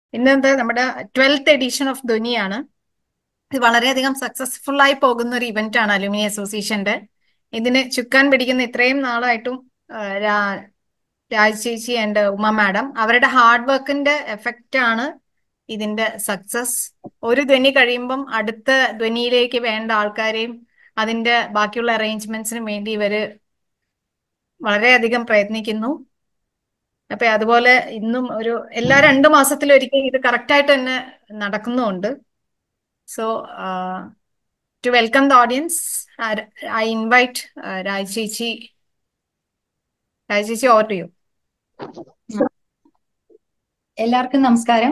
ഇന്നത്തെ നമ്മുടെ 12th edition of ധ്വനിയാണ്. ഇത് വളരെയധികം സക്സസ്ഫുൾ ആയി പോകുന്ന ഒരു ഇവന്റ് ആണ് അലുമിനി അസോസിയേഷന്റെ. ഇതിന് ചുക്കാൻ പിടിക്കുന്ന ഇത്രയും നാളായിട്ടും ആ, രാ- രാജ് ചേച്ചി ആൻഡ് ഉമ മാഡം അവരുടെ ഹാർഡ് വർക്കിന്റെ എഫക്റ്റ് ആണ് ഇതിന്റെ സക്സസ്. ഒരു ധ്വനി കഴിയുമ്പം അടുത്ത ധ്വനിയിലേക്ക് വേണ്ട ആൾക്കാരെയും അതിന്റെ ബാക്കിയുള്ള അറേഞ്ച്മെന്റ്സിനും വേണ്ടി ഇവര് വളരെയധികം പ്രയത്നിക്കുന്നു. അപ്പൊ അതുപോലെ ഇന്നും എല്ലാ 2 മാസത്തിലൊരിക്കൽ ഇത് കറക്റ്റ് ആയിട്ട് തന്നെ നടക്കുന്നുമുണ്ട്. So to welcome the audience, I invite Raj ചേച്ചി ഓവർ ടു യു. എല്ലാവർക്കും നമസ്കാരം.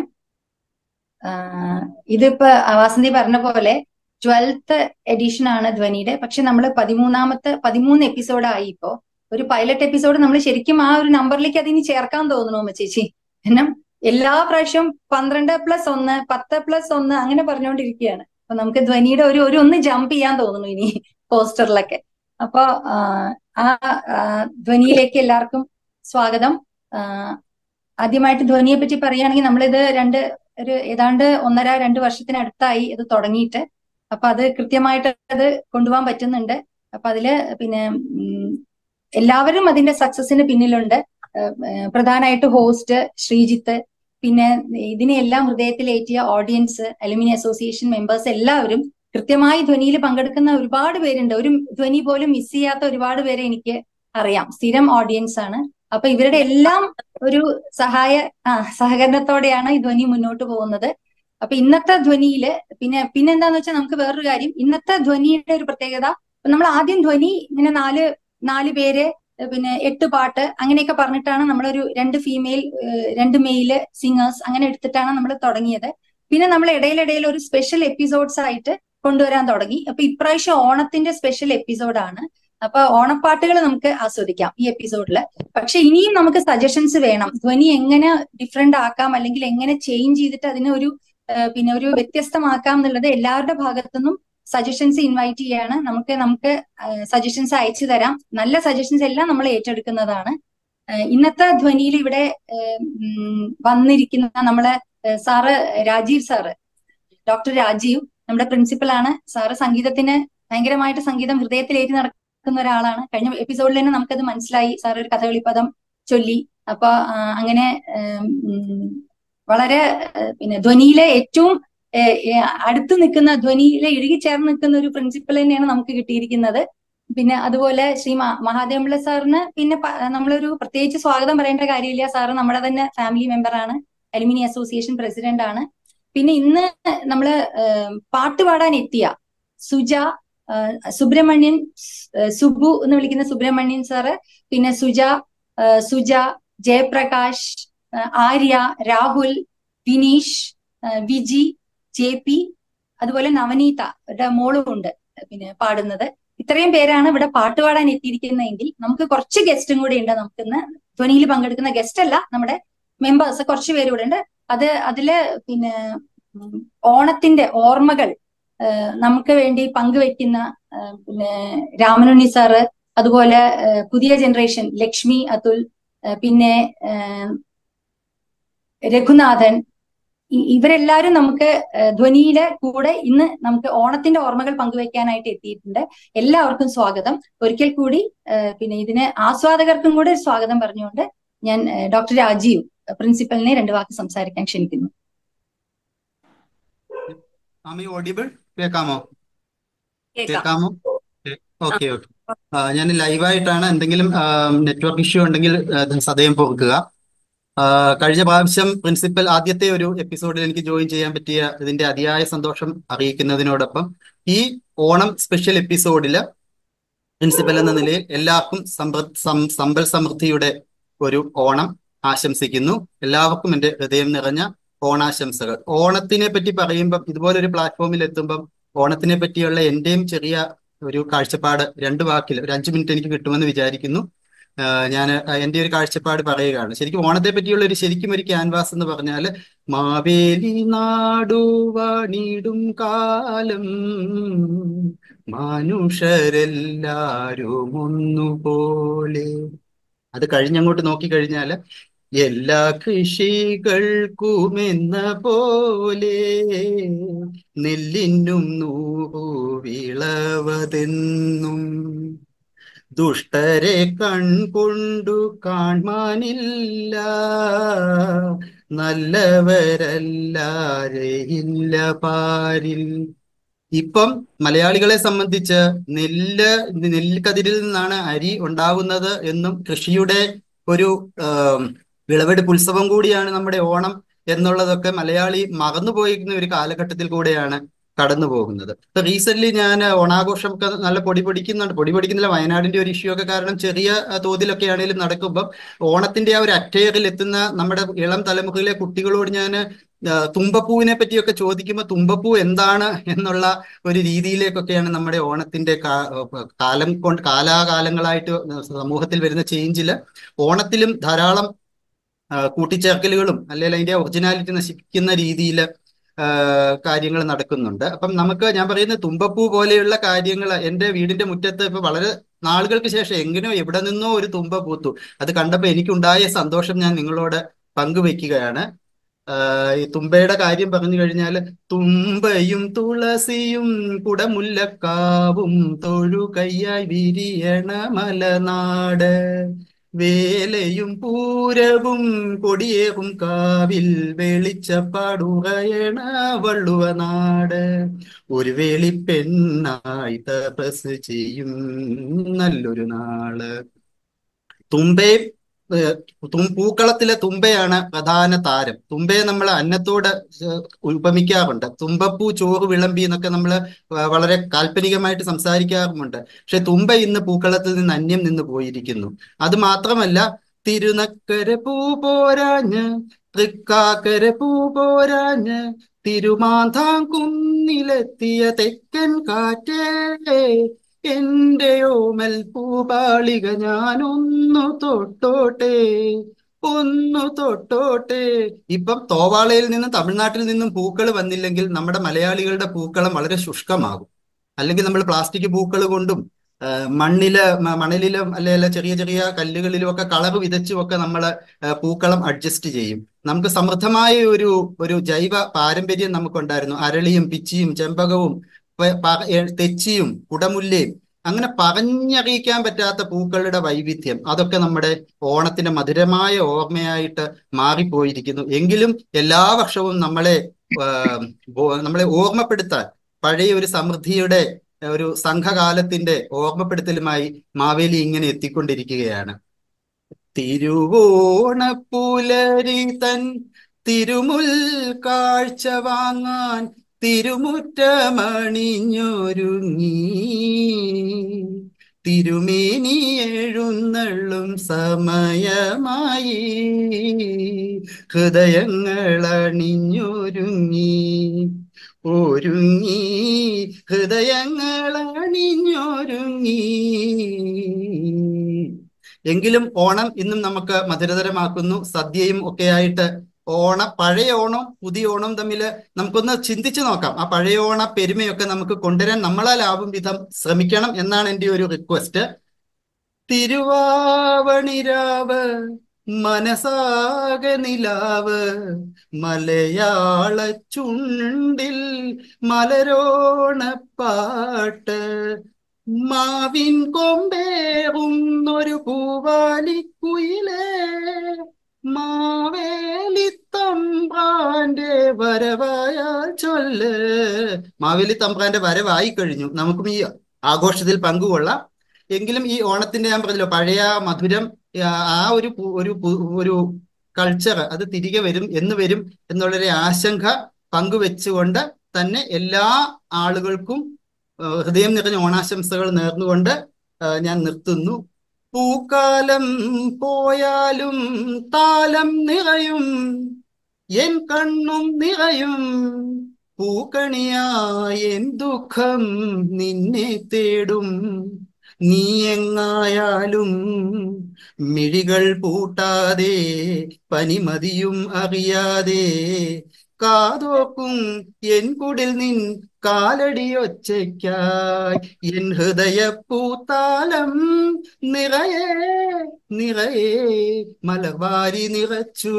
ഇതിപ്പോ വാസന്തി പറഞ്ഞ പോലെ 12th എഡിഷൻ ആണ് ധ്വനിയുടെ. പക്ഷെ നമ്മൾ 13 എപ്പിസോഡായി. ഇപ്പോ ഒരു പൈലറ്റ് എപ്പിസോഡ് നമ്മൾ ശരിക്കും ആ ഒരു നമ്പറിലേക്ക് അതിന് ചേർക്കാൻ തോന്നുന്നു അമ്മ ചേച്ചി. കാരണം എല്ലാ പ്രാവശ്യവും 12+1 10+1 അങ്ങനെ പറഞ്ഞുകൊണ്ടിരിക്കുകയാണ്. അപ്പൊ നമുക്ക് ധ്വനിയുടെ ഒന്ന് ജമ്പ് ചെയ്യാൻ തോന്നുന്നു ഇനി പോസ്റ്ററിലൊക്കെ. അപ്പൊ ആ ധ്വനിയിലേക്ക് എല്ലാവർക്കും സ്വാഗതം. ആദ്യമായിട്ട് ധ്വനിയെ പറ്റി പറയുകയാണെങ്കിൽ നമ്മളിത് ഏതാണ്ട് 1.5-2 വർഷത്തിനടുത്തായി ഇത് തുടങ്ങിയിട്ട്. അപ്പൊ അത് കൃത്യമായിട്ട് അത് കൊണ്ടുപോകാൻ പറ്റുന്നുണ്ട്. അപ്പൊ അതില് പിന്നെ എല്ലാവരും അതിന്റെ സക്സസിന് പിന്നിലുണ്ട്. പ്രധാനമായിട്ട് ഹോസ്റ്റ് ശ്രീജിത്ത്, പിന്നെ ഇതിനെല്ലാം ഹൃദയത്തിലേറ്റിയ ഓഡിയൻസ്, അലുമിനി അസോസിയേഷൻ മെമ്പേഴ്സ് എല്ലാവരും, കൃത്യമായി ധ്വനിയിൽ പങ്കെടുക്കുന്ന ഒരുപാട് പേരുണ്ട്. ഒരു ധ്വനി പോലും മിസ് ചെയ്യാത്ത ഒരുപാട് പേരെ എനിക്ക് അറിയാം. സ്ഥിരം ഓഡിയൻസ് ആണ്. അപ്പൊ ഇവരുടെ എല്ലാം ഒരു സഹകരണത്തോടെയാണ് ഈ ധ്വനി മുന്നോട്ട് പോകുന്നത്. അപ്പൊ ഇന്നത്തെ ധ്വനിയില് പിന്നെന്താന്ന് വെച്ചാൽ നമുക്ക് വേറൊരു കാര്യം, ഇന്നത്തെ ധ്വനിയുടെ ഒരു പ്രത്യേകത, നമ്മൾ ആദ്യം ധ്വനി ഇങ്ങനെ നാല് പേര്, പിന്നെ 8 പാട്ട് അങ്ങനെയൊക്കെ പറഞ്ഞിട്ടാണ് നമ്മളൊരു 2 ഫീമെയിൽ 2 മെയില് സിംഗേഴ്സ് അങ്ങനെ എടുത്തിട്ടാണ് നമ്മൾ തുടങ്ങിയത്. പിന്നെ നമ്മൾ ഇടയിലിടയിൽ ഒരു സ്പെഷ്യൽ എപ്പിസോഡ്സ് ആയിട്ട് കൊണ്ടുവരാൻ തുടങ്ങി. അപ്പൊ ഇപ്രാവശ്യം ഓണത്തിന്റെ സ്പെഷ്യൽ എപ്പിസോഡാണ്. അപ്പൊ ഓണപ്പാട്ടുകൾ നമുക്ക് ആസ്വദിക്കാം ഈ എപ്പിസോഡില്. പക്ഷെ ഇനിയും നമുക്ക് സജഷൻസ് വേണം. ധ്വനി എങ്ങനെ ഡിഫറെന്റ് ആക്കാം, അല്ലെങ്കിൽ എങ്ങനെ ചേഞ്ച് ചെയ്തിട്ട് അതിനെ പിന്നെ ഒരു വ്യത്യസ്തമാക്കാം എന്നുള്ളത് എല്ലാവരുടെ ഭാഗത്തുനിന്നും സജഷൻസ് ഇൻവൈറ്റ് ചെയ്യാണ്. നമുക്ക് സജഷൻസ് അയച്ചു തരാം. നല്ല സജഷൻസ് എല്ലാം നമ്മൾ ഏറ്റെടുക്കുന്നതാണ്. ഇന്നത്തെ ധ്വനിയിൽ ഇവിടെ വന്നിരിക്കുന്ന നമ്മളെ sir Rajeev sir, doctor Rajeev നമ്മുടെ പ്രിൻസിപ്പലാണ്. സാറ് ഭയങ്കരമായിട്ട് സംഗീതം ഹൃദയത്തിലേറ്റി നടക്കുന്ന ഒരാളാണ്. കഴിഞ്ഞ എപ്പിസോഡിൽ തന്നെ നമുക്കത് മനസ്സിലായി. സാർ ഒരു കഥകളിപ്പദം ചൊല്ലി. അപ്പൊ അങ്ങനെ വളരെ പിന്നെ ധ്വനിയിലെ ഏറ്റവും അടുത്ത് നിൽക്കുന്ന, ധ്വനിയിലെ ഇഴുകിച്ചേർന്ന് നിൽക്കുന്ന ഒരു പ്രിൻസിപ്പൽ തന്നെയാണ് നമുക്ക് കിട്ടിയിരിക്കുന്നത്. പിന്നെ അതുപോലെ ശ്രീ മഹാദേവപിള്ള സാറിന് പിന്നെ നമ്മളൊരു പ്രത്യേകിച്ച് സ്വാഗതം പറയേണ്ട കാര്യമില്ല. സാറ് നമ്മുടെ തന്നെ ഫാമിലി മെമ്പറാണ്, അലുമിനി അസോസിയേഷൻ പ്രസിഡന്റ് ആണ്. പിന്നെ ഇന്ന് നമ്മള് പാട്ട് പാടാൻ എത്തിയ സുബ്രഹ്മണ്യൻ, സുബു എന്ന് വിളിക്കുന്ന സുബ്രഹ്മണ്യൻ സാറ്, പിന്നെ സുജ, ജയപ്രകാശ്, ആര്യ, രാഹുൽ, വിനീഷ്, വിജി, JP, അതുപോലെ നവനീതയുടെ മോളും ഉണ്ട് പിന്നെ പാടുന്നത്. ഇത്രയും പേരാണ് ഇവിടെ പാട്ട് പാടാൻ എത്തിയിരിക്കുന്നതെങ്കിൽ നമുക്ക് കുറച്ച് ഗസ്റ്റും കൂടി ഉണ്ട്. നമുക്കിന്ന് ധ്വനിയിൽ പങ്കെടുക്കുന്ന ഗസ്റ്റ് അല്ല, നമ്മുടെ മെമ്പേഴ്സ് കുറച്ച് പേര് ഇവിടെ ഉണ്ട്. അതില് പിന്നെ ഓണത്തിന്റെ ഓർമ്മകൾ നമുക്ക് വേണ്ടി പങ്കുവെക്കുന്ന പിന്നെ രാമനുണ്ണി സാറ്, അതുപോലെ പുതിയ ജനറേഷൻ ലക്ഷ്മി, അതുൽ, പിന്നെ രഘുനാഥൻ, ഇവരെല്ലാരും നമുക്ക് ധ്വനിയിലെ കൂടെ ഇന്ന് നമുക്ക് ഓണത്തിന്റെ ഓർമ്മകൾ പങ്കുവെക്കാനായിട്ട് എത്തിയിട്ടുണ്ട്. എല്ലാവർക്കും സ്വാഗതം ഒരിക്കൽ കൂടി. പിന്നെ ഇതിന് ആസ്വാദകർക്കും കൂടെ സ്വാഗതം പറഞ്ഞുകൊണ്ട് ഞാൻ ഡോക്ടർ രാജീവ് പ്രിൻസിപ്പലിനെ 2 വാക്ക് സംസാരിക്കാൻ ക്ഷണിക്കുന്നു. ഓഡിബിൾ കേൾക്കാമോ? കേൾക്കാം. ഓക്കെ. ഞാൻ ലൈവായിട്ടാണ്. എന്തെങ്കിലും നെറ്റ്വർക്ക് ഇഷ്യൂ ഉണ്ടെങ്കിൽ സദയം പൊറുക്കുക. കഴിഞ്ഞ പ്രാവശ്യം പ്രിൻസിപ്പൽ ആദ്യത്തെ ഒരു എപ്പിസോഡിൽ എനിക്ക് ജോയിൻ ചെയ്യാൻ പറ്റിയ ഇതിന്റെ അതിയായ സന്തോഷം അറിയിക്കുന്നതിനോടൊപ്പം ഈ ഓണം സ്പെഷ്യൽ എപ്പിസോഡില് പ്രിൻസിപ്പൽ എന്ന നിലയിൽ എല്ലാവർക്കും സമ്പൽ സമൃദ്ധിയുടെ ഒരു ഓണം ആശംസിക്കുന്നു. എല്ലാവർക്കും എൻ്റെ ഹൃദയം നിറഞ്ഞ ഓണാശംസകൾ. ഓണത്തിനെ പറ്റി പറയുമ്പം, ഇതുപോലൊരു പ്ലാറ്റ്ഫോമിൽ എത്തുമ്പം ഓണത്തിനെ പറ്റിയുള്ള എൻ്റെയും ചെറിയ ഒരു കാഴ്ചപ്പാട് 2 വാക്കിൽ ഒരു 5 മിനിറ്റ് എനിക്ക് കിട്ടുമെന്ന് വിചാരിക്കുന്നു. ഞാൻ എൻ്റെ ഒരു കാഴ്ചപ്പാട് പറയുകയാണ്. ശരിക്കും ഓണത്തെ പറ്റിയുള്ള ശരിക്കും ഒരു ക്യാൻവാസ് എന്ന് പറഞ്ഞാൽ, മാവേലി നാടുവാണിടും കാലം മനുഷ്യരെല്ലാരും ഒന്നുപോലെ. അത് കഴിഞ്ഞങ്ങോട്ട് നോക്കിക്കഴിഞ്ഞാൽ എല്ലാ കൃഷികൾക്കുമെന്ന പോലെ നെല്ലിനും നൂറു വിളവതെന്നും ദുഷ്ടരെ കൺകൊണ്ടു കാൺമാനില്ല, നല്ലവരല്ലാരെയില്ല പാരിൽ. ഇപ്പം മലയാളികളെ സംബന്ധിച്ച് നെൽക്കതിരിൽ നിന്നാണ് അരി ഉണ്ടാവുന്നത് എന്നും കൃഷിയുടെ ഒരു വിളവെടുപ്പ് ഉത്സവം കൂടിയാണ് നമ്മുടെ ഓണം എന്നുള്ളതൊക്കെ മലയാളി മറന്നുപോയിരിക്കുന്ന ഒരു കാലഘട്ടത്തിൽ കൂടെയാണ് കടന്നു പോകുന്നത്. ഇപ്പൊ റീസെന്റ് ഞാൻ ഓണാഘോഷമൊക്കെ നല്ല പൊടി പൊടിക്കുന്നുണ്ട്, പൊടി പൊടിക്കുന്നില്ല, വയനാടിന്റെ ഒരു ഇഷ്യൂ ഒക്കെ കാരണം ചെറിയ തോതിലൊക്കെ ആണെങ്കിലും നടക്കുമ്പം ഓണത്തിന്റെ ആ ഒരു അറ്റയറിൽ എത്തുന്ന നമ്മുടെ ഇളം തലമുറയിലെ കുട്ടികളോട് ഞാൻ തുമ്പപ്പൂവിനെ പറ്റിയൊക്കെ ചോദിക്കുമ്പോൾ തുമ്പപ്പൂ എന്താണ് എന്നുള്ള ഒരു രീതിയിലേക്കൊക്കെയാണ് നമ്മുടെ ഓണത്തിന്റെ കാലം കൊണ്ട് കാലാകാലങ്ങളായിട്ട് സമൂഹത്തിൽ വരുന്ന ചേഞ്ചില് ഓണത്തിലും ധാരാളം കൂട്ടിച്ചേർക്കലുകളും അല്ലെങ്കിൽ അതിന്റെ ഒറിജിനാലിറ്റി നശിപ്പിക്കുന്ന രീതിയിൽ കാര്യങ്ങൾ നടക്കുന്നുണ്ട്. അപ്പം നമുക്ക് ഞാൻ പറയുന്ന തുമ്പപ്പൂ പോലെയുള്ള കാര്യങ്ങൾ എൻ്റെ വീടിന്റെ മുറ്റത്ത് ഇപ്പൊ വളരെ നാളുകൾക്ക് ശേഷം എങ്ങനെയോ എവിടെ നിന്നോ ഒരു തുമ്പ പൂത്തു. അത് കണ്ടപ്പോൾ എനിക്കുണ്ടായ സന്തോഷം ഞാൻ നിങ്ങളോട് പങ്കുവെക്കുകയാണ്. ഈ തുമ്പയുടെ കാര്യം പറഞ്ഞു കഴിഞ്ഞാൽ തുമ്പയും തുളസിയും കുടമുല്ലക്കാവും തൊഴുകയ്യായി വിരിയണ മലനാട്, വേലയും പൂരവും കൊടിയേറും കാവിൽ വെളിച്ചപ്പാടുകയണ വള്ളുവനാട്, ഒരു വേളിപ്പെണ്ണായി തപസ് ചെയ്യും നല്ലൊരു നാള്. തുമ്പയെ പൂക്കളത്തിലെ തുമ്പയാണ് പ്രധാന താരം. തുമ്പയെ നമ്മൾ അന്നത്തോട് ഉപമിക്കാറുണ്ട്. തുമ്പപ്പൂ ചോറ് വിളമ്പി എന്നൊക്കെ നമ്മൾ വളരെ കാൽപ്പനികമായിട്ട് സംസാരിക്കാറുമുണ്ട്. പക്ഷെ തുമ്പ ഇന്ന് പൂക്കളത്തിൽ നിന്ന് അന്യം നിന്ന് പോയിരിക്കുന്നു. അത് മാത്രമല്ല, തിരുനക്കര പൂ പോരാഞ്ഞ് തൃക്കാക്കര പൂ പോരാഞ്ഞ് തിരുമാന്താംകുന്നിലെത്തിയ തെക്കൻ കാറ്റേ, എന്റെ ഓമൽ പൂപാളിക ഞാനൊന്നു തൊട്ടോട്ടെ, ഒന്നു തൊട്ടോട്ടെ. ഇപ്പം തോവാളയിൽ നിന്നും തമിഴ്നാട്ടിൽ നിന്നും പൂക്കൾ വന്നില്ലെങ്കിൽ നമ്മുടെ മലയാളികളുടെ പൂക്കളം വളരെ ശുഷ്കമാകും. അല്ലെങ്കിൽ നമ്മൾ പ്ലാസ്റ്റിക് പൂക്കൾ കൊണ്ടും മണലിലും അല്ലെങ്കിൽ ചെറിയ ചെറിയ കല്ലുകളിലും ഒക്കെ കളർ വിതച്ചും ഒക്കെ നമ്മൾ പൂക്കളം അഡ്ജസ്റ്റ് ചെയ്യും. നമുക്ക് സമൃദ്ധമായ ഒരു ജൈവ പാരമ്പര്യം നമുക്കുണ്ടായിരുന്നു. അരളിയും പിച്ചിയും ചെമ്പകവും തെച്ചിയും കുടമുല്ലയും, അങ്ങനെ പറഞ്ഞറിയിക്കാൻ പറ്റാത്ത പൂക്കളുടെ വൈവിധ്യം, അതൊക്കെ നമ്മുടെ ഓണത്തിന്റെ മധുരമായ ഓർമ്മയായിട്ട് മാറിപ്പോയിരിക്കുന്നു. എങ്കിലും എല്ലാ വർഷവും നമ്മളെ ഓർമ്മപ്പെടുത്താൻ പഴയ ഒരു സമൃദ്ധിയുടെ ഒരു സംഘകാലത്തിന്റെ ഓർമ്മപ്പെടുത്തലുമായി മാവേലി ഇങ്ങനെ എത്തിക്കൊണ്ടിരിക്കുകയാണ്. തിരുവോണപ്പുലരി തൻ തിരുമുൽ കാഴ്ച വാങ്ങാൻ തിരുമുറ്റമണിഞ്ഞൊരുങ്ങി, തിരുമേനി എഴുന്നള്ളും സമയമായി, ഹൃദയങ്ങൾ അണിഞ്ഞൊരുങ്ങി, ഒരുങ്ങി ഹൃദയങ്ങൾ അണിഞ്ഞൊരുങ്ങി. എങ്കിലും ഓണം ഇന്നും നമുക്ക് മധുരതരമാക്കുന്നു. സദ്യയും ഒക്കെ ആയിട്ട് പഴയ ഓണം പുതിയ ഓണം തമ്മിൽ നമുക്കൊന്ന് ചിന്തിച്ചു നോക്കാം. ആ പഴയ ഓണ പെരുമയൊക്കെ നമുക്ക് കൊണ്ടുവരാൻ നമ്മളാലാവും വിധം ശ്രമിക്കണം എന്നാണ് എൻ്റെ ഒരു റിക്വസ്റ്റ്. തിരുവാവണിരാവ് മനസാകെ നിലാവ്, മലയാള ചുണ്ടിൽ മലരോണപ്പാട്ട്, മാവിൻ കൊമ്പേറുന്നൊരു പൂവാലിക്കുയിലേ, മാവേലി തമ്പ്രാന്റെ വരവായാൽ ചൊല്ല്. മാവേലി തമ്പ്രാന്റെ വരവായി കഴിഞ്ഞു. നമുക്കും ഈ ആഘോഷത്തിൽ പങ്കുകൊള്ളാം. എങ്കിലും ഈ ഓണത്തിന്റെ ഞാൻ പറഞ്ഞല്ലോ പഴയ മധുരം, ആ ഒരു കൾച്ചർ അത് തിരികെ വരും എന്നുള്ളൊരു ആശങ്ക പങ്കുവെച്ചുകൊണ്ട് തന്നെ എല്ലാ ആളുകൾക്കും ഹൃദയം നിറഞ്ഞ ഓണാശംസകൾ നേർന്നുകൊണ്ട് ഞാൻ നിർത്തുന്നു. പൂക്കാലം പോയാലും താലം നിറയും, എൻ കണ്ണും നിറയും, പൂക്കണിയായ ദുഃഖം നിന്നെ തേടും, നീ എങ്ങായാലും മിഴികൾ പൂട്ടാതെ പനിമതിയും അറിയാതെ കാതോക്കും എൻ കുടിൽ നിൻ കാലടിയൊച്ചയ്ക്കായി എൻ ഹൃദയപ്പൂത്താലം നിറയെ നിറയെ മലർവാരി നിറച്ചു.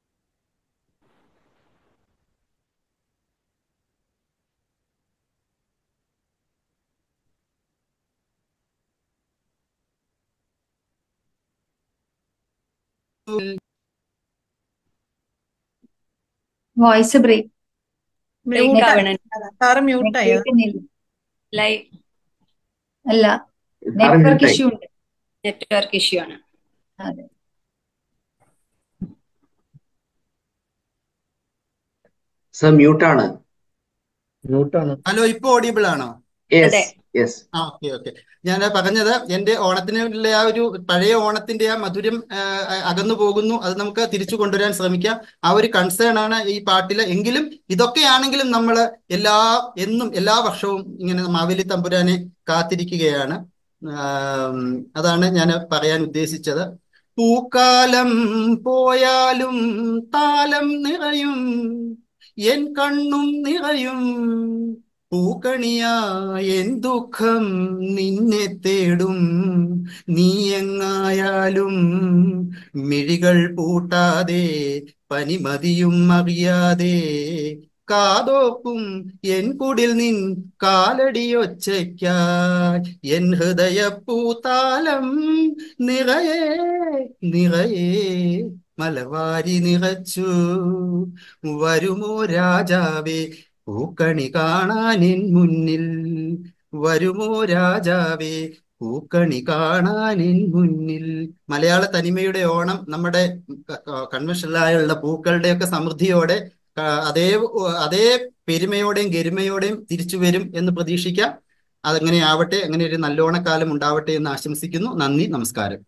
വോയിസ് ബ്രേക്ക് ബ്രേക്ക് മ്യൂട്ട് ആവണം. സാറ് മ്യൂട്ടായോ? കേൾക്കുന്നില്ല. ലൈവ് അല്ല, സാറ് നെറ്റ്വർക്ക് മ്യൂട്ടായി. ഇഷ്യൂ ഉണ്ട്. നെറ്റ്വർക്ക് ഇഷ്യൂ ആണ്. അതെ. സർ മ്യൂട്ടാണ്. മ്യൂട്ടാണ്. ഹലോ, ഇപ്പൊ ഓഡിയബിൾ ആണോ? യെസ് അതെ. യെസ്. Okay okay. ഞാൻ പറഞ്ഞത് എന്റെ ഓണത്തിനുള്ള ആ ഒരു പഴയ ഓണത്തിന്റെ ആ മധുരം അകന്നു പോകുന്നു. അത് നമുക്ക് തിരിച്ചു കൊണ്ടുവരാൻ ശ്രമിക്കാം. ആ ഒരു കൺസേൺ ആണ് ഈ പാട്ടില്. എങ്കിലും ഇതൊക്കെയാണെങ്കിലും നമ്മൾ എന്നും എല്ലാ വർഷവും ഇങ്ങനെ മാവേലി തമ്പുരാനെ കാത്തിരിക്കുകയാണ്. അതാണ് ഞാൻ പറയാൻ ഉദ്ദേശിച്ചത്. പൂക്കാലം പോയാലും താലം നിറയും, എൻ കണ്ണും നിറയും. പൂക്കണിയായെൻ ദുഃഖം നിന്നെ തേടും, നീ എങ്ങായാലും മിഴികൾ പൂട്ടാതെ പനിമതിയും അറിയാതെ കാതോക്കും എൻ കുടിൽ നിൻ കാലടിയൊച്ചയ്ക്കായി എൻ ഹൃദയപ്പൂത്താലം നിറയെ നിറയെ മലവാരി നിറച്ചു. വരുമോ രാജാവേ പൂക്കണി കാണാനിൻ മുന്നിൽ, വരുമോ രാജാവേ പൂക്കണി കാണാനിൻ മുന്നിൽ. മലയാള തനിമയുടെ ഓണം നമ്മുടെ കൺവെൻഷനിലായുള്ള പൂക്കളുടെയൊക്കെ സമൃദ്ധിയോടെ അതേ അതേ പെരുമയോടെയും ഗരിമയോടെയും തിരിച്ചു വരും എന്ന് പ്രതീക്ഷിക്കാം. അതങ്ങനെ ആവട്ടെ, അങ്ങനെ ഒരു നല്ല ഓണക്കാലം ഉണ്ടാവട്ടെ എന്ന് ആശംസിക്കുന്നു. നന്ദി, നമസ്കാരം.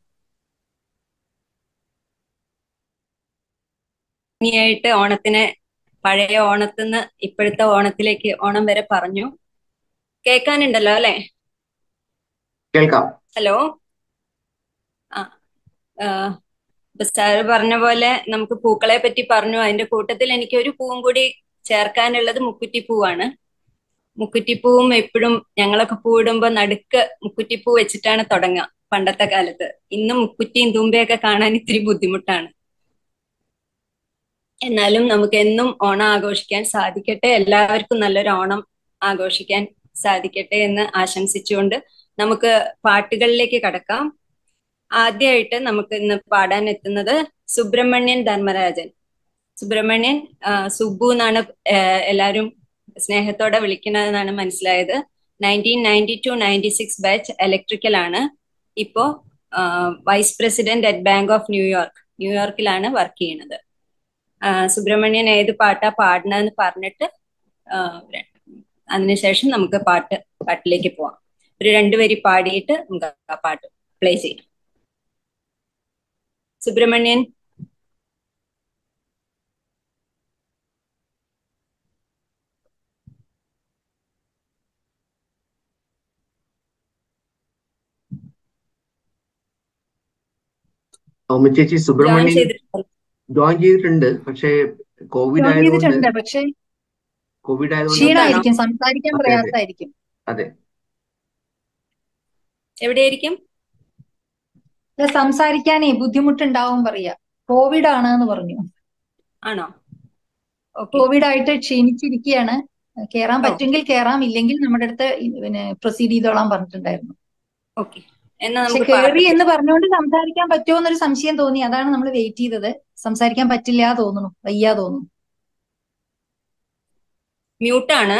ഇനിയായിട്ട് ഓണത്തിന് പഴയ ഓണത്തിന്ന് ഇപ്പോഴത്തെ ഓണത്തിലേക്ക് ഓണം വരെ പറഞ്ഞു. കേൾക്കാനുണ്ടല്ലോ അല്ലെ? കേൾക്കാം. ഹലോ. സാറ് പറഞ്ഞ പോലെ നമുക്ക് പൂക്കളെ പറ്റി പറഞ്ഞു. അതിന്റെ കൂട്ടത്തിൽ എനിക്ക് ഒരു പൂവും കൂടി ചേർക്കാനുള്ളത് മുക്കുറ്റിപ്പൂവാണ്. മുക്കുറ്റിപ്പൂവും എപ്പോഴും ഞങ്ങളൊക്കെ പൂവിടുമ്പോ നടുക്ക് മുക്കുറ്റിപ്പൂ വെച്ചിട്ടാണ് തുടങ്ങുക പണ്ടത്തെ കാലത്ത്. ഇന്ന് മുക്കുറ്റിയും തുമ്പയൊക്കെ കാണാൻ ഇത്തിരി ബുദ്ധിമുട്ടാണ്. എന്നാലും നമുക്ക് എന്നും ഓണം ആഘോഷിക്കാൻ സാധിക്കട്ടെ. എല്ലാവർക്കും നല്ലൊരു ഓണം ആഘോഷിക്കാൻ സാധിക്കട്ടെ എന്ന് ആശംസിച്ചുകൊണ്ട് നമുക്ക് പാട്ടുകളിലേക്ക് കടക്കാം. ആദ്യമായിട്ട് നമുക്ക് ഇന്ന് പാടാൻ എത്തുന്നത് സുബ്രഹ്മണ്യൻ ധർമ്മരാജൻ. സുബ്രഹ്മണ്യൻ സുബ്ബു എന്നാണ് എല്ലാവരും സ്നേഹത്തോടെ വിളിക്കുന്നതെന്നാണ് മനസ്സിലായത്. 1992-96 ബാച്ച് ഇലക്ട്രിക്കൽ ആണ്. ഇപ്പോ vice president at bank of ന്യൂയോർക്കിലാണ് വർക്ക് ചെയ്യുന്നത്. സുബ്രഹ്മണ്യൻ ഏത് പാട്ടാ പാടണമെന്ന് പറഞ്ഞിട്ട് അതിനുശേഷം നമുക്ക് പാട്ടിലേക്ക് പോവാം. ഒരു 2 വരി പാടിയിട്ട് നമുക്ക് ആ പാട്ട് പ്ലേ ചെയ്യാം. സുബ്രഹ്മണ്യൻ. ചേച്ചി സുബ്രഹ്മണ്യൻ ജോയിൻ ചെയ്തിട്ടുണ്ട്. പക്ഷേ കോവിഡ് ആയതുകൊണ്ട് പക്ഷേ ആയതുകൊണ്ട് ക്ഷീണമായിരിക്കും, സംസാരിക്കാൻ അതെ അതെ പ്രയാസമായിരിക്കും. അതെ. എവിടെയായിരിക്കും? സംസാരിക്കാനേ ബുദ്ധിമുട്ടുണ്ടാവും പറയാ. കോവിഡ് ആണ് എന്ന് പറഞ്ഞു. ആണോ? ഓക്കെ. കോവിഡ് ആയിട്ട് ക്ഷീണിച്ചിരിക്കുകയാണ്. കേറാൻ പറ്റുമെങ്കിൽ കേറാം, ഇല്ലെങ്കിൽ നമ്മുടെ അടുത്ത് പിന്നെ പ്രൊസീഡ് ചെയ്തോളാൻ പറഞ്ഞിട്ടുണ്ടായിരുന്നു. ഓക്കെ. എന്നാ പക്ഷെ നമുക്ക് കേറി എന്ന് പറഞ്ഞുകൊണ്ട് സംസാരിക്കാൻ പറ്റുമോ എന്നൊരു സംശയം തോന്നി. അതാണ് നമ്മൾ വെയിറ്റ് ചെയ്തത്. സംസാരിക്കാൻ പറ്റില്ല തോന്നുന്നു, വയ്യാ തോന്നുന്നു. മ്യൂട്ടാണ്.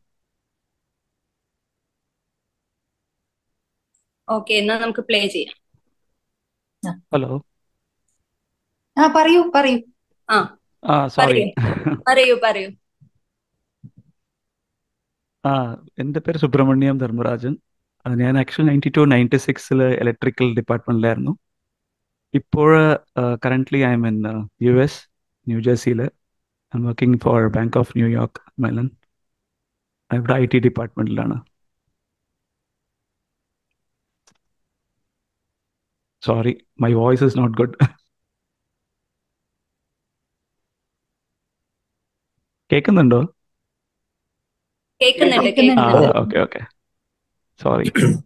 ഓക്കെ, എന്നാ നമുക്ക് പ്ലേ ചെയ്യാം. ഹലോ. പറയൂ പറയൂ. സോറി. പറയൂ. എൻ്റെ പേര് സുബ്രഹ്മണ്യം ധർമ്മരാജൻ. ഞാൻ ആക്ച്വലി 92-96 ഇലക്ട്രിക്കൽ ഡിപ്പാർട്ട്മെന്റിലായിരുന്നു. ഇപ്പോൾ currently I'm in US, ന്യൂജേഴ്സിയിൽ. I'm working for Bank of New York Mellon. ഇവിടെ IT ഡിപ്പാർട്ട്മെന്റിലാണ്. Sorry, my voice is not good. കേൾക്കുന്നുണ്ടോ? കേൾക്കുന്നുണ്ട് ആ കേൾക്കുന്നുണ്ട്. Okay okay, sorry.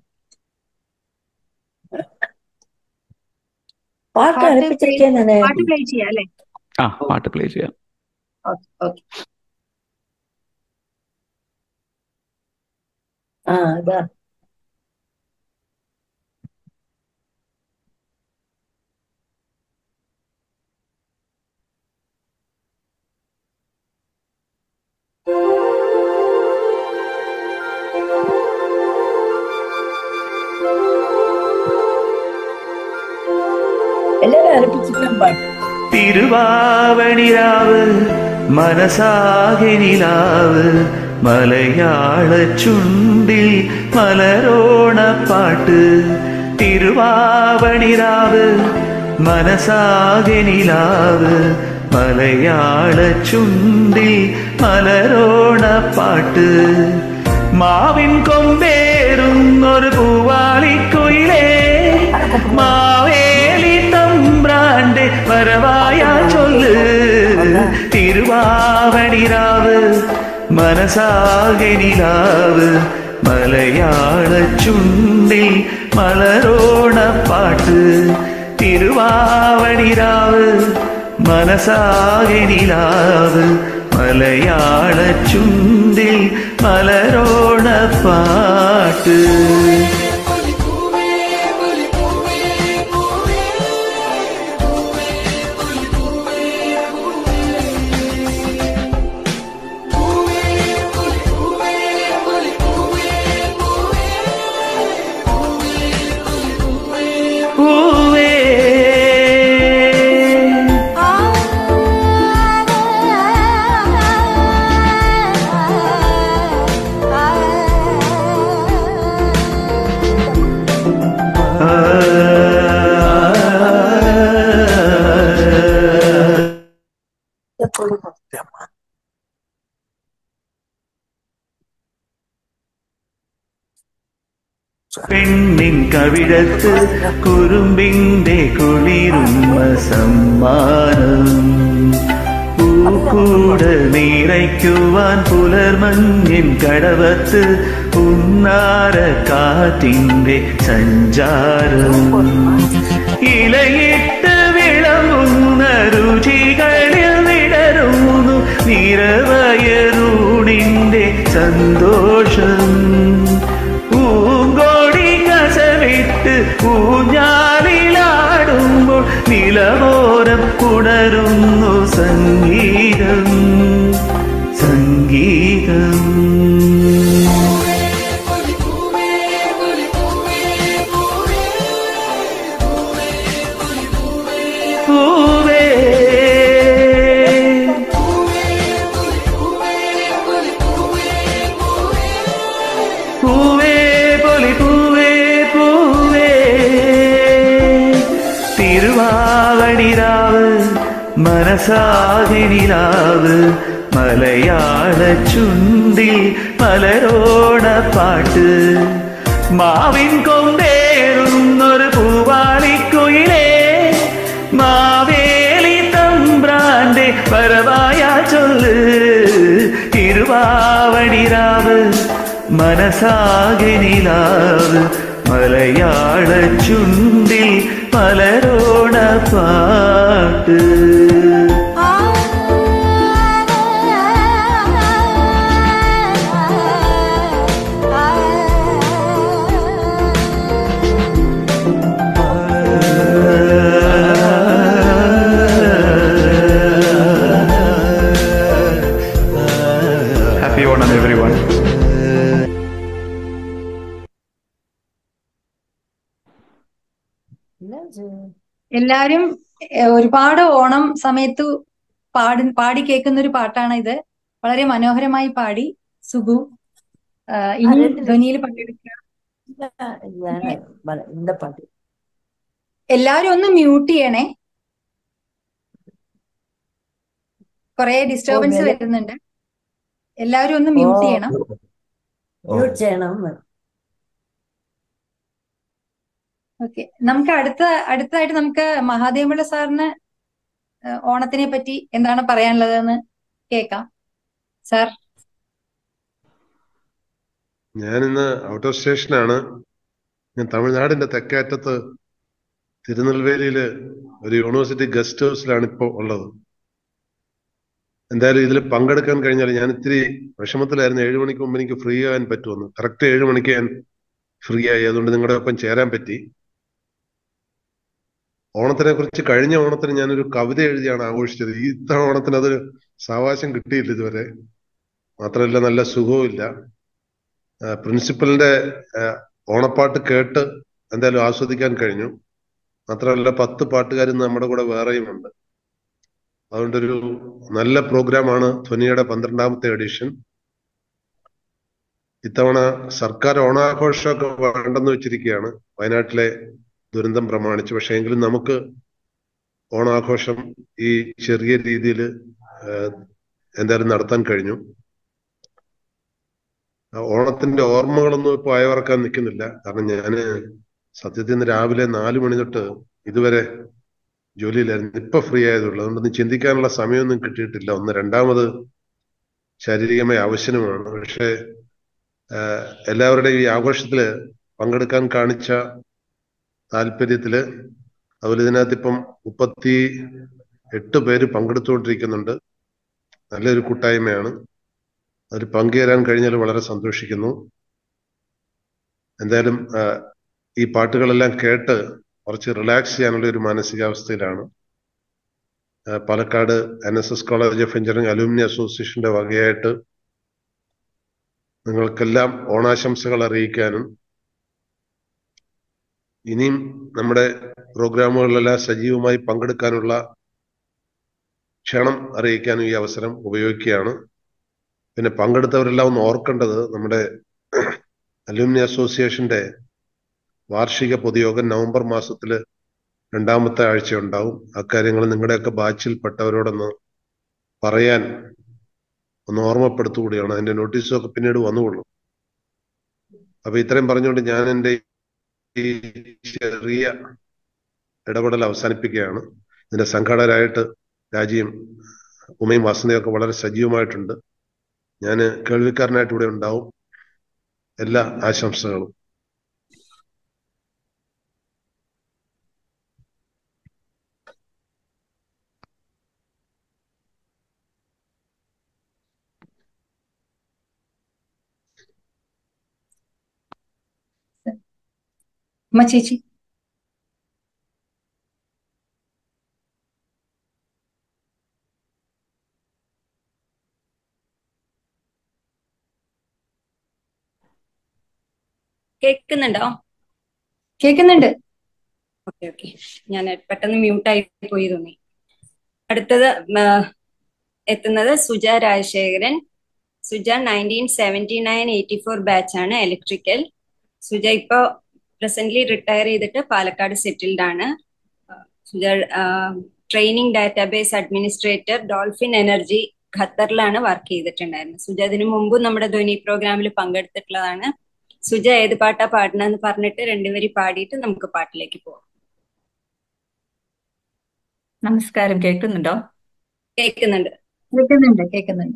പാട്ട് പാട്ട് അടുപ്പിച്ചിരിക്കുന്നേ. പ്ലേ ചെയ്യാം അല്ലേ? ആ പാട്ട് പ്ലേ ചെയ്യാം. Okay okay. ഇതാ എല്ലാരും അടുപ്പിച്ചിരിക്കാൻ പാട്ട്. തിരുവാവണിരാവ് മനസാകെ നിലാവ് മലയാള ചുണ്ടിൽ മലരോണപ്പാട്ട്. തിരുവാവണിരാവ് മനസാകെ നിലാവ് മലയാള ചുണ്ടിൽ മലരോണപ്പാട്ട്. മാവിൻ കൊമ്പേറുന്നൊരു പൂവാളിക്കുയിലേ മാവേലി തമ്പ്രാന്റെ വരവായ ചൊല്ല്. തിരുവാവണിരാവ് മനസാകെ നിലാവ് മലയാള ചുണ്ടിൽ മലരോണപ്പാട്ട്. തിരുവാവണിരാവ് മനസാകെ നിലാവ് മലയാള ചുണ്ടിൽ മലരോണപ്പാട്ട്. പൂവേ പെണ്ണിൻ കവിടത്ത് കുറുമ്പിന്റെ കുളിരുമ്മ സമ്മാനം. പൂക്കൂട് നിറയ്ക്കുവാൻ പുലർമഞ്ഞിൻ കടവത്ത് ഉന്നാര കാറ്റിന്റെ സഞ്ചാരം. ഇലയിട്ട് വിളങ്ങുന്ന രുചികളിൽ വിടരുന്നു നിറവയറൂണിന്റെ സന്തോഷം. പൂങ്കോടി കസവിട്ട് ഊഞ്ഞാലിലാടുമ്പോൾ നിലവോരം ഉണരുന്നു സംഗീതം സംഗീതം. പൂവേ പൂവേ പൊലി പൂവേ പൂവേ. തിരുവാവണിരാവ് മനസാകെ നിലാവ് മലയാള ചുണ്ടിൽ മലരോണപ്പാട്ട്. മാവിൻ കൊമ്പേറുന്നൊരു പൂവാളിക്കുയിലേ മാവേലി തമ്പ്രാന്റെ വരവായ ചൊല്ല്. തിരുവാവണിരാവ് മനസാകെ നിലാവ് മലയാള ചുണ്ടിൽ മലരോണപ്പാട്ട്. Happy Onam everyone. എല്ലാരും ഒരുപാട് ഓണം സമയത്ത് പാടി കേൾക്കുന്ന ഒരു പാട്ടാണ് ഇത്. വളരെ മനോഹരമായി പാടി സുബു. ഇനി ധ്വനിയിൽ പങ്കെടുക്കുക. இந்த பாட்டு എല്ലാരും ഒന്ന് മ്യൂട്ട് ചെയ്യണേ, കുറെ ഡിസ്റ്റർബൻസ് വരുന്നുണ്ട്. എല്ലാരും ഒന്ന് മ്യൂട്ട് ചെയ്യണം. മ്യൂട്ട് ചെയ്യണം. ഓക്കെ, നമുക്ക് അടുത്തതായിട്ട് നമുക്ക് മഹാദേവപിള്ള സാറിന് ഓണത്തിനെ പറ്റി എന്താണ് പറയാനുള്ളതെന്ന് കേൾക്കാം. സാർ. ഞാനിന്ന് ഔട്ട് ഓഫ് സ്റ്റേഷനാണ്. ഞാൻ തമിഴ്നാടിന്റെ തെക്കേറ്റത്ത് തിരുനെൽവേലിയില് ഒരു യൂണിവേഴ്സിറ്റി ഗസ്റ്റ് ഹൗസിലാണ് ഇപ്പോൾ ഉള്ളത്. എന്തായാലും ഇതിൽ പങ്കെടുക്കാൻ കഴിഞ്ഞാൽ ഞാൻ ഇത്തിരി വിഷമത്തിലായിരുന്നു. 7 മണിക്ക് മുമ്പ് എനിക്ക് ഫ്രീ ആകാൻ പറ്റുമെന്ന്. കറക്റ്റ് 7 മണിക്ക് ഞാൻ ഫ്രീ ആയി. അതുകൊണ്ട് നിങ്ങളുടെ ഒപ്പം ചേരാൻ പറ്റി. ഓണത്തിനെ കുറിച്ച് കഴിഞ്ഞ ഓണത്തിന് ഞാനൊരു കവിത എഴുതിയാണ് ആഘോഷിച്ചത്. ഈ ഇത്തവണ ഓണത്തിന് അത് സാവകാശം കിട്ടിയില്ല ഇതുവരെ. മാത്രമല്ല നല്ല സുഖവും ഇല്ല. പ്രിൻസിപ്പലിന്റെ ഓണപ്പാട്ട് കേട്ട് എന്തായാലും ആസ്വദിക്കാൻ കഴിഞ്ഞു. മാത്രമല്ല 10 പാട്ടുകാർ നമ്മുടെ കൂടെ വേറെയും ഉണ്ട്. അതുകൊണ്ടൊരു നല്ല പ്രോഗ്രാമാണ് ധ്വനിയുടെ 12ാമത്തെ എഡിഷൻ. ഇത്തവണ സർക്കാർ ഓണാഘോഷമൊക്കെ വേണ്ടെന്ന് വെച്ചിരിക്കുകയാണ് വയനാട്ടിലെ ദുരന്തം പ്രമാണിച്ച്. പക്ഷേ എങ്കിലും നമുക്ക് ഓണാഘോഷം ഈ ചെറിയ രീതിയിൽ എന്തായാലും നടത്താൻ കഴിഞ്ഞു. ഓണത്തിന്റെ ഓർമ്മകളൊന്നും ഇപ്പോൾ അയവറക്കാൻ നിൽക്കുന്നില്ല. കാരണം ഞാന് സത്യത്തിൽ നിന്ന് രാവിലെ 4 മണി തൊട്ട് ഇതുവരെ ജോലിയിലായിരുന്നു. ഇപ്പൊ ഫ്രീ ആയതുള്ളൂ. അതുകൊണ്ടൊന്നും ചിന്തിക്കാനുള്ള സമയമൊന്നും കിട്ടിയിട്ടില്ല. ഒന്ന്, രണ്ടാമത് ശാരീരികമായ അവശനുമാണ്. പക്ഷെ എല്ലാവരുടെയും ഈ ആഘോഷത്തില് പങ്കെടുക്കാൻ കാണിച്ച താല്പര്യത്തില് അതുപോലെ ഇതിനകത്ത് ഇപ്പം 38 പേര് പങ്കെടുത്തുകൊണ്ടിരിക്കുന്നുണ്ട്. നല്ലൊരു കൂട്ടായ്മയാണ്. അതിൽ പങ്കുചേരാൻ കഴിഞ്ഞാൽ വളരെ സന്തോഷിക്കുന്നു. എന്തായാലും ഈ പാട്ടുകളെല്ലാം കേട്ട് കുറച്ച് റിലാക്സ് ചെയ്യാനുള്ള ഒരു മാനസികാവസ്ഥയിലാണ്. Palakkad NSS college of engineering alumni അസോസിയേഷന്റെ വകയായിട്ട് നിങ്ങൾക്കെല്ലാം ഓണാശംസകൾ അറിയിക്കാനും ഇനിയും നമ്മുടെ പ്രോഗ്രാമുകളിലെല്ലാം സജീവമായി പങ്കെടുക്കാനുള്ള ക്ഷണം അറിയിക്കാനും ഈ അവസരം ഉപയോഗിക്കുകയാണ്. പിന്നെ പങ്കെടുത്തവരെല്ലാം ഒന്ന് ഓർക്കേണ്ടത്, നമ്മുടെ അലൂമിനി അസോസിയേഷന്റെ വാർഷിക പൊതുയോഗം നവംബർ മാസത്തില് 2ാമത്തെ ആഴ്ച ഉണ്ടാവും. അക്കാര്യങ്ങൾ നിങ്ങളുടെയൊക്കെ ബാച്ചിൽപ്പെട്ടവരോടൊന്ന് പറയാൻ ഒന്ന് ഓർമ്മപ്പെടുത്തുകൂടിയാണ്. അതിന്റെ നോട്ടീസും ഒക്കെ പിന്നീട് വന്നുകൊള്ളും. അപ്പൊ ഇത്രയും പറഞ്ഞുകൊണ്ട് ഞാൻ എൻ്റെ ഈ ചെറിയ ഇടപെടൽ അവസാനിപ്പിക്കുകയാണ്. ഇതിന്റെ സംഘാടകരായിട്ട് രാജിയും ഉമയും വാസനയൊക്കെ വളരെ സജീവമായിട്ടുണ്ട്. ഞാൻ കേൾവിക്കാരനായിട്ട് ഇവിടെ ഉണ്ടാവും. എല്ലാ ആശംസകളും. ചേച്ചി. കേൾക്കുന്നുണ്ടോ? കേൾക്കുന്നുണ്ട്. Okay okay. ഞാൻ പെട്ടെന്ന് മ്യൂട്ടായി പോയി തോന്നി. അടുത്തത് എത്തുന്നത് സുജ രാജശേഖരൻ. സുജ 1979-84 ബാച്ചാണ് ഇലക്ട്രിക്കൽ. സുജ ഇപ്പോ പ്രസന്റ്ലി റിട്ടയർ ചെയ്തിട്ട് പാലക്കാട് സെറ്റിൽഡ് ആണ്. Suja training database administrator Dolphin Energy ഖത്തറിലാണ് വർക്ക് ചെയ്തിട്ടുണ്ടായിരുന്നത്. സുജ അതിനു മുമ്പ് നമ്മുടെ ധ്വനി പ്രോഗ്രാമിൽ പങ്കെടുത്തിട്ടുള്ളതാണ്. സുജ ഏത് പാട്ടാ പാടണമെന്ന് പറഞ്ഞിട്ട് 2 വരി പാടിയിട്ട് നമുക്ക് പാട്ടിലേക്ക് പോവാം. നമസ്കാരം. കേൾക്കുന്നുണ്ടോ? കേൾക്കുന്നുണ്ട്. കേൾക്കുന്നുണ്ട്.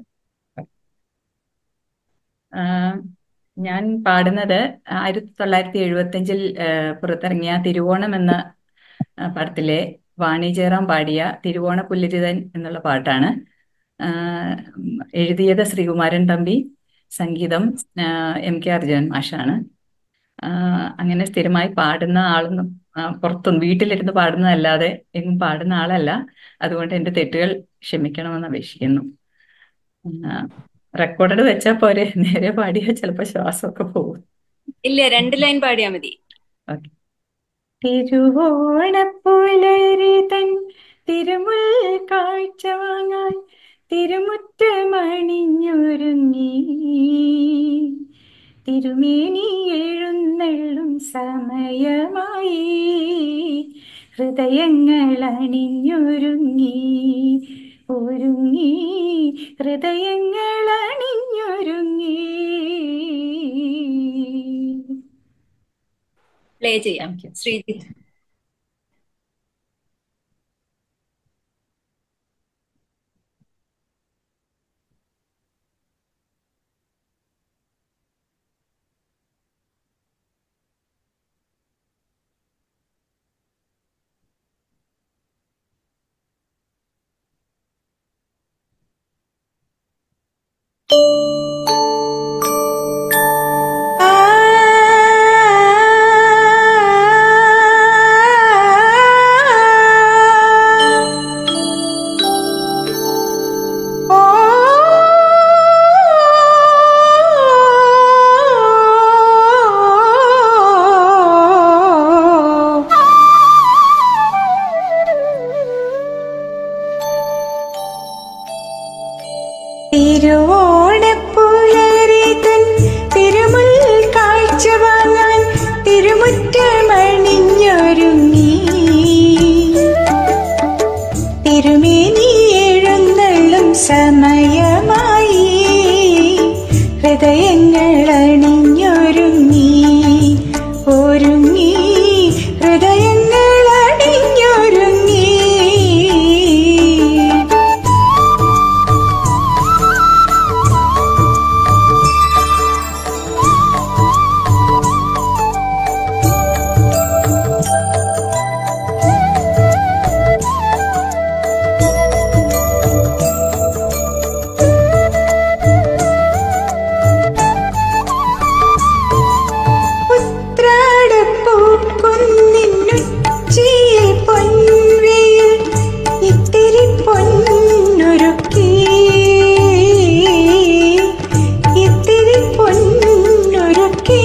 ഞാൻ പാടുന്നത് 1975 പുറത്തിറങ്ങിയ തിരുവോണം എന്ന പടത്തിലെ വാണി ജയറാം പാടിയ തിരുവോണ പുല്ലരിതൻ എന്നുള്ള പാട്ടാണ്. എഴുതിയത് ശ്രീകുമാരൻ തമ്പി, സംഗീതം MK അർജുനൻ മാഷാണ്. അങ്ങനെ സ്ഥിരമായി പാടുന്ന ആളൊന്നും പുറത്തൊന്നും വീട്ടിലിരുന്ന് പാടുന്നതല്ലാതെ എങ്ങും പാടുന്ന ആളല്ല. അതുകൊണ്ട് എൻ്റെ തെറ്റുകൾ ക്ഷമിക്കണമെന്ന് അപേക്ഷിക്കുന്നു. റെക്കോർഡ് വെച്ചാൽ പോരെ, നേരെ പാടിയാൽ ചിലപ്പോൾ ശ്വാസമൊക്കെ പോകും. ഇല്ല, 2 ലൈൻ പാടിയാൽ മതി. ഓക്കെ. തിരുവോണപ്പുലരിതൻ തിരുമുൽ കാഴ്ച വാങ്ങാൻ തിരുമുറ്റമണിഞ്ഞൊരുങ്ങി തിരുമേനി എഴുന്നള്ളും സമയമായി ഹൃദയങ്ങൾ അണിഞ്ഞൊരുങ്ങി ഒരുങ്ങി ഹൃദയങ്ങൾ അണിഞ്ഞൊരുങ്ങി. പ്ലേ ചെയ്യാം ശ്രീജിത്ത്. തിരുവോണപ്പുലരിതൻ തിരുമുൽ കാഴ്ച വാങ്ങാൻ തിരുമുറ്റമണിഞ്ഞൊരുങ്ങി തിരുമേനി എഴുന്നള്ളും സമയമായി ഹൃദയങ്ങൾ അണിഞ്ഞൊരുങ്ങി ഒരുങ്ങി ഹൃദയങ്ങൾ അണിഞ്ഞൊരുങ്ങി. ഉത്രാടപ്പൂക്കുന്നിന്നുച്ചിയിൽ പൊൻവെയിൽ ഇത്തിരി പൊന്നുരുക്കി ഇത്തിരി പൊന്നുരുക്കി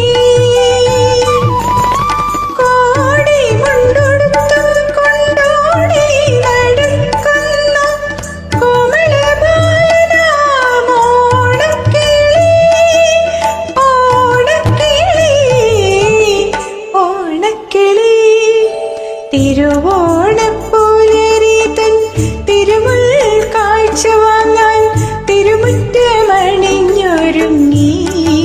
കോടി മുണ്ടുടുത്തും കൊണ്ടോടി നടക്കുന്ന കോമളബാലനാം ഓണക്കിളി ഓണക്കിളി ഓണക്കിളി തിരുവോണപ്പുലരിതൻ തിരുമുൽ കാഴ്ച വാങ്ങാൻ തിരുമുറ്റമണിഞ്ഞൊരുങ്ങി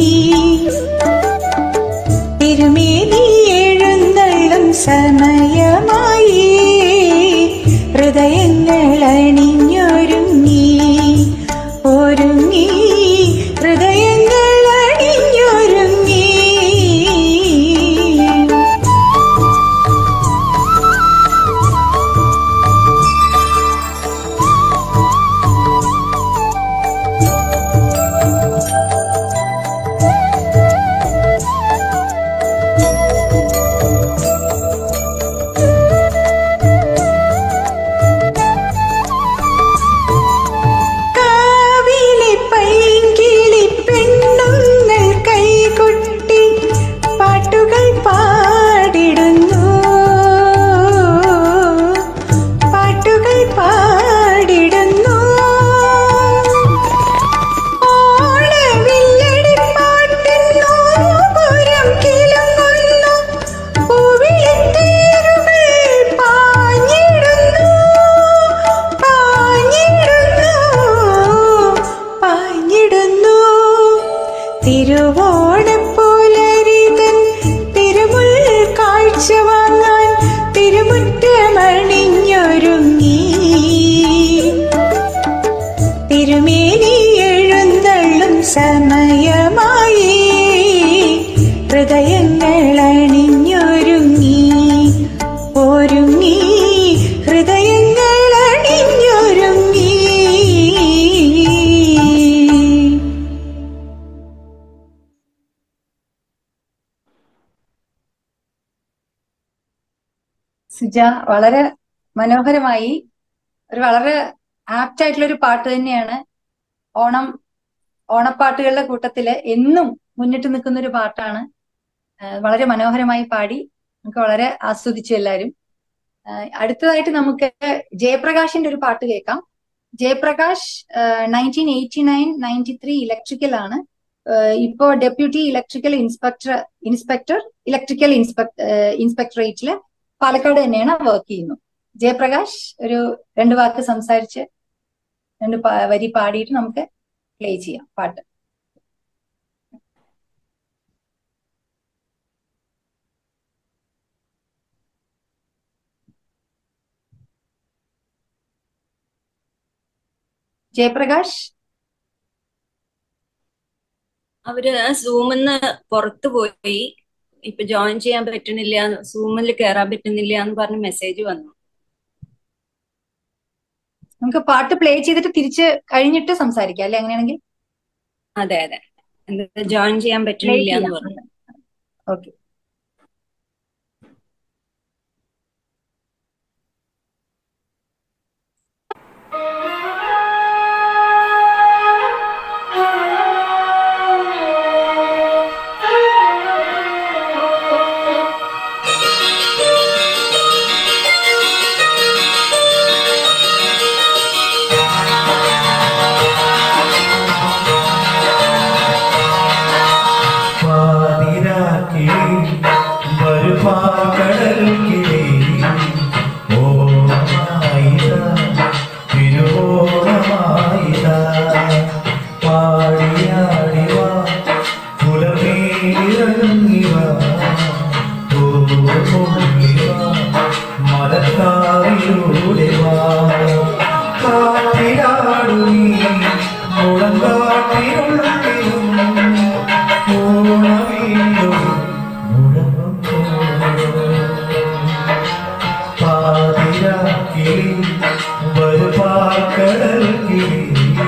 തിരുമേനി എഴുന്നള്ളും സമയമായി ഹൃദയങ്ങൾ അണിഞ്ഞൊരുങ്ങി ഒരുങ്ങി ഹൃദയങ്ങൾ അണിഞ്ഞൊരുങ്ങി. കാവിലെ പൈങ്കിളി പെണ്ണുങ്ങൾ കൈകൊട്ടി പാട്ടുകൾ പാടിടുന്നു പാട്ടുകൾ പാടിടുന്നു ഓണവില്ലടിപ്പാട്ടിന്നു പുരം കിലുങ്ങുന്നു പൂവിളിത്തേരുകൾ പാഞ്ഞിടുന്നു പാഞ്ഞിടുന്നു പാഞ്ഞിടുന്നു തിരുവോണപ്പുലരിതൻ തിരുമുൽ കാഴ്ച വാങ്ങാൻ തിരുമുറ്റമണിഞ്ഞൊരുങ്ങി തിരുമേനി എഴുന്നള്ളും സമയമായി ഹൃദയങ്ങൾ അണിഞ്ഞൊരുങ്ങി ഒരുങ്ങി ഹൃദയങ്ങൾ അണിഞ്ഞൊരുങ്ങി. സുജ വളരെ മനോഹരമായി ഒരു വളരെ ആപ്റ്റ് ആയിട്ടുള്ള ഒരു പാട്ട് തന്നെയാണ്. ഓണപ്പാട്ടുകളുടെ കൂട്ടത്തില് എന്നും മുന്നിട്ട് നിൽക്കുന്ന ഒരു പാട്ടാണ്. വളരെ മനോഹരമായി പാടി, നമുക്ക് വളരെ ആസ്വദിച്ചു എല്ലാവരും. അടുത്തതായിട്ട് നമുക്ക് ജയപ്രകാശിന്റെ ഒരു പാട്ട് കേൾക്കാം. ജയപ്രകാശ് 1989-93 ഇലക്ട്രിക്കൽ ആണ്. ഇപ്പോ ഡെപ്യൂട്ടി ഇലക്ട്രിക്കൽ ഇൻസ്പെക്ടറേറ്റില് പാലക്കാട് തന്നെയാണ് വർക്ക് ചെയ്യുന്നു. ജയപ്രകാശ് ഒരു 2 വാക്ക് സംസാരിച്ച് 2 വരി പാടിയിട്ട് നമുക്ക് പ്ലേ ചെയ്യാം പാട്ട്. ജയപ്രകാശ്, അവര് സൂമിന്ന് പുറത്തു പോയി, ഇപ്പൊ ജോയിൻ ചെയ്യാൻ പറ്റുന്നില്ല, സൂമിൽ കയറാൻ പറ്റുന്നില്ല എന്ന് പറഞ്ഞ് മെസ്സേജ് വന്നു. നമുക്ക് പാട്ട് പ്ലേ ചെയ്തിട്ട് തിരിച്ച് കഴിഞ്ഞിട്ട് സംസാരിക്കാം അല്ലെ? അങ്ങനെയാണെങ്കിൽ അതെ അതെ, എന്താ ജോയിൻ ചെയ്യാൻ പറ്റുന്നില്ല എന്ന് പറഞ്ഞു. ഓക്കെ. പാടിയാടിവാ പുലമേലിറങ്ങിവാ പൂമുള്ളിവാ മലക്കാവിലൂടെ വാ കാറ്റിലാടുനീ മുളങ്കാട്ടിനുള്ളിലും ഓണമീണ്ടും പാതിരാക്കിളി വരുപാക്കടൽ കിളി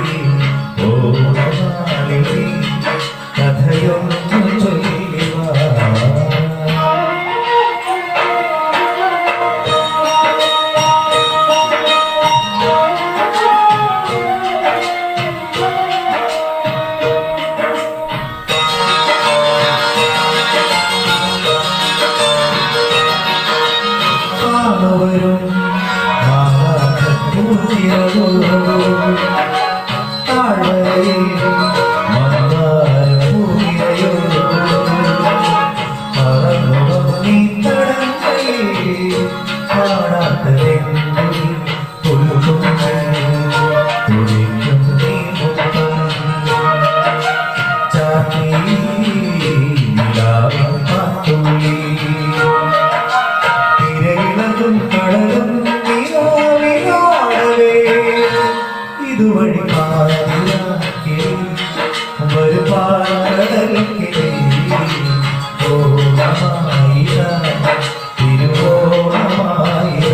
ഓണമാലിനി കഥയൊന്നു ചൊല്ലിവാ ഇതുവഴി വരുപാടൽ കിളി ഓണമായിര തിരുവോണമായിര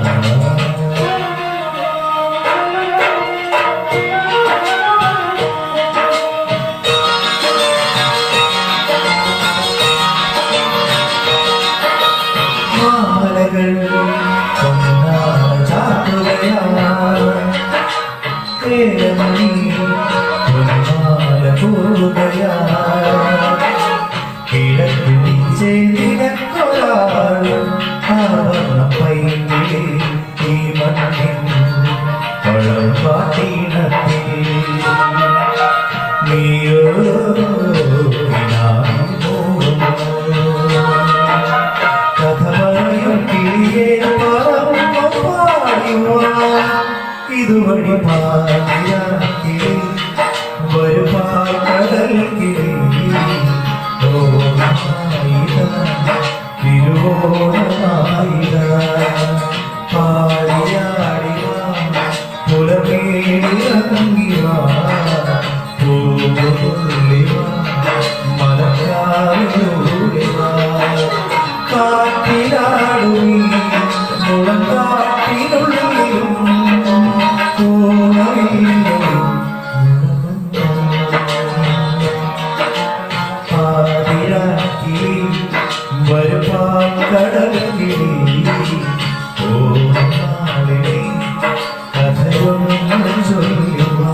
മാലകൾ മണി പൊന്മാല പൂകയാ കിഴക്കുനിക്കൊരാൾ ആവർണ പൈങ്കിളി ഈ മണ്ണിൻ വളം പാട്ടീണത്തിൽ നീയോ കഥ പറയും കിളിയെ പറന്നു പാടിവാ ഇതുവഴി പാതിരാക്കിളി വരുപാക്കടൽ കിളി ഓണമായിര തിരുവോണമായിര പാടിയാടിവാ പുലമേലിറങ്ങിവാ പൂവുള്ളിവാ മലക്കാവിലൂടെവാ കാറ്റിലാടുനീ മുളങ്കാട്ടിനുള്ളിലും വരുപാക്കടൽ കിളി ഓണമാലിനി കഥയൊന്നു ചൊല്ലിവാ.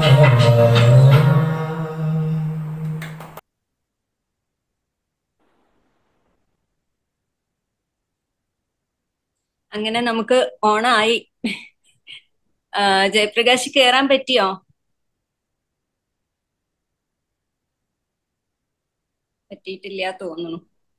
അങ്ങനെ നമുക്ക് ഓണമായി. ജയപ്രകാശ് കേറാൻ പറ്റിയോ? പറ്റിയിട്ടില്ല തോന്നുന്നു.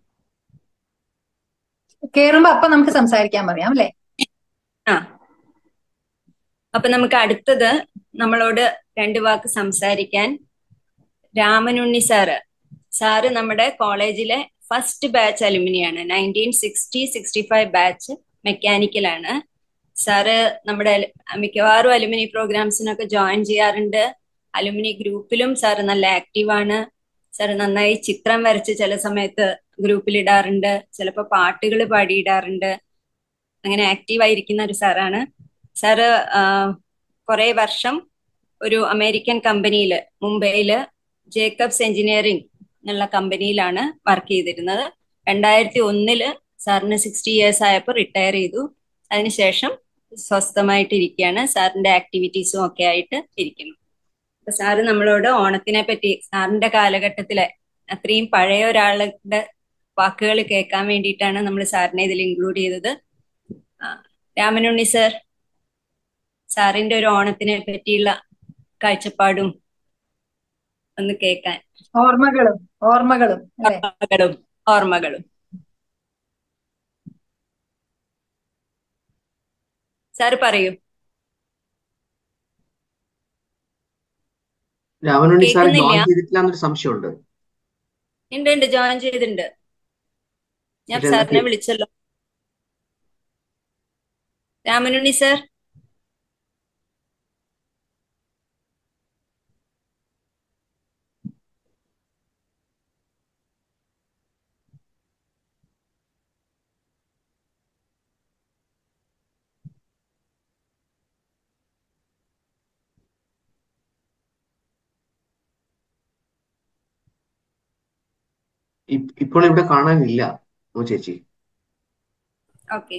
കേറുമ്പോ അപ്പൊ നമുക്ക് സംസാരിക്കാൻ പറയാം അല്ലെ? ആ, അപ്പൊ നമുക്ക് അടുത്തത് നമ്മളോട് രണ്ടു വാക്ക് സംസാരിക്കാൻ രാമനുണ്ണി സാറ് നമ്മുടെ കോളേജിലെ ഫസ്റ്റ് ബാച്ച് അലുമിനിയാണ്. 1960-65 ബാച്ച് മെക്കാനിക്കലാണ്. സാറ് നമ്മുടെ മിക്കവാറും അലുമിനി പ്രോഗ്രാംസിനൊക്കെ ജോയിൻ ചെയ്യാറുണ്ട്. അലുമിനി ഗ്രൂപ്പിലും സാറ് നല്ല ആക്റ്റീവാണ്. സാറ് നന്നായി ചിത്രം വരച്ച് ചില സമയത്ത് ഗ്രൂപ്പിലിടാറുണ്ട്, ചിലപ്പോൾ പാട്ടുകൾ പാടിയിടാറുണ്ട്. അങ്ങനെ ആക്റ്റീവായിരിക്കുന്ന ഒരു സാറാണ്. സാറ് കുറെ വർഷം ഒരു അമേരിക്കൻ കമ്പനിയിൽ മുംബൈയില് ജേക്കബ്സ് എഞ്ചിനീയറിംഗ് എന്നുള്ള കമ്പനിയിലാണ് വർക്ക് ചെയ്തിരുന്നത്. 2001 സാറിന് 60 ഇയേഴ്സ് ആയപ്പോൾ റിട്ടയർ ചെയ്തു. അതിനുശേഷം സ്വസ്ഥമായിട്ടിരിക്കുകയാണ്. സാറിന്റെ ആക്ടിവിറ്റീസും ഒക്കെ ആയിട്ട് ഇരിക്കുന്നു. അപ്പൊ സാറ് നമ്മളോട് ഓണത്തിനെ പറ്റി സാറിന്റെ കാലഘട്ടത്തിലെ അത്രയും പഴയ ഒരാളുടെ വാക്കുകൾ കേൾക്കാൻ വേണ്ടിയിട്ടാണ് നമ്മൾ സാറിനെ ഇതിൽ ഇൻക്ലൂഡ് ചെയ്തത്. രാമനുണ്ണി സാറിന്റെ ഒരു ഓണത്തിനെ പറ്റിയുള്ള കാഴ്ചപ്പാടും ഒന്ന് കേൾക്കാൻ. ഓർമ്മകളും സാറ് പറയൂ. രാമനുണ്ണി സാർ കേൾക്കുന്നില്ല? ജോയിൻ ചെയ്തിട്ടില്ല എന്നൊരു സംശയമുണ്ട്. ഉണ്ട് ജോയിൻ ചെയ്തിട്ടുണ്ട്. ഞാൻ പക്ഷെ എന്താ സാറിനെ വിളിച്ചല്ലോ. രാമനുണ്ണി സാർ. ഇപ്പോൾ ഇവിടെ കാണാനില്ല ചേച്ചി. ഓക്കെ.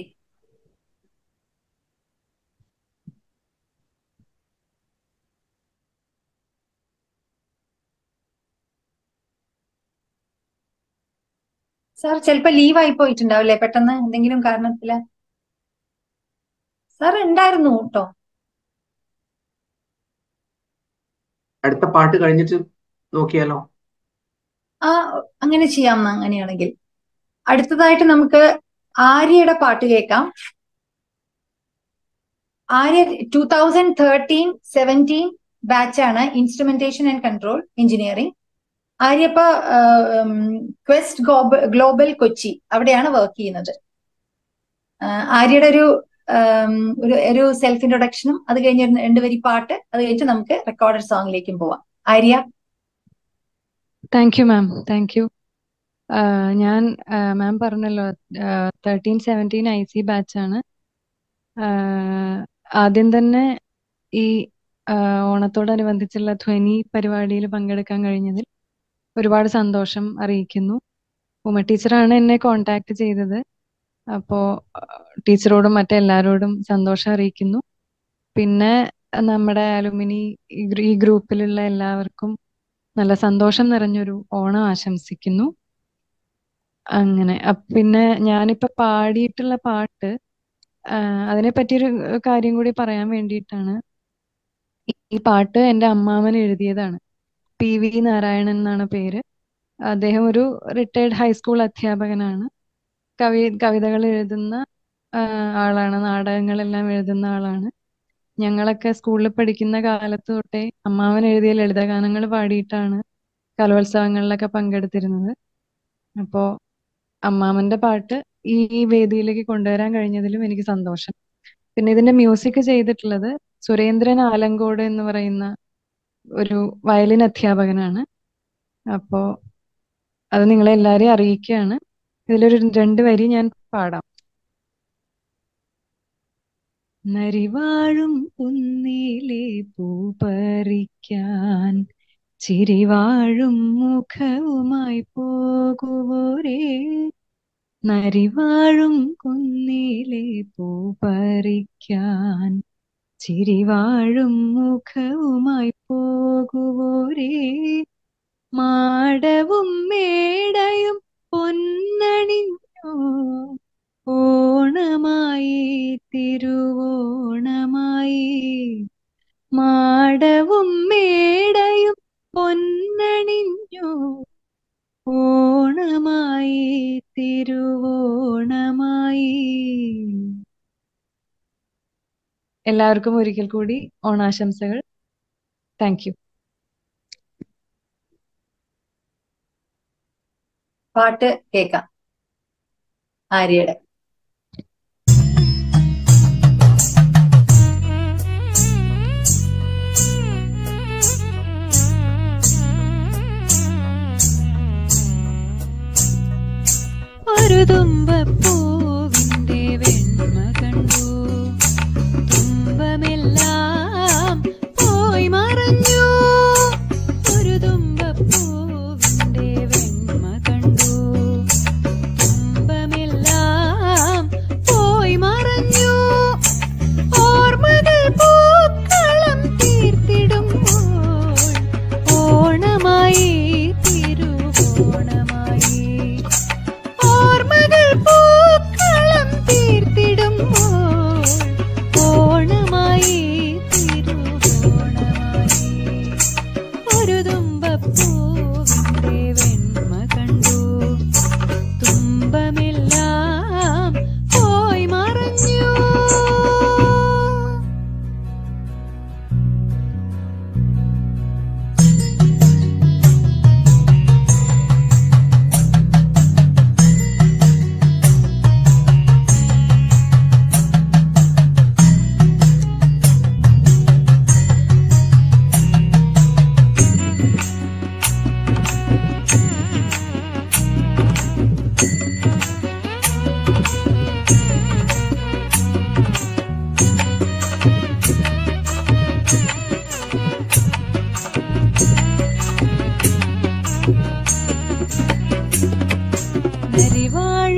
സാർ ചിലപ്പോ ലീവായി പോയിട്ടുണ്ടാവില്ലേ പെട്ടെന്ന് എന്തെങ്കിലും കാരണത്തില്? സാർ ഉണ്ടായിരുന്നു കേട്ടോ. അടുത്ത പാട്ട് കഴിഞ്ഞിട്ട് നോക്കിയാലോ? ആ, അങ്ങനെ ചെയ്യാം. അങ്ങനെയാണെങ്കിൽ അടുത്തതായിട്ട് നമുക്ക് ആര്യയുടെ പാട്ട് കേൾക്കാം. ആര്യ 2013-17 ബാച്ചാണ്, instrumentation and control engineering. Arya ഇപ്പൊ ക്വസ്റ്റ് ഗ്ലോബൽ കൊച്ചി അവിടെയാണ് വർക്ക് ചെയ്യുന്നത്. ആര്യയുടെ ഒരു സെൽഫ് ഇൻട്രൊഡക്ഷനും അത് കഴിഞ്ഞ് 2 വരി പാട്ട്, അത് കഴിഞ്ഞിട്ട് നമുക്ക് റെക്കോർഡഡ് സോങ്ങിലേക്കും പോവാം. Arya. Thank you ma'am, thank you. ഞാൻ മാം പറഞ്ഞല്ലോ 13-17 IC ബാച്ചാണ്. ആദ്യം തന്നെ ഈ ഓണത്തോടനുബന്ധിച്ചുള്ള ധ്വനി പരിപാടിയിൽ പങ്കെടുക്കാൻ കഴിഞ്ഞതിൽ ഒരുപാട് സന്തോഷം അറിയിക്കുന്നു. ഉമ ടീച്ചറാണ് എന്നെ കോണ്ടാക്ട് ചെയ്തത്. അപ്പോൾ ടീച്ചറോടും മറ്റെല്ലാവരോടും സന്തോഷം അറിയിക്കുന്നു. പിന്നെ നമ്മുടെ അലുമിനി ഈ ഗ്രൂപ്പിലുള്ള എല്ലാവർക്കും നല്ല സന്തോഷം നിറഞ്ഞൊരു ഓണം ആശംസിക്കുന്നു. അങ്ങനെ പിന്നെ ഞാനിപ്പോൾ പാടിയിട്ടുള്ള പാട്ട്, അതിനെ പറ്റിയൊരു കാര്യം കൂടി പറയാൻ വേണ്ടിയിട്ടാണ്. ഈ പാട്ട് എൻ്റെ അമ്മാവൻ എഴുതിയതാണ്. PV നാരായണൻ എന്നാണ് പേര്. അദ്ദേഹം ഒരു റിട്ടയർഡ് ഹൈസ്കൂൾ അധ്യാപകനാണ്. കവിതകൾ എഴുതുന്ന ആളാണ്, നാടകങ്ങളെല്ലാം എഴുതുന്ന ആളാണ്. ഞങ്ങളൊക്കെ സ്കൂളിൽ പഠിക്കുന്ന കാലത്ത് തൊട്ടേ അമ്മാവൻ എഴുതിയ ലളിതഗാനങ്ങൾ പാടിയിട്ടാണ് കലോത്സവങ്ങളിലൊക്കെ പങ്കെടുത്തിരുന്നത്. അപ്പോൾ അമ്മാവന്റെ പാട്ട് ഈ വേദിയിലേക്ക് കൊണ്ടുവരാൻ കഴിഞ്ഞതിലും എനിക്ക് സന്തോഷം. പിന്നെ ഇതിന്റെ മ്യൂസിക് ചെയ്തിട്ടുള്ളത് സുരേന്ദ്രൻ ആലങ്കോട് എന്ന് പറയുന്ന ഒരു വയലിൻ അധ്യാപകനാണ്. അപ്പോൾ അത് നിങ്ങളെല്ലാവരെയും അറിയിക്കുകയാണ്. ഇതിലൊരു 2 വരി ഞാൻ പാടാം. നരിവാഴും കുന്നിലെ പൂ പറിക്കാൻ ചിരിവാഴും മുഖവുമായി പോകുവോരേ, നരിവാഴും കുന്നിലെ പൂ പറിക്കാൻ ചിരിവാഴും മുഖവുമായി പോകുവോരേ, മാടവും മേടയും പൊന്നണിഞ്ഞോ ഓണമായി തിരുവോണമായി, മാടവും മേടയും പൊന്നണിഞ്ഞോ ഓണമായി തിരുവോണമായി. എല്ലാവർക്കും ഒരിക്കൽ കൂടി ഓണാശംസകൾ. Thank you. പാട്ട് കേൾക്കാം ആര്യയുടെ. ഒരു തുമ്പപ്പൂവിന്റെ വെണ്മ കണ്ടു, തുമ്പമെല്ലാം പോയി മറഞ്ഞു. ഒരു തുമ്പപ്പൂവിന്റെ വെണ്മ കണ്ടു, തുമ്പമെല്ലാം പോയി മറഞ്ഞു. ഓർമ്മകൾ പൂക്കളം തീർത്തിടുമ്പോൾ ഓണമായി തിരുവോണമായി, ഓർമ്മകൾ പൂ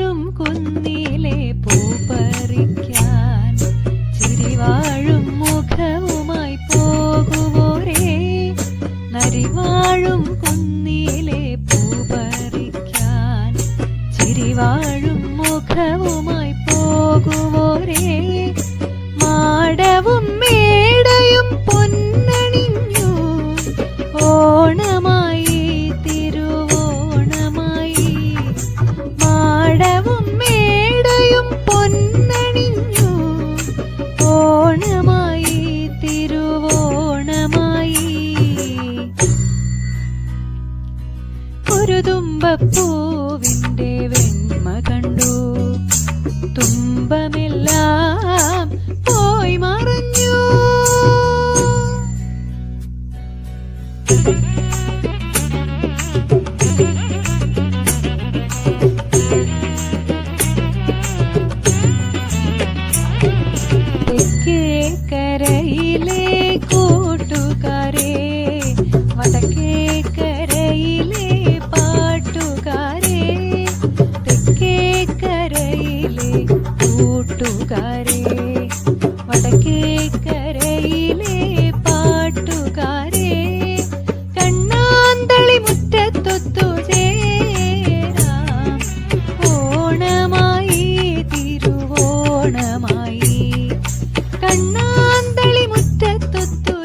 നരിവാഴും കുന്നിലെ പൂ പറിക്കാൻ ചിരിവാഴും മുഖവുമായി പോകുവോരേ നരിവാഴും കുന്നിലെ പൂ പറിക്കാൻ ചിരിവാഴും മുഖവുമായി പോകുവോരേ മാടവും മേടയും പൊന്നണിഞ്ഞു ഓണമായി തിരുവോണമായി മാടവും മേടയും പൊന്നണിഞ്ഞു ഓണമായി തിരുവോണമായി ഒരു തുമ്പപ്പൂവിന്റെ വെണ്മ കണ്ടു തുമ്പമെല്ലാം പോയി മറഞ്ഞു തെക്കേ കരയിലെ കൂട്ടുകാരെ വടക്കേ കരയിലെ പാട്ടുകാരെ തെക്കേ കരയിലെ കൂട്ടുകാരെ വടക്കേ കരയിലെ പാട്ടുകാരെ കണ്ണാന്തളി മുറ്റത്തൊത്തു ചേരാം ഓണമായി തിരുവോണമായി കണ്ണാന്തളി മുറ്റത്തൊത്തു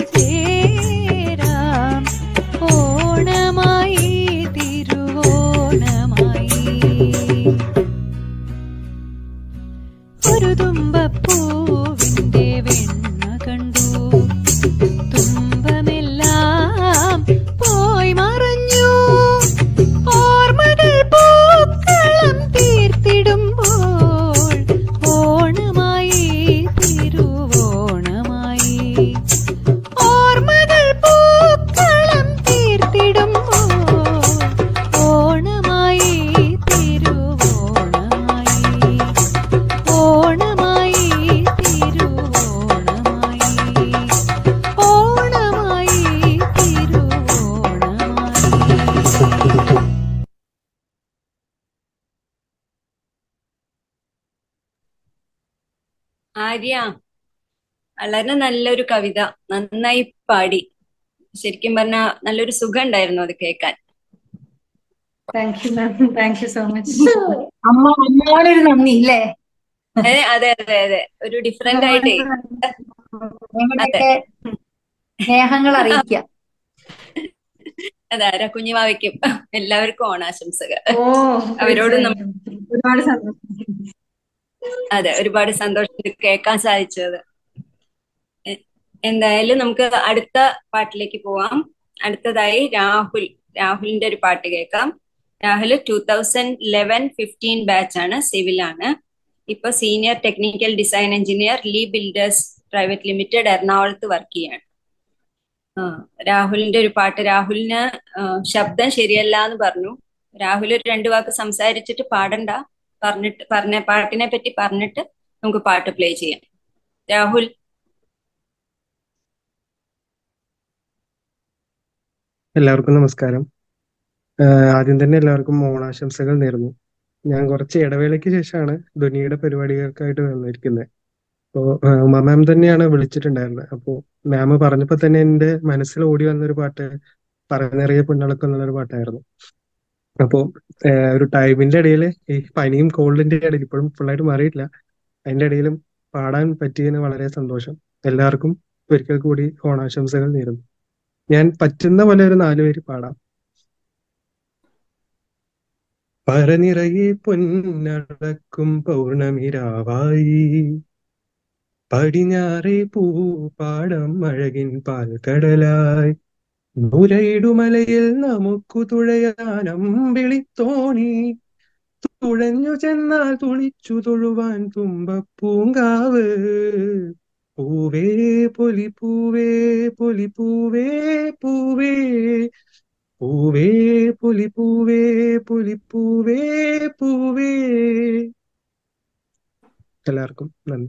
ചേരാം ഓണമായി തിരുവോണമായി ഒരു തുമ്പപ്പൂവിന്റെ വെണ്മ കണ്ടു തുമ്പമെല്ലാം പോയി മറഞ്ഞു ഓർമ്മകൾ പൂക്കളം തീർത്തിടുമ്പോൾ ഓണമായി തിരുവോണമായി ഓർമ്മകൾ പൂക്കളം തീർത്തിടുമ്പോൾ ഓണമായി തിരുവോണമായി ഓണമായി തിരുവോണമായി ഓണമായി തിരുവോണമായി ആര്യ വളരെ നല്ലൊരു കവിത, നന്നായി പാടി. ശരിക്കും പറഞ്ഞ നല്ലൊരു സുഖം ഉണ്ടായിരുന്നു അത് കേൾക്കാൻ. Thank you ma'am, thank you so much. അമ്മയോടൊരു നന്ദി ഇല്ലേ? അതെ അതെ അതെ, ഒരു ഡിഫറെന്റ് ആയിട്ടേ. ഞങ്ങളുടെയൊക്കെ സ്നേഹങ്ങൾ അറിയിക്കാം. അതാരാ കുഞ്ഞുമാവയ്ക്കും എല്ലാവർക്കും ഓണാശംസകൾ. ഓ അവരോട് ഒരുപാട് സന്തോഷം. അതെ, ഒരുപാട് സന്തോഷം ഇത് കേൾക്കാൻ സാധിച്ചത്. എന്തായാലും നമുക്ക് അടുത്ത പാട്ടിലേക്ക് പോവാം. അടുത്തതായി രാഹുലിന്റെ ഒരു പാട്ട് കേൾക്കാം. രാഹുൽ 2011-15 ബാച്ച് ആണ്, സിവിലാണ്. ഇപ്പൊ senior technical design engineer Lee Builders private limited എറണാകുളത്ത് വർക്ക് ചെയ്യാണ്. രാഹുലിന്റെ ഒരു പാട്ട്. രാഹുലിന് ശബ്ദം ശരിയല്ല എന്ന് പറഞ്ഞു. രാഹുൽ ഒരു 2 വാക്ക് സംസാരിച്ചിട്ട് പാടണ്ട, പറഞ്ഞ പാട്ടിനെ പറ്റി പറഞ്ഞിട്ട് നമുക്ക് പാട്ട് പ്ലേ ചെയ്യാം. രാഹുൽ. എല്ലാവർക്കും നമസ്കാരം. ആദ്യം തന്നെ എല്ലാവർക്കും ഓണാശംസകൾ നേരുന്നു. ഞാൻ കുറച്ച് ഇടവേളയ്ക്ക് ശേഷമാണ് ധ്വനിയുടെ പരിപാടികൾക്കായിട്ട് വന്നിരിക്കുന്നത്. അപ്പോൾ ഉമ മാം തന്നെയാണ് വിളിച്ചിട്ടുണ്ടായിരുന്നത്. അപ്പോൾ മാം പറഞ്ഞപ്പോൾ തന്നെ എൻ്റെ മനസ്സിൽ ഓടി വന്നൊരു പാട്ട് പറഞ്ഞറിയ പൊന്നളക്കം എന്നുള്ളൊരു പാട്ടായിരുന്നു. അപ്പോൾ ഒരു ടൈമിന്റെ ഇടയിൽ, ഈ പനിയും കോൾഡിന്റെ ഇടയിൽ, ഇപ്പോഴും ഫുള്ളായിട്ട് മാറിയിട്ടില്ല, അതിന്റെ ഇടയിലും പാടാൻ പറ്റിയതിന് വളരെ സന്തോഷം. എല്ലാവർക്കും ഒരിക്കൽ കൂടി ഓണാശംസകൾ നേരുന്നു. ഞാൻ പറ്റുന്ന പോലെ ഒരു 4 പേര് പാടാം. പറനിറയെ പൊന്നടക്കും പൗർണമിരാവായി, പടിഞ്ഞാറേ പൂപ്പാടം അഴകിൻ പാൽക്കടലായി, നുരയിടുമലയിൽ നമുക്കു തുഴയാനം വിളിത്തോണി, തുഴഞ്ഞു ചെന്നാൽ തുളിച്ചു തൊഴുവാൻ തുമ്പപ്പൂങ്കാവ്. പൂവേ പൊലിപ്പൂവേ പൊലിപ്പൂവേ പൂവേ, പൂവേ പൊലിപ്പൂവേ പൊലിപ്പൂവേ പൂവേ. എല്ലാവർക്കും നന്ദി.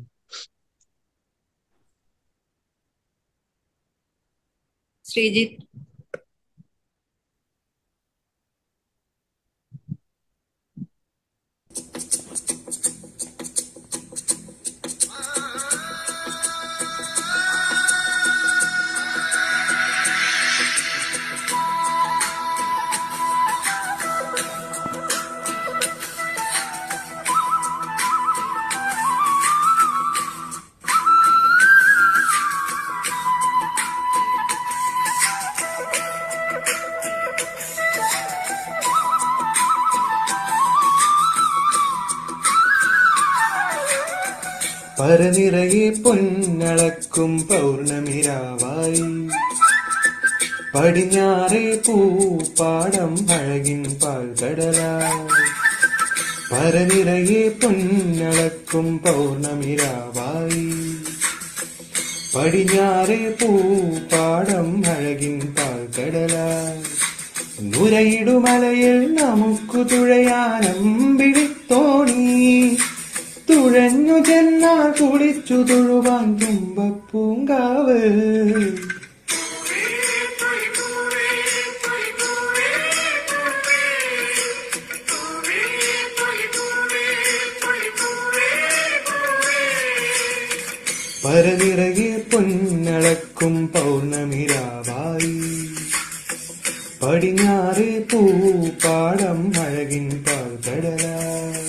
ശ്രീജിത്ത്. പരനിറയെ പൊന്നളക്കും പൗർണമിരാവായി പടിഞ്ഞാറേ പൂപ്പാടം അഴകിൻ പാൽക്കടലായി പരനിറയെ പൊന്നളക്കും പൗർണമിരാവായി പടിഞ്ഞാറേ പൂപ്പാടം അഴകിൻ പാൽക്കടലായി നുരയിടുമലയിൽ നമുക്കു തുഴയാനമ്പിളിത്തോണി തുഴഞ്ഞു ചെന്നാൽ കുളിച്ചു തൊഴുവാൻ തുമ്പപ്പൂങ്കാവ് പരനിറയെ പൊന്നളക്കും പൗർണമിരാവായി പടിഞ്ഞാറേ പൂപ്പാടം അഴകിൻ പാൽക്കടലായി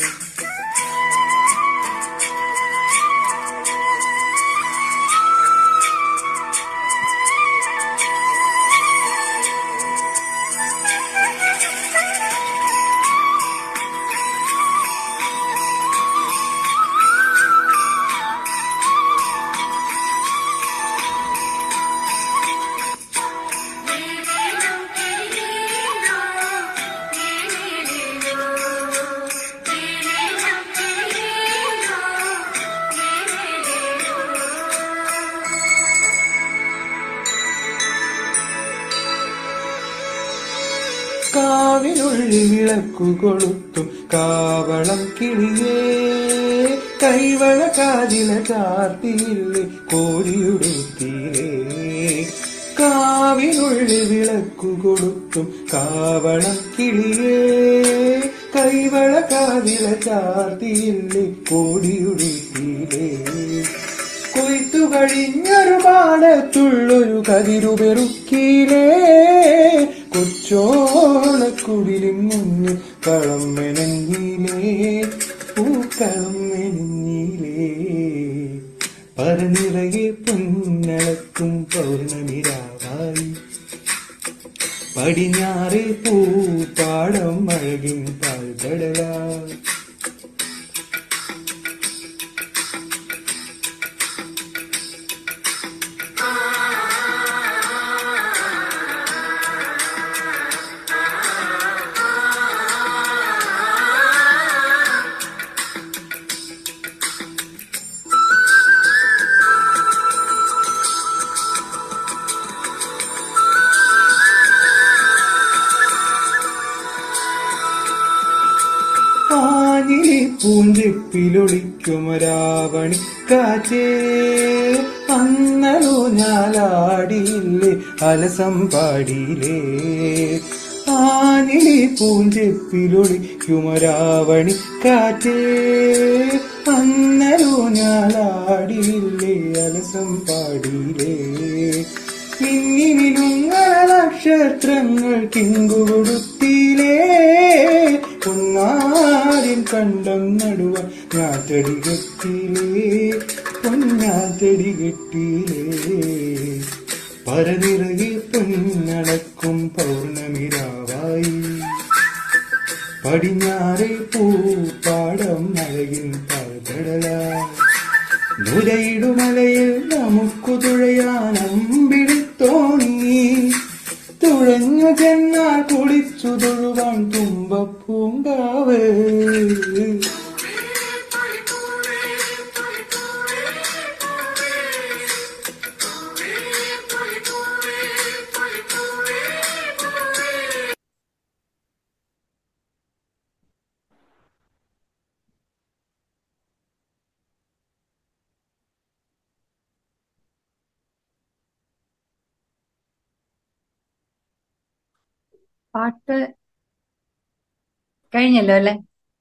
കാവിനുള്ളിൽ വിളക്കു കൊളുത്തും കാവളം കിളിയേ കൈവള കാതില ചാർത്തിയില്ലേ കോടിയുടുത്തിയിലേ കാവിനുള്ളിൽ വിളക്കു കൊളുത്തും കാവളം കിളിയേ കൈവള കാതില ചാർത്തിയില്ലേ കോടിയുടുത്തിയിലേ കൊയ്ത്തു കഴിഞ്ഞൊരു പാടത്തുള്ളൊരു കതിരുപെറുക്കിയിലേ കൊച്ചോളക്കുടിലും മുന്നിൽ കളം മെനഞ്ഞിലേ പൂക്കളം മെനഞ്ഞിലേ പരനിറയെ പൊന്നളക്കും പൗർണമിരാവായി പടിഞ്ഞാറേ പൂപ്പാടം അഴകിൻ പാൽക്കടലായി ആഞ്ഞിലി പൂഞ്ചിപ്പിലൊളിക്കുമൊരാവണിക്കാറ്റേ അന്നലോ ഞാലാടിയില്ലേ അലസം പാടിയില്ലേ ആഞ്ഞിലി പൂഞ്ചിപ്പിലൊളിക്കുമൊരാവണിക്കാറ്റേ അന്നലോ ഞാലാടിയില്ലേ അലസം പാടിയില്ലേ പിന്നിനിലുങ്ങ നക്ഷത്രങ്ങൾ കിങ്കുകൊടുത്തിലേ പൊന്നാരിൻ കണ്ടം നടുവ ഞാറ്റടി കെട്ടിലേ പൊന്നാറ്റടി കെട്ടിലേ പരനിറയെ പൊന്നളക്കും പൗർണമിരാവായി പടിഞ്ഞാറേ പൂപ്പാടം അഴകിൻ പാൽക്കടലായി നുരയിടുമലയിൽ നമുക്കു തുഴയാനമ്പിളിത്തോണി തുഴഞ്ഞു ചെന്നാൽ കുളിച്ചു തൊഴുവാൻ തുമ്പപ്പൂങ്കാവ് പാട്ട് കഴിഞ്ഞല്ലോ അല്ലെ?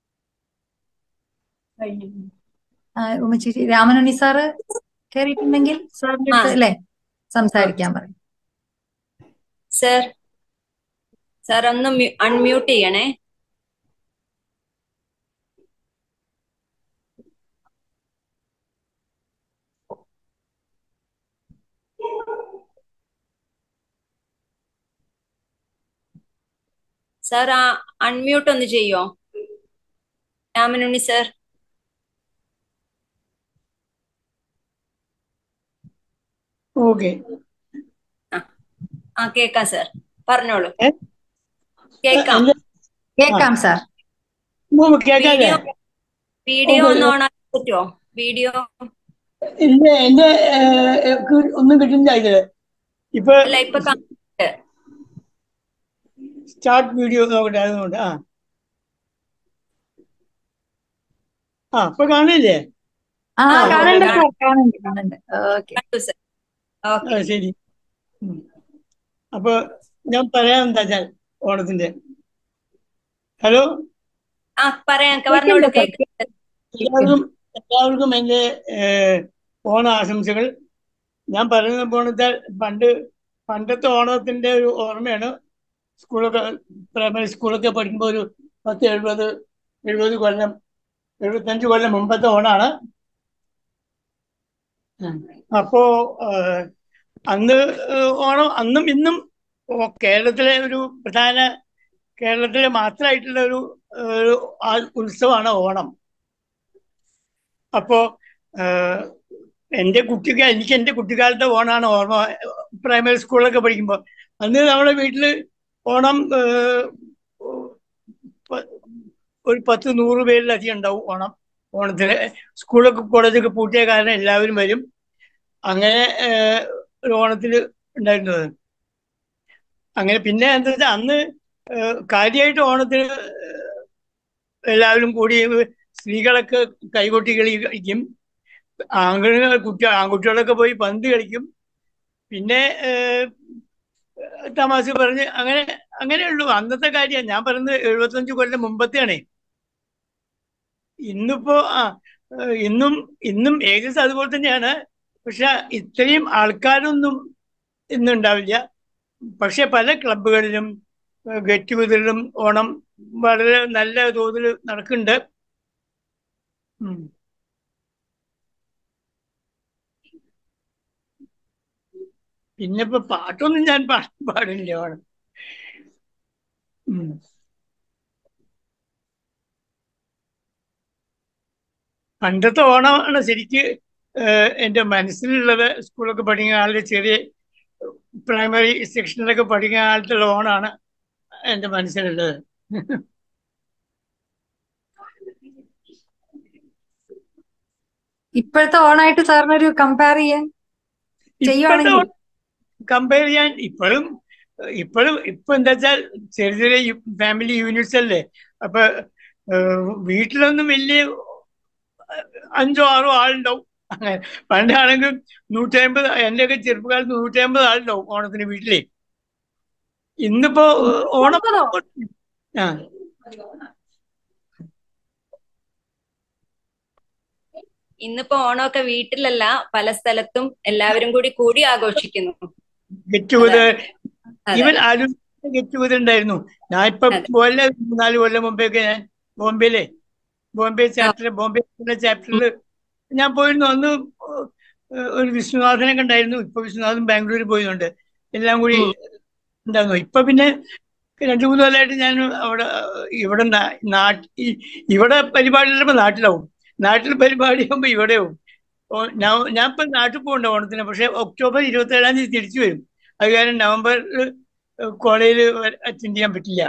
കഴിഞ്ഞു. ഉമ്മച്ചേച്ചി രാമനുണ്ണി സാറ് കയറിയിട്ടുണ്ടെങ്കിൽ സാറിന്റെ അടുത്ത് അല്ലെ സംസാരിക്കാൻ പറയും. സർ സർ ഒന്ന് അൺമ്യൂട്ട് ചെയ്യണേ. സർ ആ അൺമ്യൂട്ട് ഒന്ന് ചെയ്യോ രാമനുണ്ണി സർ? ഓക്കെ. കേക്കാം സാർ, പറഞ്ഞോളൂ. കേക്കാം. എന്റെ കേക്കാം സാർ. കേക്കാല്ലേ? വീഡിയോ ഒന്ന് ഓണാക്കാൻ പറ്റുമോ? വീഡിയോ ഇല്ല, എന്റെ ഒന്നും കിട്ടുന്നില്ല ഇതില്. ഇപ്പൊ അല്ല, ഇപ്പൊ കാണിച്ചിട്ട്. സ്റ്റാർട്ട് വീഡിയോ നോക്കട്ടെ, അതുകൊണ്ട് ഇപ്പൊ കാണില്ലേ? കാണുന്നുണ്ട് സാർ, കാണുന്നുണ്ട്. ഓക്കെ, കണ്ടു സാർ. ഓക്കെ, ശരി. അപ്പൊ ഞാൻ പറയാൻ എന്താ വെച്ചാൽ ഓണത്തിന്റെ ഹലോ പറയാം, പറഞ്ഞോളൂ. കേൾക്കുന്നുണ്ട്. എല്ലാവർക്കും എന്റെ ഓണ ആശംസകൾ. ഞാൻ പറയുന്നത് പോണെച്ചാൽ പണ്ടത്തെ ഓണത്തിന്റെ ഒരു ഓർമ്മയാണ്. സ്കൂളൊക്കെ, പ്രൈമറി സ്കൂളൊക്കെ പഠിക്കുമ്പോൾ ഒരു 70 കൊല്ലം 75 കൊല്ലം മുമ്പത്തെ ഓണാണ്. അപ്പോ അന്ന് ഓണം അന്നും ഇന്നും കേരളത്തിലെ ഒരു പ്രധാന, കേരളത്തിലെ മാത്രമായിട്ടുള്ള ഒരു ഉത്സവമാണ് ഓണം. അപ്പോ എനിക്ക് എന്റെ കുട്ടിക്കാലത്തെ ഓണാണ് ഓർമ്മ. പ്രൈമറി സ്കൂളിലൊക്കെ പഠിക്കുമ്പോൾ അന്ന് നമ്മുടെ വീട്ടില് ഓണം ഒരു 10-100 പേരിലധികം ഉണ്ടാവും ഓണത്തിന്. സ്കൂളൊക്കെ കോളേജൊക്കെ പൂട്ടിയ കാരണം എല്ലാവരും വരും. അങ്ങനെ ഒരു ഓണത്തിൽ ഉണ്ടായിരുന്നത്. അങ്ങനെ പിന്നെ എന്താ വെച്ചാൽ അന്ന് കാര്യമായിട്ട് ഓണത്തിന് എല്ലാവരും കൂടി സ്ത്രീകളൊക്കെ കൈകൊട്ടി കളിക്കും, ആൺകുട്ടികളൊക്കെ പോയി പന്ത് കളിക്കും, പിന്നെ തമാശ പറഞ്ഞ് അങ്ങനെയുള്ളൂ അന്നത്തെ കാര്യം. ഞാൻ പറയുന്നത് 75 കൊല്ലം മുമ്പത്തെയാണേ. ഇന്നിപ്പോ ഇന്നും ഏകദേശം അതുപോലെ തന്നെയാണ്. പക്ഷെ ഇത്രയും ആൾക്കാരൊന്നും ഇന്നുണ്ടാവില്ല. പക്ഷെ പല ക്ലബുകളിലും ഗെറ്റ് ടുഗദറിലും ഓണം വളരെ നല്ല തോതിൽ നടക്കുന്നുണ്ട്. പിന്നെ ഇപ്പൊ പാട്ടൊന്നും ഞാൻ പാടില്ല ഓണം. പണ്ടത്തെ ഓണമാണ് ശരിക്ക് എൻ്റെ മനസ്സിലുള്ളത്. സ്കൂളൊക്കെ പഠിക്കുന്ന കാലത്ത്, ചെറിയ പ്രൈമറി സെക്ഷനിലൊക്കെ പഠിക്കുന്ന കാലത്തുള്ള ഓണാണ് എൻ്റെ മനസ്സിലുള്ളത്. ഇപ്പോഴത്തെ ഓണായിട്ട് സാറിനൊരു കമ്പയർ ചെയ്യാൻ ചെയ്യുവാണെങ്കിൽ കമ്പയർ ചെയ്യാൻ ഇപ്പോഴും ഇപ്പൊ എന്താ വെച്ചാൽ ചെറിയ ചെറിയ ഫാമിലി യൂണിറ്റ്സ് അല്ലേ. അപ്പൊ വീട്ടിലൊന്നും വലിയ 5-6 ആളുണ്ടാവും. അങ്ങനെ പണ്ടാണെങ്കിൽ 150, എന്റെയൊക്കെ ചെറുപ്പകാലത്ത് 150 ആളുണ്ടാവും ഓണത്തിന് വീട്ടിലെ. ഇന്നിപ്പോ ഓണം ഇന്നിപ്പോ ഓണമൊക്കെ വീട്ടിലല്ല, പല സ്ഥലത്തും എല്ലാവരും കൂടി ആഘോഷിക്കുന്നു. ഗെറ്റ് ടുഗദർ, ഈവൻ ആരും ഗെറ്റ് ടുഗദർ ഉണ്ടായിരുന്നു. ഞാൻ ഇപ്പൊ പോലെ 4 കൊല്ലം മുമ്പേയൊക്കെ ഞാൻ ബോംബെ ചാപ്റ്ററിൽ ഞാൻ പോയിരുന്നു. അന്ന് ഒരു വിശ്വനാഥനൊക്കെ ഉണ്ടായിരുന്നു. ഇപ്പൊ വിശ്വനാഥൻ ബാംഗ്ലൂരിൽ പോയതുകൊണ്ട് എല്ലാം കൂടി ഉണ്ടായിരുന്നു. ഇപ്പൊ പിന്നെ 2-3 കൊല്ലമായിട്ട് ഞാൻ ഇവിടെ പരിപാടിയിലുള്ളപ്പോ നാട്ടിൽ പരിപാടി ആകുമ്പോ ഇവിടെയാവും. ഞാൻ ഇപ്പൊ നാട്ടിൽ പോകണ്ട ഓണത്തിന്. പക്ഷെ ഒക്ടോബർ 27-ാം തീയതി തിരിച്ചു വരും. അത് കാരണം നവംബറിൽ കോളേജിൽ അറ്റൻഡ് ചെയ്യാൻ പറ്റില്ല.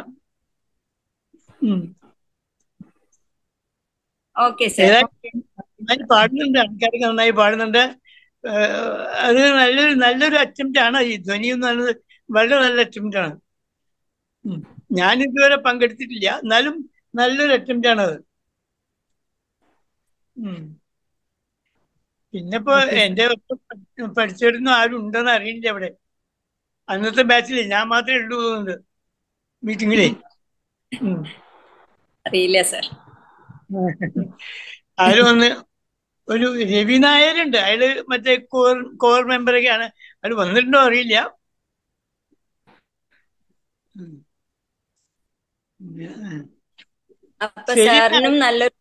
പാടുന്നുണ്ട്, ആൾക്കാരൊക്കെ നന്നായി പാടുന്നുണ്ട്. അത് നല്ലൊരു അറ്റംപ്റ്റ് ആണ്. ഈ ധ്വനി എന്ന് പറയുന്നത് വളരെ നല്ല അറ്റംപ്റ്റ് ആണ്. ഞാൻ ഇതുവരെ പങ്കെടുത്തിട്ടില്ല, എന്നാലും നല്ലൊരു അറ്റംപ്റ്റ് ആണത്. പിന്നെ ഇപ്പൊ എന്റെ പഠിച്ചിരുന്ന ആരും ഉണ്ടെന്ന് അറിയില്ല അവിടെ. അന്നത്തെ ബാച്ചില് ഞാൻ മാത്രമേ ഉള്ളൂ തോന്നുന്നുണ്ട് മീറ്റിങ്ങിലേ. അറിയില്ല സർ. ആരും ഒരു രവി നായരുണ്ട്, അയാള് മറ്റേ കോർ മെമ്പറൊക്കെയാണ്. അയാൾ വന്നിട്ടുണ്ടോ അറിയില്ല. അപ്പൊ സാറിനും നല്ലൊരു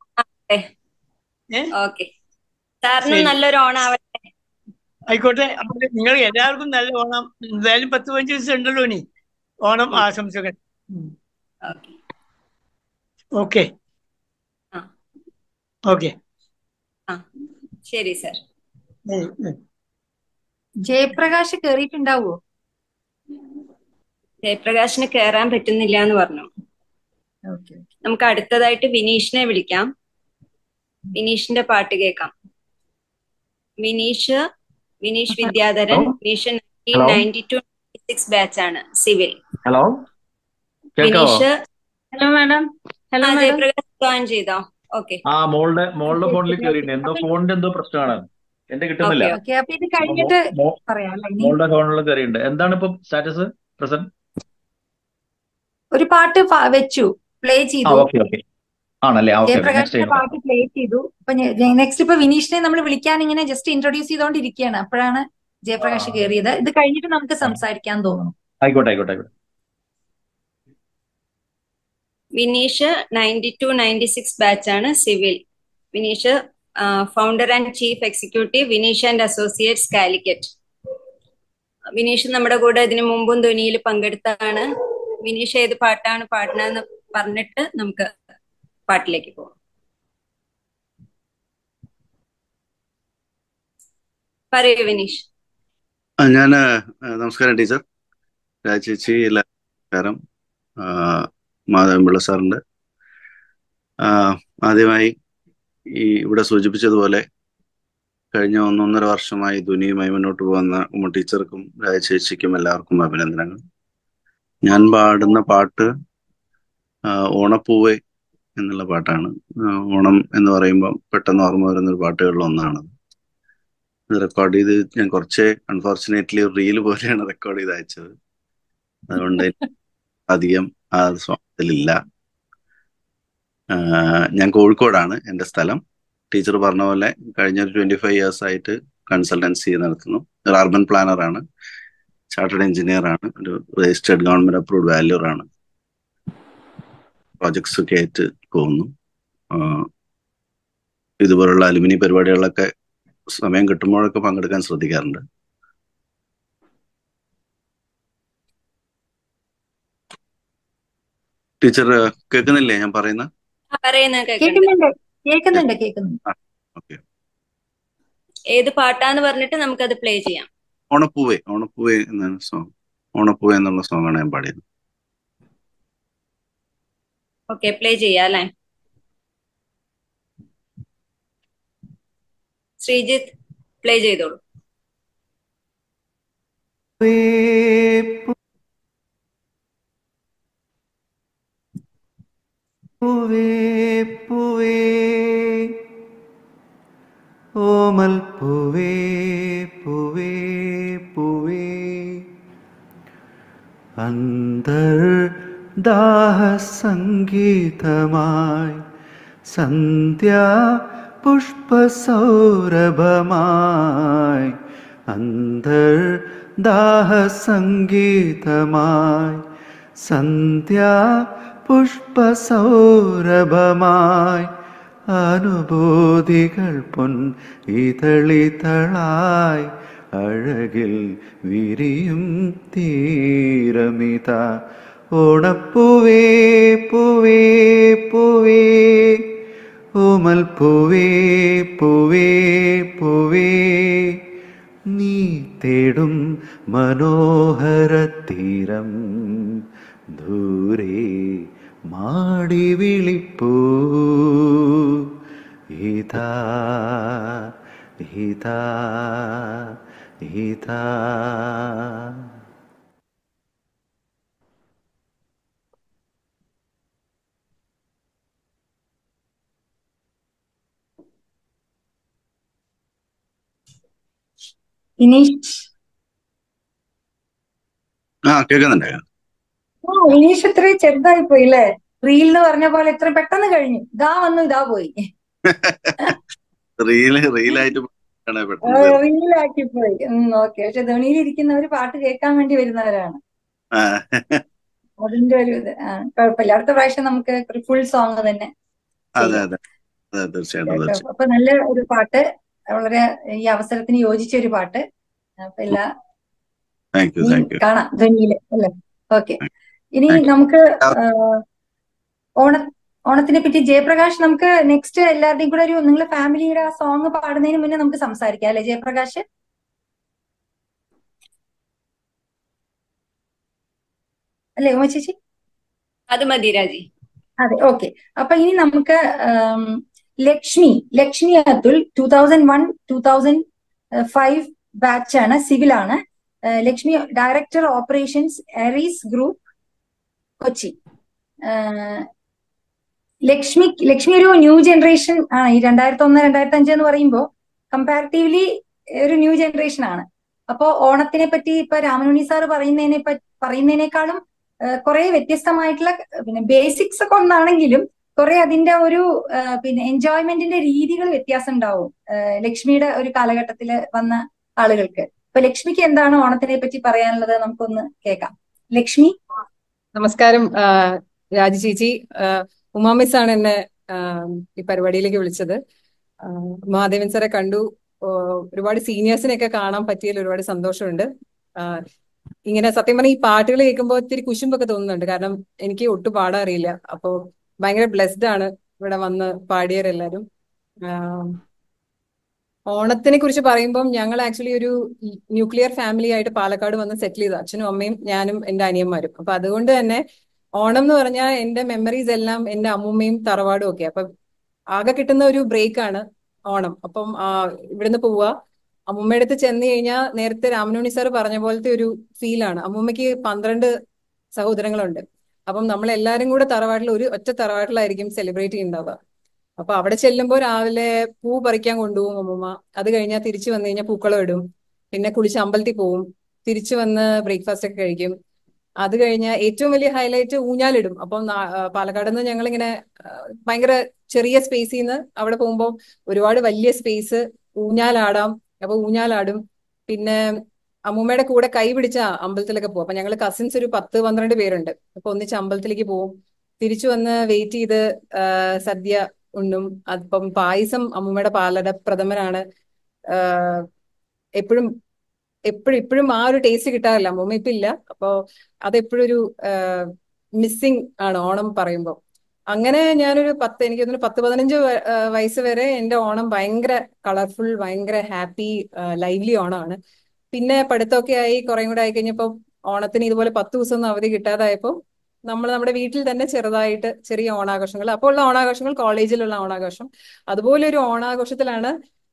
നല്ലൊരു ഓണാവട്ടെ. ആയിക്കോട്ടെ. അപ്പൊ നിങ്ങൾ എല്ലാവർക്കും നല്ല ഓണം. എന്തായാലും 10-15 ദിവസം ഉണ്ടല്ലോ ഇനി. ഓണം ആശംസകൾ. ഓക്കെ ഓക്കെ ശരി സർ. ജയപ്രകാശ് കേറിയിട്ടുണ്ടാവോ? ജയപ്രകാശിന് കയറാൻ പറ്റുന്നില്ല എന്ന് പറഞ്ഞു. ഓക്കെ. നമുക്ക് അടുത്തതായിട്ട് വിനീഷിനെ വിളിക്കാം. വിനീഷിന്റെ പാട്ട് കേൾക്കാം. വിനീഷ് വിദ്യാധരൻ. വിനീഷ് ഹലോ 92-96 ബാച്ചാണ് സിവിൽ. ഹലോ കേൾക്കാവോ? Vineesh hello madam. Hello madam. Jayaprakash join ചെയ്തോ? ഓക്കെ. മോളുടെ ഫോണിൽ കയറിയിട്ടുണ്ട്. എന്തോ ഫോണിന്റെ എന്തോ പ്രശ്നമാണ്, എന്റെ കിട്ടുന്നില്ല. ഓക്കെ, അപ്പൊ ഇത് കഴിഞ്ഞിട്ട് പറയാം. മോളുടെ ഫോണിൽ കയറിയിട്ടുണ്ട്. എന്താണ് ഇപ്പൊ സ്റ്റാറ്റസ് പ്രസന്റ്? ഒരു പാട്ട് വെച്ചു, പ്ലേ ചെയ്തു. ഓക്കെ ഓക്കെ ആണല്ലേ? ഓക്കെ നെക്സ്റ്റ് ജയപ്രകാശിന്റെ പാട്ട് പ്ലേ ചെയ്തു. അപ്പൊ നെക്സ്റ്റ് ഇപ്പൊ വിനീഷിനെ നമ്മൾ വിളിക്കാൻ ഇങ്ങനെ ജസ്റ്റ് ഇൻട്രൊഡ്യൂസ് ചെയ്തോണ്ടിരിക്കുകയാണ്. അപ്പോഴാണ് ജയപ്രകാശ് കയറിയത്. ഇത് കഴിഞ്ഞിട്ട് നമുക്ക് സംസാരിക്കാൻ തോന്നുന്നു. ആയിക്കോട്ടെ. വിനീഷ് 92-96 ബാച്ചാണ് civil. Vineesh founder and chief executive Vineesh and associates Calicut. Vineesh നമ്മുടെ കൂടെ ഇതിനു മുമ്പും ധ്വനിയിൽ പങ്കെടുത്താണ്. വിനീഷ് ഏത് പാട്ടാണ് പാടുന്നതെന്ന് പറഞ്ഞിട്ട് നമുക്ക് പാട്ടിലേക്ക് പോകാം. പറയൂ വിനീഷ്. നമസ്കാരം ടീച്ചർ, രാജേച്ചി, എല്ലാവരും മാധവൻപിള്ള സാറിന്റെ. ആദ്യമായി ഇവിടെ സൂചിപ്പിച്ചതുപോലെ കഴിഞ്ഞ 1.5 വർഷമായി ധ്വനിയുമായി മുന്നോട്ട് പോകുന്ന ഉമ്മ ടീച്ചർക്കും രാജേച്ചിക്കും എല്ലാവർക്കും അഭിനന്ദനങ്ങൾ. ഞാൻ പാടുന്ന പാട്ട് ഓണപ്പൂവേ എന്നുള്ള പാട്ടാണ്. ഓണം എന്ന് പറയുമ്പോൾ പെട്ടെന്ന് ഓർമ്മ വരുന്നൊരു പാട്ടുകളിൽ ഒന്നാണ്. ഇത് റെക്കോർഡ് ചെയ്ത് ഞാൻ കുറച്ച് അൺഫോർച്ചുനേറ്റ്ലി ഒരു റീല് പോലെയാണ് റെക്കോർഡ് ചെയ്ത് അയച്ചത്. അതുകൊണ്ട് അധികം ആ സോങ്ങിലില്ല. ഞാൻ കോഴിക്കോടാണ് എൻ്റെ സ്ഥലം. ടീച്ചർ പറഞ്ഞ പോലെ കഴിഞ്ഞ ഒരു 25 years ആയിട്ട് കൺസൾട്ടൻസി നടത്തുന്നു. ഒരു അർബൻ പ്ലാനറാണ്, ചാർട്ടേഡ് എഞ്ചിനീയർ ആണ്, ഒരു രജിസ്റ്റേർഡ് ഗവൺമെന്റ് അപ്രൂവ്ഡ് വാല്യൂർ ആണ്. പ്രോജക്ട്സ് ഒക്കെ ആയിട്ട് പോകുന്നു. ഇതുപോലുള്ള അലുമിനി പരിപാടികളിലൊക്കെ സമയം കിട്ടുമ്പോഴൊക്കെ പങ്കെടുക്കാൻ ശ്രദ്ധിക്കാറുണ്ട്. ടീച്ചർ കേൾക്കുന്നില്ലേ ഞാൻ പറയുന്നത്? കേൾക്കുന്നുണ്ട്. ഏത് പാട്ടാന്ന് പറഞ്ഞിട്ട് നമുക്കത് പ്ലേ ചെയ്യാം. ഓണപ്പൂവേ എന്നാണ് സോങ്. ഓണപ്പൂവേ എന്നുള്ള സോങ് ആണ് ഞാൻ പാടിയത്. ഓക്കെ, പ്ലേ ചെയ്യാം അല്ലേ? ശ്രീജിത്ത് പ്ലേ ചെയ്തോളൂ. പൂവേ പൂവേ ഓമൽ പൂവേ പൂവേ പൂവേ അന്തർദാഹ സംഗീതമായി സന്ധ്യാ പുഷ്പസൗരഭമായി അന്തർദാഹ സംഗീതമായി സന്ധ്യാ പുഷ്പസൗരഭമായി അനുഭൂതികൾ പൊൻ ഇതളിതളായി അഴകിൽ വിരിയും തീരമിത ഓണപ്പൂവേ പൂവേ പൂവേ ഓമൽ പൂവേ പൂവേ പൂവേ നീ തേടും മനോഹര തീരം ദൂരെ മാടി വിളിപ്പൂ ഇതാ ഇതാ ഇതാ. കേൾക്കുന്നുണ്ട്. വിനീഷ് ഇത്രയും ചെറുതായി പോയി അല്ലേ? റീൽ എന്ന് പറഞ്ഞ പോലെ ഇത്ര പെട്ടെന്ന് കഴിഞ്ഞു. ഇതാ വന്നു ഇതാ പോയി. റീലാക്കി പോയി. ഓക്കെ. പക്ഷെ ധ്വനിയിൽ ഇരിക്കുന്നവര് പാട്ട് കേൾക്കാൻ വേണ്ടി വരുന്നവരാണ്. അതിന്റെ ഒരു ഇത് കുഴപ്പമില്ല. അടുത്ത പ്രാവശ്യം നമുക്ക് ഒരു ഫുൾ സോങ് തന്നെ ചെയ്യാം. അപ്പൊ നല്ല ഒരു പാട്ട്, വളരെ ഈ അവസരത്തിന് യോജിച്ച ഒരു പാട്ട്. അപ്പൊ എല്ലാ കാണാം ധ്വനിയില് അല്ലേ? ഓക്കെ. ഇനി നമുക്ക് ഓണത്തിനെ പറ്റി ജയപ്രകാശ്, നമുക്ക് നെക്സ്റ്റ് എല്ലാവരുടെയും കൂടെ ഒരു നിങ്ങളുടെ ഫാമിലിയുടെ ആ സോങ് പാടുന്നതിന് മുന്നേ നമുക്ക് സംസാരിക്കാം അല്ലെ ജയപ്രകാശ്? അല്ലേ ഉമ ചേച്ചി? അത് മതി രാജി. അതെ, ഓക്കെ. അപ്പൊ ഇനി നമുക്ക് ലക്ഷ്മി അതുൽ 2001 2005 ബാച്ചാണ്, സിവിലാണ്. Lakshmi director operations Aries group Kochi. Lakshmi ഒരു ന്യൂ ജനറേഷൻ ആണ്. ഈ 2001 2005 എന്ന് പറയുമ്പോൾ കമ്പാരിറ്റീവ്ലി ഒരു ന്യൂ ജനറേഷൻ ആണ്. അപ്പോ ഓണത്തിനെ പറ്റി ഇപ്പൊ രാമനുണ്ണി സാറ് പറയുന്നതിനേക്കാളും കുറെ വ്യത്യസ്തമായിട്ടുള്ള പിന്നെ ബേസിക്സ് ഒക്കെ ഒന്നാണെങ്കിലും കുറെ അതിന്റെ ഒരു പിന്നെ എൻജോയ്മെന്റിന്റെ രീതികൾ വ്യത്യാസം ഉണ്ടാവും ലക്ഷ്മിയുടെ ഒരു കാലഘട്ടത്തിൽ വന്ന ആളുകൾക്ക്. അപ്പൊ ലക്ഷ്മിക്ക് എന്താണ് ഓണത്തിനെ പറ്റി പറയാനുള്ളത് നമുക്കൊന്ന് കേൾക്കാം. ലക്ഷ്മി. നമസ്കാരം രാജി ചേച്ചി. ഉമാ മിസ് ആണ് എന്നെ ഈ പരിപാടിയിലേക്ക് വിളിച്ചത്. മഹാദേവൻ സാറെ കണ്ടു. ഒരുപാട് സീനിയേഴ്സിനെയൊക്കെ കാണാൻ പറ്റിയതിൽ ഒരുപാട് സന്തോഷമുണ്ട്. ഇങ്ങനെ സത്യം പറഞ്ഞാൽ ഈ പാട്ടുകൾ കേൾക്കുമ്പോൾ ഇത്തിരി കുശുമ്പൊക്കെ തോന്നുന്നുണ്ട്. കാരണം എനിക്ക് ഒട്ടും പാടാൻ അറിയില്ല. അപ്പോ ഭയങ്കര ബ്ലെസ്ഡ് ആണ് ഇവിടെ വന്ന് പാടിയവരെല്ലാരും. ഓണത്തിനെ കുറിച്ച് പറയുമ്പം ഞങ്ങൾ ആക്ച്വലി ഒരു ന്യൂക്ലിയർ ഫാമിലി ആയിട്ട് പാലക്കാട് വന്ന് സെറ്റിൽ ചെയ്തു. അച്ഛനും അമ്മയും ഞാനും എന്റെ അനിയന്മാരും. അപ്പൊ അതുകൊണ്ട് തന്നെ ഓണം എന്ന് പറഞ്ഞാൽ എന്റെ മെമ്മറീസ് എല്ലാം എന്റെ അമ്മൂമ്മയും തറവാടും ഒക്കെ. അപ്പൊ ആകെ കിട്ടുന്ന ഒരു ബ്രേക്ക് ആണ് ഓണം. അപ്പം ഇവിടുന്ന് പോവുക, അമ്മൂമ്മയുടെ അടുത്ത് ചെന്ന് കഴിഞ്ഞാൽ നേരത്തെ രാമനുണ്ണി സാർ പറഞ്ഞ പോലത്തെ ഒരു ഫീലാണ്. അമ്മൂമ്മയ്ക്ക് 12 സഹോദരങ്ങളുണ്ട്. അപ്പം നമ്മൾ എല്ലാരും കൂടെ തറവാട്ടിൽ ഒരു ഒറ്റ തറവാട്ടിലായിരിക്കും സെലിബ്രേറ്റ് ചെയ്യുന്നുണ്ടാവുക. അപ്പൊ അവിടെ ചെല്ലുമ്പോൾ രാവിലെ പൂ പറിക്കാൻ കൊണ്ടുപോകും അമ്മൂമ്മ. അത് കഴിഞ്ഞാൽ തിരിച്ചു വന്നു കഴിഞ്ഞാൽ പൂക്കളം ഇടും. പിന്നെ കുളിച്ച് അമ്പലത്തിൽ പോവും. തിരിച്ചു വന്ന് ബ്രേക്ക്ഫാസ്റ്റ് ഒക്കെ കഴിക്കും. അത് കഴിഞ്ഞാൽ ഏറ്റവും വലിയ ഹൈലൈറ്റ് ഊഞ്ഞാലിടും. അപ്പം പാലക്കാട് നിന്ന് ഞങ്ങളിങ്ങനെ ഭയങ്കര ചെറിയ സ്പേസിൽ നിന്ന് അവിടെ പോകുമ്പോൾ ഒരുപാട് വലിയ സ്പേസ്, ഊഞ്ഞാലാടാം. അപ്പൊ ഊഞ്ഞാലാടും. പിന്നെ അമ്മൂമ്മയുടെ കൂടെ കൈ പിടിച്ച അമ്പലത്തിലൊക്കെ പോകും. അപ്പൊ ഞങ്ങൾ കസിൻസ് ഒരു 10-12 പേരുണ്ട്. അപ്പൊ ഒന്നിച്ച് അമ്പലത്തിലേക്ക് പോവും. തിരിച്ചു വന്ന് വെയിറ്റ് ചെയ്ത് സദ്യ ഉണ്ണും. അപ്പം പായസം അമ്മൂമ്മയുടെ പാലട പ്രഥമനാണ്. ഇപ്പോഴും ആ ഒരു ടേസ്റ്റ് കിട്ടാറില്ല. അമ്മൂമ്മ ഇപ്പൊ ഇല്ല. അപ്പോ അതെപ്പോഴും ഒരു മിസ്സിങ് ആണ് ഓണം പറയുമ്പോൾ. അങ്ങനെ ഞാനൊരു എനിക്ക് തോന്നുന്നു 10-15 വയസ്സ് വരെ എന്റെ ഓണം ഭയങ്കര കളർഫുൾ, ഭയങ്കര ഹാപ്പി ലൈവ്ലി ഓണമാണ്. പിന്നെ പഠിത്തമൊക്കെ ആയി കുറേ കൂടെ ആയി കഴിഞ്ഞപ്പോൾ ഓണത്തിന് ഇതുപോലെ 10 ദിവസം ഒന്നും അവധി കിട്ടാതായപ്പോൾ നമ്മൾ നമ്മുടെ വീട്ടിൽ തന്നെ ചെറുതായിട്ട് ചെറിയ ഓണാഘോഷങ്ങൾ, അപ്പോൾ ഉള്ള ഓണാഘോഷങ്ങൾ കോളേജിലുള്ള ഓണാഘോഷം, അതുപോലെ ഒരു ഓണാഘോഷത്തിലാണ്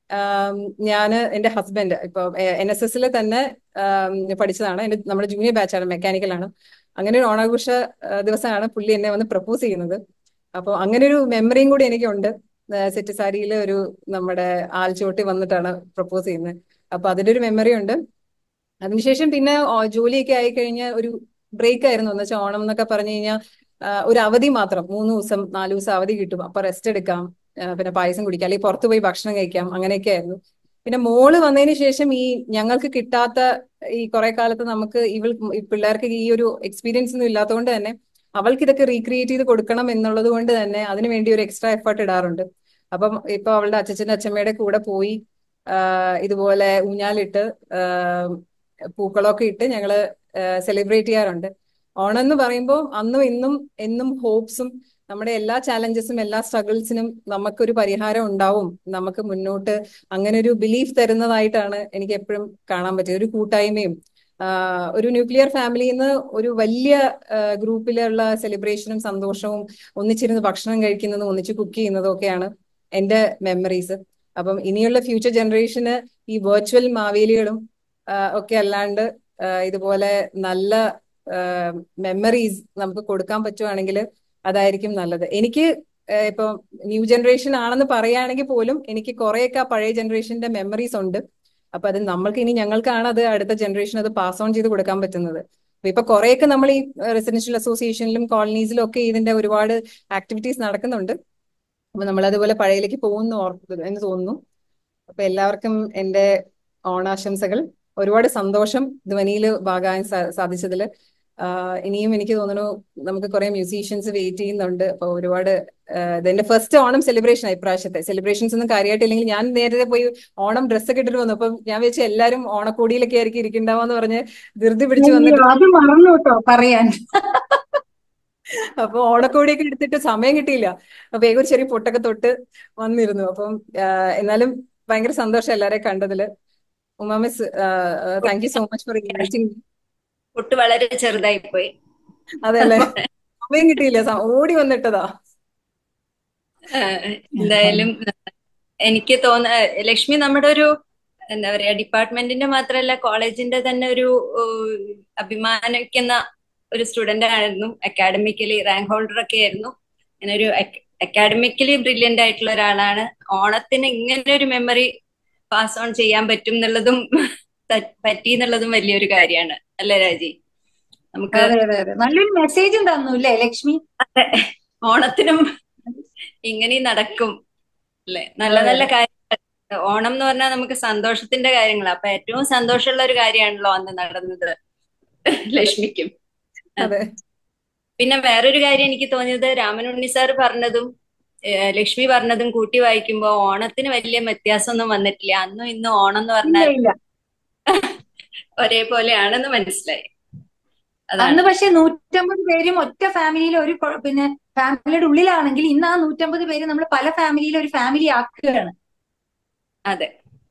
ഞാൻ എന്റെ ഹസ്ബൻഡ് ഇപ്പൊ NSS തന്നെ പഠിച്ചതാണ്. നമ്മുടെ ജൂനിയർ ബാച്ചാണ്, മെക്കാനിക്കലാണ്. അങ്ങനെ ഒരു ഓണാഘോഷ ദിവസമാണ് പുള്ളി എന്നെ വന്ന് പ്രപ്പോസ് ചെയ്യുന്നത്. അപ്പോൾ അങ്ങനെ ഒരു മെമ്മറിയും കൂടി എനിക്കുണ്ട്. സെറ്റ് സാരിയിൽ ഒരു നമ്മുടെ ആൽച്ചോട്ടി വന്നിട്ടാണ് പ്രപ്പോസ് ചെയ്യുന്നത്. അപ്പൊ അതിന്റെ ഒരു മെമ്മറി ഉണ്ട്. അതിനുശേഷം പിന്നെ ജോലിയൊക്കെ ആയി കഴിഞ്ഞ ഒരു ബ്രേക്ക് ആയിരുന്നു. എന്ന് വെച്ചാൽ ഓണം എന്നൊക്കെ പറഞ്ഞു കഴിഞ്ഞാൽ ഒരു അവധി മാത്രം, 3 ദിവസം 4 ദിവസം അവധി കിട്ടും. അപ്പൊ റെസ്റ്റ് എടുക്കാം, പിന്നെ പായസം കുടിക്കാം, അല്ലെങ്കിൽ പുറത്തു പോയി ഭക്ഷണം കഴിക്കാം, അങ്ങനെയൊക്കെ ആയിരുന്നു. പിന്നെ മോള് വന്നതിന് ശേഷം ഈ ഞങ്ങൾക്ക് കിട്ടാത്ത ഈ കുറെ കാലത്ത് നമുക്ക് പിള്ളേർക്ക് ഈ ഒരു എക്സ്പീരിയൻസ് ഒന്നും ഇല്ലാത്തതുകൊണ്ട് തന്നെ അവൾക്ക് ഇതൊക്കെ റീക്രിയേറ്റ് ചെയ്ത് കൊടുക്കണം എന്നുള്ളത് കൊണ്ട് തന്നെ അതിനു വേണ്ടി ഒരു എക്സ്ട്രാ എഫേർട്ട് ഇടാറുണ്ട്. അപ്പം ഇപ്പൊ അവളുടെ അച്ഛൻ്റെ അച്ഛമ്മയുടെ കൂടെ പോയി ഇതുപോലെ ഊഞ്ഞാലിട്ട് പൂക്കളമൊക്കെ ഇട്ട് ഞങ്ങള് സെലിബ്രേറ്റ് ചെയ്യാറുണ്ട്. ഓണം എന്ന് പറയുമ്പോൾ അന്നും ഇന്നും എന്നും ഹോപ്സും നമ്മുടെ എല്ലാ ചാലഞ്ചസും എല്ലാ സ്ട്രഗിൾസിനും നമുക്കൊരു പരിഹാരം ഉണ്ടാവും, നമുക്ക് മുന്നോട്ട് അങ്ങനെ ഒരു ബിലീഫ് തരുന്നതായിട്ടാണ് എനിക്ക് എപ്പോഴും കാണാൻ പറ്റിയത്. ഒരു കൂട്ടായ്മയും ഒരു ന്യൂക്ലിയർ ഫാമിലിയിൽ നിന്ന് ഒരു വലിയ ഗ്രൂപ്പിലുള്ള സെലിബ്രേഷനും സന്തോഷവും ഒന്നിച്ചിരുന്ന് ഭക്ഷണം കഴിക്കുന്നതും ഒന്നിച്ച് കുക്ക് ചെയ്യുന്നതും ഒക്കെയാണ് എന്റെ മെമ്മറീസ്. അപ്പം ഇനിയുള്ള ഫ്യൂച്ചർ ജനറേഷന് ഈ വെർച്വൽ മാവേലികളും ഒക്കെ അല്ലാണ്ട് ഇതുപോലെ നല്ല മെമ്മറീസ് നമുക്ക് കൊടുക്കാൻ പറ്റുവാണെങ്കിൽ അതായിരിക്കും നല്ലത്. എനിക്ക് ഇപ്പൊ ന്യൂ ജനറേഷൻ ആണെന്ന് പറയുകയാണെങ്കിൽ പോലും എനിക്ക് കുറെയൊക്കെ പഴയ ജനറേഷന്റെ മെമ്മറീസ് ഉണ്ട്. അപ്പൊ അത് നമ്മൾക്ക് ഇനി ഞങ്ങൾക്കാണ് അത് അടുത്ത ജനറേഷൻ അത് പാസ് ഓൺ ചെയ്ത് കൊടുക്കാൻ പറ്റുന്നത്. ഇപ്പൊ കുറെയൊക്കെ നമ്മൾ ഈ റെസിഡൻഷ്യൽ അസോസിയേഷനിലും കോളനീസിലും ഒക്കെ ഇതിന്റെ ഒരുപാട് ആക്ടിവിറ്റീസ് നടക്കുന്നുണ്ട്. അപ്പൊ നമ്മൾ അതുപോലെ പഴയയിലേക്ക് പോകുന്നു എന്ന് തോന്നുന്നു. അപ്പൊ എല്ലാവർക്കും എന്റെ ഓണാശംസകൾ. ഒരുപാട് സന്തോഷം ധ്വനിയിൽ ഭാഗമാകാൻ സാധിച്ചതിൽ. ഇനിയും എനിക്ക് തോന്നുന്നു നമുക്ക് കുറെ മ്യൂസീഷ്യൻസ് വെയിറ്റ് ചെയ്യുന്നുണ്ട്. അപ്പൊ ഒരുപാട് ഇതെന്റെ ഫസ്റ്റ് ഓണം സെലിബ്രേഷൻ ആയി. ഇപ്രാവശ്യത്തെ സെലിബ്രേഷൻസ് ഒന്നും കാര്യമായിട്ടില്ലെങ്കിൽ ഞാൻ നേരത്തെ പോയി ഓണം ഡ്രസ്സൊക്കെ ഇട്ടിട്ട് വന്നു. അപ്പം ഞാൻ വെച്ച് എല്ലാവരും ഓണക്കോടിയിലൊക്കെ ആയിരിക്കും ഇരിക്കണ്ടാവെന്ന് പറഞ്ഞ് ധൃതി പിടിച്ച് വന്നിട്ട് അത് മറന്നു കേട്ടോ പറയാൻ. അപ്പൊ ഓണക്കോടിയൊക്കെ എടുത്തിട്ട് സമയം കിട്ടിയില്ല. അപ്പൊ വേഗം ഒരു ചെറിയ പൊട്ടൊക്കെ തൊട്ട് വന്നിരുന്നു. അപ്പം എന്നാലും ഭയങ്കര സന്തോഷം എല്ലാരെയും കണ്ടതില്. Uma miss, thank you so much for inviting. പൊട്ട് വളരെ ചെറുതായി പോയി. അതെല്ലേ, സമയം കിട്ടിയില്ല, ഓടി വന്നിട്ടതാ. എന്തായാലും എനിക്ക് ലക്ഷ്മി നമ്മുടെ ഒരു എന്താ പറയാ ഡിപ്പാർട്ട്മെന്റിന്റെ മാത്രമല്ല കോളേജിന്റെ തന്നെ ഒരു അഭിമാനിക്കുന്ന ഒരു സ്റ്റുഡന്റ് ആയിരുന്നു. അക്കാഡമിക്കലി റാങ്ക് ഹോൾഡർ ഒക്കെ ആയിരുന്നു. അങ്ങനെ ഒരു അക്കാഡമിക്കലി ബ്രില്യന്റ് ആയിട്ടുള്ള ഒരാളാണ്. ഓണത്തിന് ഇങ്ങനെ ഒരു മെമ്മറി പാസ് ഓൺ ചെയ്യാൻ പറ്റും എന്നുള്ളതും പറ്റി എന്നുള്ളതും വലിയൊരു കാര്യമാണ് അല്ലേ രാജി? നമുക്ക് അതെ അതെ അതെ, നല്ലൊരു മെസ്സേജും തന്നു അല്ലേ ലക്ഷ്മി? ഓണത്തിനും ഇങ്ങനെ നടക്കും അല്ലെ, നല്ല അതെ നല്ല അതെ കാര്യങ്ങൾ. ഓണം എന്ന് പറഞ്ഞാൽ നമുക്ക് സന്തോഷത്തിന്റെ കാര്യങ്ങൾ. അപ്പൊ ഏറ്റവും സന്തോഷമുള്ള ഒരു കാര്യമാണല്ലോ അന്ന് നടന്നത് ലക്ഷ്മിക്കും. അതെ. പിന്നെ വേറൊരു കാര്യം എനിക്ക് തോന്നിയത് രാമനുണ്ണി സാർ പറഞ്ഞതും ലക്ഷ്മി പറഞ്ഞതും കൂട്ടി വായിക്കുമ്പോ ഓണത്തിന് വലിയ വ്യത്യാസമൊന്നും വന്നിട്ടില്ല. അന്നും ഇന്നും ഓണം എന്ന് ഇല്ല പറഞ്ഞാൽ ഇല്ല. ഒരേപോലെയാണെന്ന് മനസ്സിലായി. അന്ന് അതാണ്. പക്ഷെ 150 പേരും ഒറ്റ ഫാമിലിയിൽ ഒരു പിന്നെ ഫാമിലിയുടെ ഉള്ളിലാണെങ്കിൽ ഇന്ന് ആ 150 പേര് നമ്മൾ പല ഫാമിലിയിൽ ഒരു ഫാമിലി ആക്കുകയാണ്. അതെ,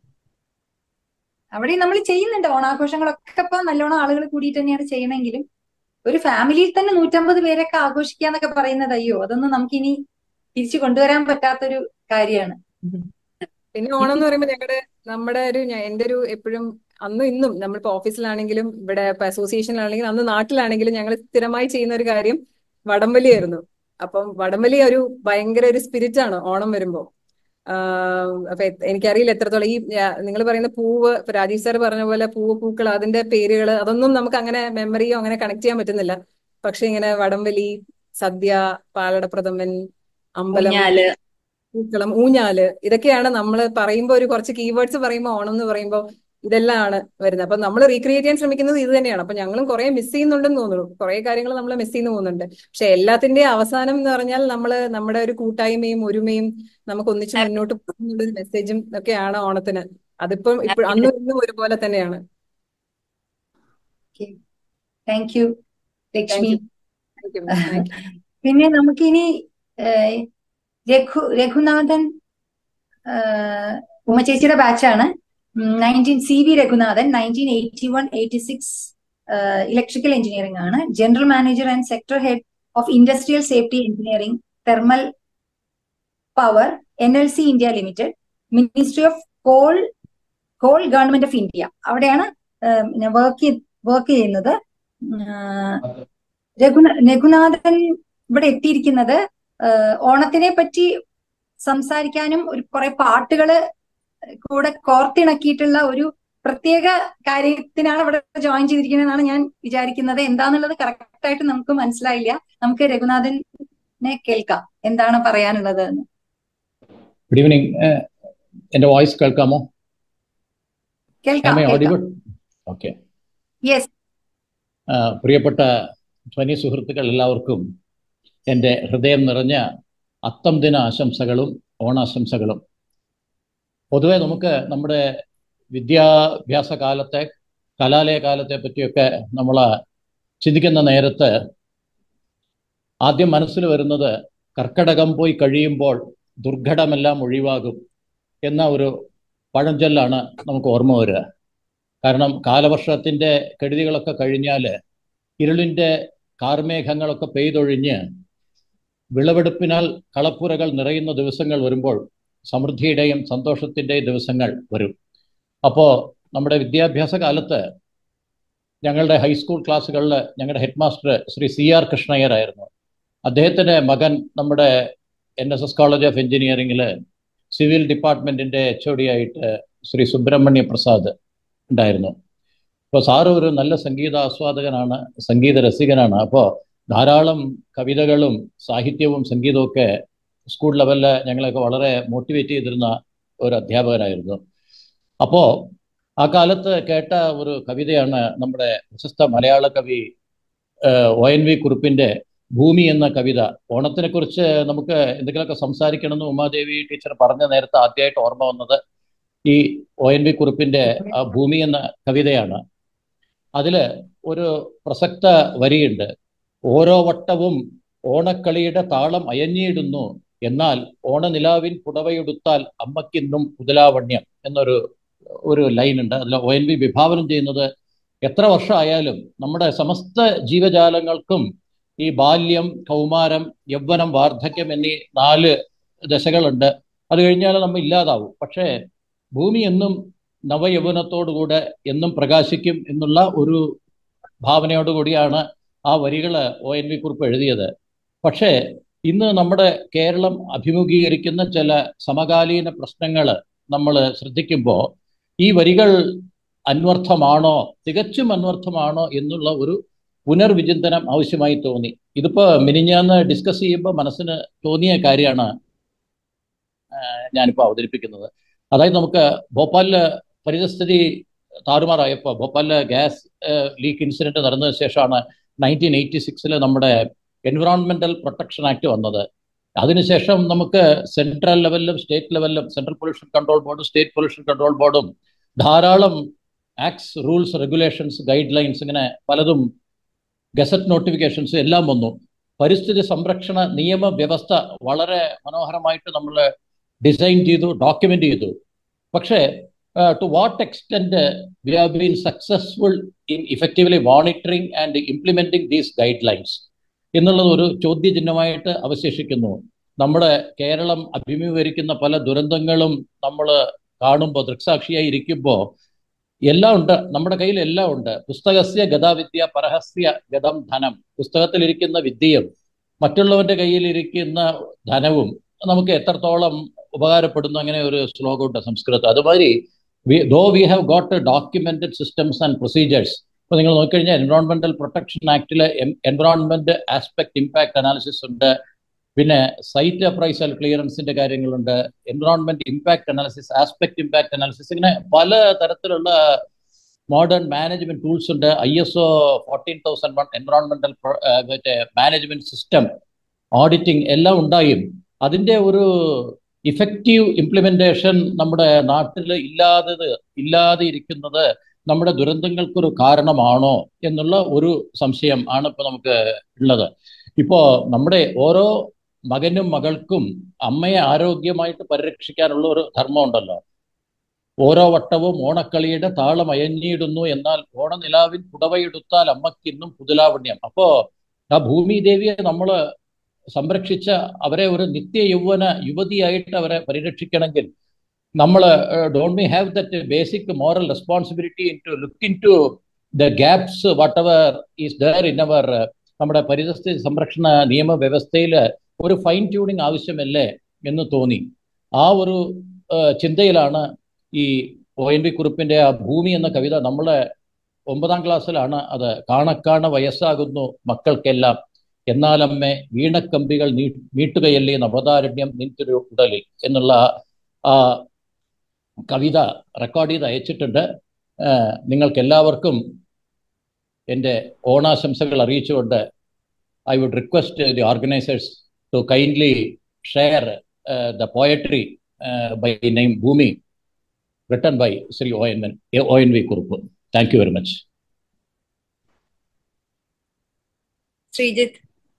അവിടെ നമ്മൾ ചെയ്യുന്നുണ്ട് ഓണാഘോഷങ്ങളൊക്കെ. ഇപ്പൊ നല്ലോണം ആളുകൾ കൂടിയിട്ട് തന്നെയാണ് ചെയ്യണമെങ്കിലും ഒരു ഫാമിലിയിൽ തന്നെ 150 പേരൊക്കെ ആഘോഷിക്കാന്നൊക്കെ പറയുന്നത് അയ്യോ, അതൊന്നും നമുക്കിനി തിരിച്ചു കൊണ്ടുവരാൻ പറ്റാത്തൊരു കാര്യമാണ്. പിന്നെ ഓണം എന്ന് പറയുമ്പോൾ നമ്മുടെ എന്റെ ഒരു എപ്പോഴും അന്നും ഇന്നും നമ്മളിപ്പോ ഓഫീസിലാണെങ്കിലും ഇവിടെ ഇപ്പൊ അസോസിയേഷനിലാണെങ്കിലും അന്ന് നാട്ടിലാണെങ്കിലും ഞങ്ങൾ സ്ഥിരമായി ചെയ്യുന്ന ഒരു കാര്യം വടംവലിയായിരുന്നു. അപ്പം വടംവലി ഒരു ഭയങ്കര ഒരു സ്പിരിറ്റ് ആണ് ഓണം വരുമ്പോ. അപ്പൊ എനിക്കറിയില്ല എത്രത്തോളം ഈ നിങ്ങൾ പറയുന്ന പൂവ്, ഇപ്പൊ രാജീവ് സാർ പറഞ്ഞ പോലെ പൂക്കൾ, അതിന്റെ പേരുകൾ അതൊന്നും നമുക്ക് അങ്ങനെ മെമ്മറിയോ അങ്ങനെ കണക്ട് ചെയ്യാൻ പറ്റുന്നില്ല. പക്ഷെ ഇങ്ങനെ വടംവലി, സദ്യ, പാലടപ്രഥമൻ, അമ്പലം, ഊഞ്ഞാല്, പൂക്കളം, ഊഞ്ഞാല്, ഇതൊക്കെയാണ് നമ്മൾ പറയുമ്പോൾ ഒരു കുറച്ച് കീവേഡ്സ് പറയുമ്പോൾ ഓണം എന്ന് പറയുമ്പോൾ ഇതെല്ലാമാണ് വരുന്നത്. അപ്പൊ നമ്മൾ റീക്രിയേറ്റ് ചെയ്യാൻ ശ്രമിക്കുന്നത് ഇത് തന്നെയാണ്. അപ്പൊ ഞങ്ങളും കുറെ മിസ് ചെയ്യുന്നുണ്ടെന്ന് തോന്നുന്നു, കുറെ കാര്യങ്ങൾ നമ്മൾ മിസ് ചെയ്യുന്നു പോകുന്നുണ്ട്. പക്ഷെ എല്ലാത്തിന്റെയും അവസാനം എന്ന് പറഞ്ഞാൽ നമ്മുടെ ഒരു കൂട്ടായ്മയും ഒരുമയും നമുക്ക് ഒന്നിച്ച് മുന്നോട്ട് പോകുന്ന ഒരു മെസ്സേജും ഒക്കെയാണ് ഓണത്തിന്. അതിപ്പം അന്നും ഇന്നും ഒരുപോലെ തന്നെയാണ്. Thank you Lakshmi. Thank you thank you. പിന്നെ നമുക്കിനി രഘുനാഥൻ ഉമ്മ ചേച്ചിയുടെ ബാച്ചാണ്. CV രഘുനാഥൻ 1981-86 ഇലക്ട്രിക്കൽ എഞ്ചിനീയറിംഗ് ആണ്. General manager and sector head of industrial safety engineering, thermal power, NLC India limited, ministry of coal government of India. അവിടെയാണ് വർക്ക് ചെയ്യുന്നത്. രഘുനാഥൻ ഇവിടെ എത്തിയിരിക്കുന്നത് ഓണത്തിനെ പറ്റി സംസാരിക്കാനും ഒരു കുറെ പാട്ടുകള് കൂടെ കോർത്തിണക്കിയിട്ടുള്ള ഒരു പ്രത്യേക കാര്യത്തിനാണ് ഇവിടെ ജോയിൻ ചെയ്തിരിക്കുന്നതെന്നാണ് ഞാൻ വിചാരിക്കുന്നത്. എന്താന്നുള്ളത് കറക്റ്റ് ആയിട്ട് നമുക്ക് മനസ്സിലായില്ല. നമുക്ക് രഘുനാഥനെ കേൾക്കാം, എന്താണ് പറയാനുള്ളത് എന്ന്. Good evening. എന്റെ വോയിസ് കേൾക്കാമോ? കേൾക്കാം. ഓക്കെ. യെസ്. പ്രിയപ്പെട്ട ധ്വനി സുഹൃത്തുക്കൾ എല്ലാവർക്കും എൻ്റെ ഹൃദയം നിറഞ്ഞ അത്തം ദിന ആശംസകളും ഓണാശംസകളും. പൊതുവെ നമുക്ക് നമ്മുടെ വിദ്യാഭ്യാസ കാലത്തെ, കലാലയ കാലത്തെ പറ്റിയൊക്കെ നമ്മൾ ചിന്തിക്കുന്ന നേരത്ത് ആദ്യം മനസ്സിൽ വരുന്നത് കർക്കടകം പോയി കഴിയുമ്പോൾ ദുർഘടമെല്ലാം ഒഴിവാകും എന്ന ഒരു പഴഞ്ചൊല്ലാണ് നമുക്ക് ഓർമ്മ വരിക. കാരണം കാലവർഷത്തിൻ്റെ കെടുതികളൊക്കെ കഴിഞ്ഞാൽ ഇരുളിൻ്റെ കാർമേഘങ്ങളൊക്കെ പെയ്തൊഴിഞ്ഞ് വിളവെടുപ്പിനാൽ കളപ്പുരകൾ നിറയുന്ന ദിവസങ്ങൾ വരുമ്പോൾ സമൃദ്ധിയുടെയും സന്തോഷത്തിൻ്റെയും ദിവസങ്ങൾ വരും. അപ്പോൾ നമ്മുടെ വിദ്യാഭ്യാസ കാലത്ത് ഞങ്ങളുടെ ഹൈസ്കൂൾ ക്ലാസ്സുകളിൽ ഞങ്ങളുടെ head master Shri CR Krishnaiyer ആയിരുന്നു. അദ്ദേഹത്തിൻ്റെ മകൻ നമ്മുടെ NSS കോളേജ് ഓഫ് എഞ്ചിനീയറിംഗിൽ സിവിൽ ഡിപ്പാർട്ട്മെൻറ്റിൻ്റെ HOD ആയിട്ട് ശ്രീ സുബ്രഹ്മണ്യ പ്രസാദ് ഉണ്ടായിരുന്നു. അപ്പോൾ സാറ് ഒരു നല്ല സംഗീതാസ്വാദകനാണ്, സംഗീത രസികനാണ്. അപ്പോൾ ധാരാളം കവിതകളും സാഹിത്യവും സംഗീതവും ഒക്കെ സ്കൂൾ ലെവലിൽ ഞങ്ങളെയൊക്കെ വളരെ മോട്ടിവേറ്റ് ചെയ്തിരുന്ന ഒരു അധ്യാപകനായിരുന്നു. അപ്പോൾ ആ കാലത്ത് കേട്ട ഒരു കവിതയാണ് നമ്മുടെ പ്രശസ്ത മലയാള കവി ONV കുറുപ്പിൻ്റെ ഭൂമി എന്ന കവിത. ഓണത്തിനെ കുറിച്ച് നമുക്ക് എന്തെങ്കിലുമൊക്കെ സംസാരിക്കണമെന്ന് ഉമാദേവി ടീച്ചർ പറഞ്ഞ നേരത്തെ ആദ്യമായിട്ട് ഓർമ്മ വന്നത് ഈ ONV കുറുപ്പിൻ്റെ ആ ഭൂമി എന്ന കവിതയാണ്. അതിൽ ഒരു പ്രസക്ത വരിയുണ്ട്: ഓരോ വട്ടവും ഓണക്കളിയുടെ താളം അയഞ്ഞിടുന്നു, എന്നാൽ ഓണനിലാവിൻ പുടവയെടുത്താൽ അമ്മയ്ക്കിന്നും പുതലാവണ്യം എന്നൊരു ലൈനുണ്ട്. അതിൽ ONV വിഭാവനം ചെയ്യുന്നത് എത്ര വർഷമായാലും നമ്മുടെ സമസ്ത ജീവജാലങ്ങൾക്കും ഈ ബാല്യം, കൗമാരം, യൗവനം, വാർദ്ധക്യം എന്നീ 4 ദശകളുണ്ട്. അത് കഴിഞ്ഞാൽ നമ്മൾ ഇല്ലാതാവും. പക്ഷേ ഭൂമി എന്നും നവയൗവനത്തോടുകൂടെ എന്നും പ്രകാശിക്കും എന്നുള്ള ഒരു ഭാവനയോടുകൂടിയാണ് ആ വരികൾ ONV കുറുപ്പ് എഴുതിയത്. പക്ഷേ ഇന്ന് നമ്മുടെ കേരളം അഭിമുഖീകരിക്കുന്ന ചില സമകാലീന പ്രശ്നങ്ങൾ നമ്മൾ ശ്രദ്ധിക്കുമ്പോൾ ഈ വരികൾ അന്വർത്ഥമാണോ, തികച്ചും അന്വർത്ഥമാണോ എന്നുള്ള ഒരു പുനർവിചിന്തനം ആവശ്യമായി തോന്നി. ഇതിപ്പോ മിനിഞ്ഞാന്ന് ഡിസ്കസ് ചെയ്യുമ്പോൾ മനസ്സിന് തോന്നിയ കാര്യമാണ് ഞാനിപ്പോൾ അവതരിപ്പിക്കുന്നത്. അതായത് നമുക്ക് ഭോപ്പാലില് പരിസ്ഥിതി താറുമാറായപ്പോൾ, ഭോപ്പാലിലെ ഗ്യാസ് ലീക്ക് ഇൻസിഡന്റ് നടന്നതിന് ശേഷമാണ് 1986 നമ്മുടെ എൻവിറോൺമെന്റൽ പ്രൊട്ടക്ഷൻ ആക്ട് വന്നത്. അതിനുശേഷം നമുക്ക് സെൻട്രൽ ലെവലിലും സ്റ്റേറ്റ് ലെവലിലും സെൻട്രൽ പൊല്യൂഷൻ കൺട്രോൾ ബോർഡും സ്റ്റേറ്റ് പൊല്യൂഷൻ കൺട്രോൾ ബോർഡും ധാരാളം acts, rules, regulations, guidelines, ഇങ്ങനെ പലതും, ഗസറ്റ് നോട്ടിഫിക്കേഷൻസ് എല്ലാം വന്നു. പരിസ്ഥിതി സംരക്ഷണ നിയമവ്യവസ്ഥ വളരെ മനോഹരമായിട്ട് നമ്മൾ ഡിസൈൻ ചെയ്തു, ഡോക്യുമെന്റ് ചെയ്തു. പക്ഷേ to what extent we have been successful in effectively monitoring and implementing these guidelines എന്നുള്ളത് ഒരു ചോദ്യചിഹ്നമായിട്ട് അവശേഷിക്കുന്നു. നമ്മുടെ കേരളം അഭിമുഖീകരിക്കുന്ന പല ദുരന്തങ്ങളും നമ്മൾ കാണുമ്പോൾ, ദൃക്സാക്ഷിയായി ഇരിക്കുമ്പോൾ എല്ലാം ഉണ്ട്, നമ്മുടെ കയ്യിൽ എല്ലാം ഉണ്ട്. പുസ്തകസ്യ ഗതാവിദ്യ പരഹസ്യ ഗതം ധനം. പുസ്തകത്തിലിരിക്കുന്ന വിദ്യയും മറ്റുള്ളവന്റെ കയ്യിലിരിക്കുന്ന ധനവും നമുക്ക് എത്രത്തോളം ഉപകാരപ്പെടുന്നു, അങ്ങനെ ഒരു ശ്ലോകമുണ്ട് സംസ്കൃതം. അതുമാതിരി we have got documented systems and procedures. ഇപ്പോൾ നിങ്ങൾ നോക്കിക്കഴിഞ്ഞാൽ എൻവിറോൺമെന്റൽ പ്രൊട്ടക്ഷൻ ആക്ടിലെ എൻവിറോൺമെന്റ് ആസ്പെക്ട് ഇമ്പാക്ട് അനാലിസിസ് ഉണ്ട്, പിന്നെ സൈറ്റ് അപ്രൈസൽ ക്ലിയറൻസിന്റെ കാര്യങ്ങളുണ്ട്, environment impact analysis, aspect impact analysis, ഇങ്ങനെ പല തരത്തിലുള്ള മോഡേൺ മാനേജ്മെന്റ് ടൂൾസ് ഉണ്ട്. ISO 14001 environmental management system, auditing എല്ലാം ഉണ്ടായും അതിന്റെ ഒരു ഇഫക്റ്റീവ് ഇംപ്ലിമെന്റേഷൻ നമ്മുടെ നാട്ടിൽ ഇല്ലാതെ ഇരിക്കുന്നത് നമ്മുടെ ദുരന്തങ്ങൾക്കൊരു കാരണമാണോ എന്നുള്ള ഒരു സംശയം ആണ് ഇപ്പോൾ നമുക്ക് ഉള്ളത്. ഇപ്പോൾ നമ്മുടെ ഓരോ മകനും മകൾക്കും അമ്മയെ ആരോഗ്യമായിട്ട് പരിരക്ഷിക്കാനുള്ള ഒരു ധർമ്മം ഉണ്ടല്ലോ. ഓരോ വട്ടവും ഓണക്കളിയുടെ താളം അയഞ്ഞിടുന്നു, എന്നാൽ ഓണനിലാവിൻ പുടവയെടുത്താൽ അമ്മയ്ക്കിന്നും പുതുലാവണ്യം. അപ്പോ ആ ഭൂമി ദേവിയെ നമ്മൾ സംരക്ഷിച്ച അവരെ ഒരു നിത്യ യൗവന യുവതിയായിട്ട് അവരെ പരിരക്ഷിക്കണമെങ്കിൽ നമ്മൾ don't we have that basic moral responsibility to look into the gaps whatever is there in our നമ്മുടെ പരിസ്ഥിതി സംരക്ഷണ നിയമവ്യവസ്ഥയിൽ ഒരു ഫൈൻ ട്യൂണിങ് ആവശ്യമല്ലേ എന്ന് തോന്നി. ആ ഒരു ചിന്തയിലാണ് ഈ ONV കുറുപ്പിന്റെ ആ ഭൂമി എന്ന കവിത. നമ്മളെ 9ാം ക്ലാസ്സിലാണ് അത്. കാണക്കാണ വയസ്സാകുന്നു മക്കൾക്കെല്ലാം, എന്നാലമ്മേ വീണക്കമ്പികൾ നീട്ടുകയല്ലേ നവതാരണ്യം നിൻതൊരു ഉടലിൽ എന്നുള്ള ആ കവിത റെക്കോർഡ് ചെയ്ത് അയച്ചിട്ടുണ്ട്. നിങ്ങൾക്ക് എല്ലാവർക്കും എൻ്റെ ഓണാശംസകൾ അറിയിച്ചുകൊണ്ട് I would request the organizers to kindly share the poetry by name Bhumi, written by Sri ONV Kurupu. Thank you very much. Srijit.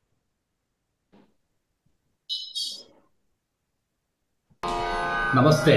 നമസ്തേ.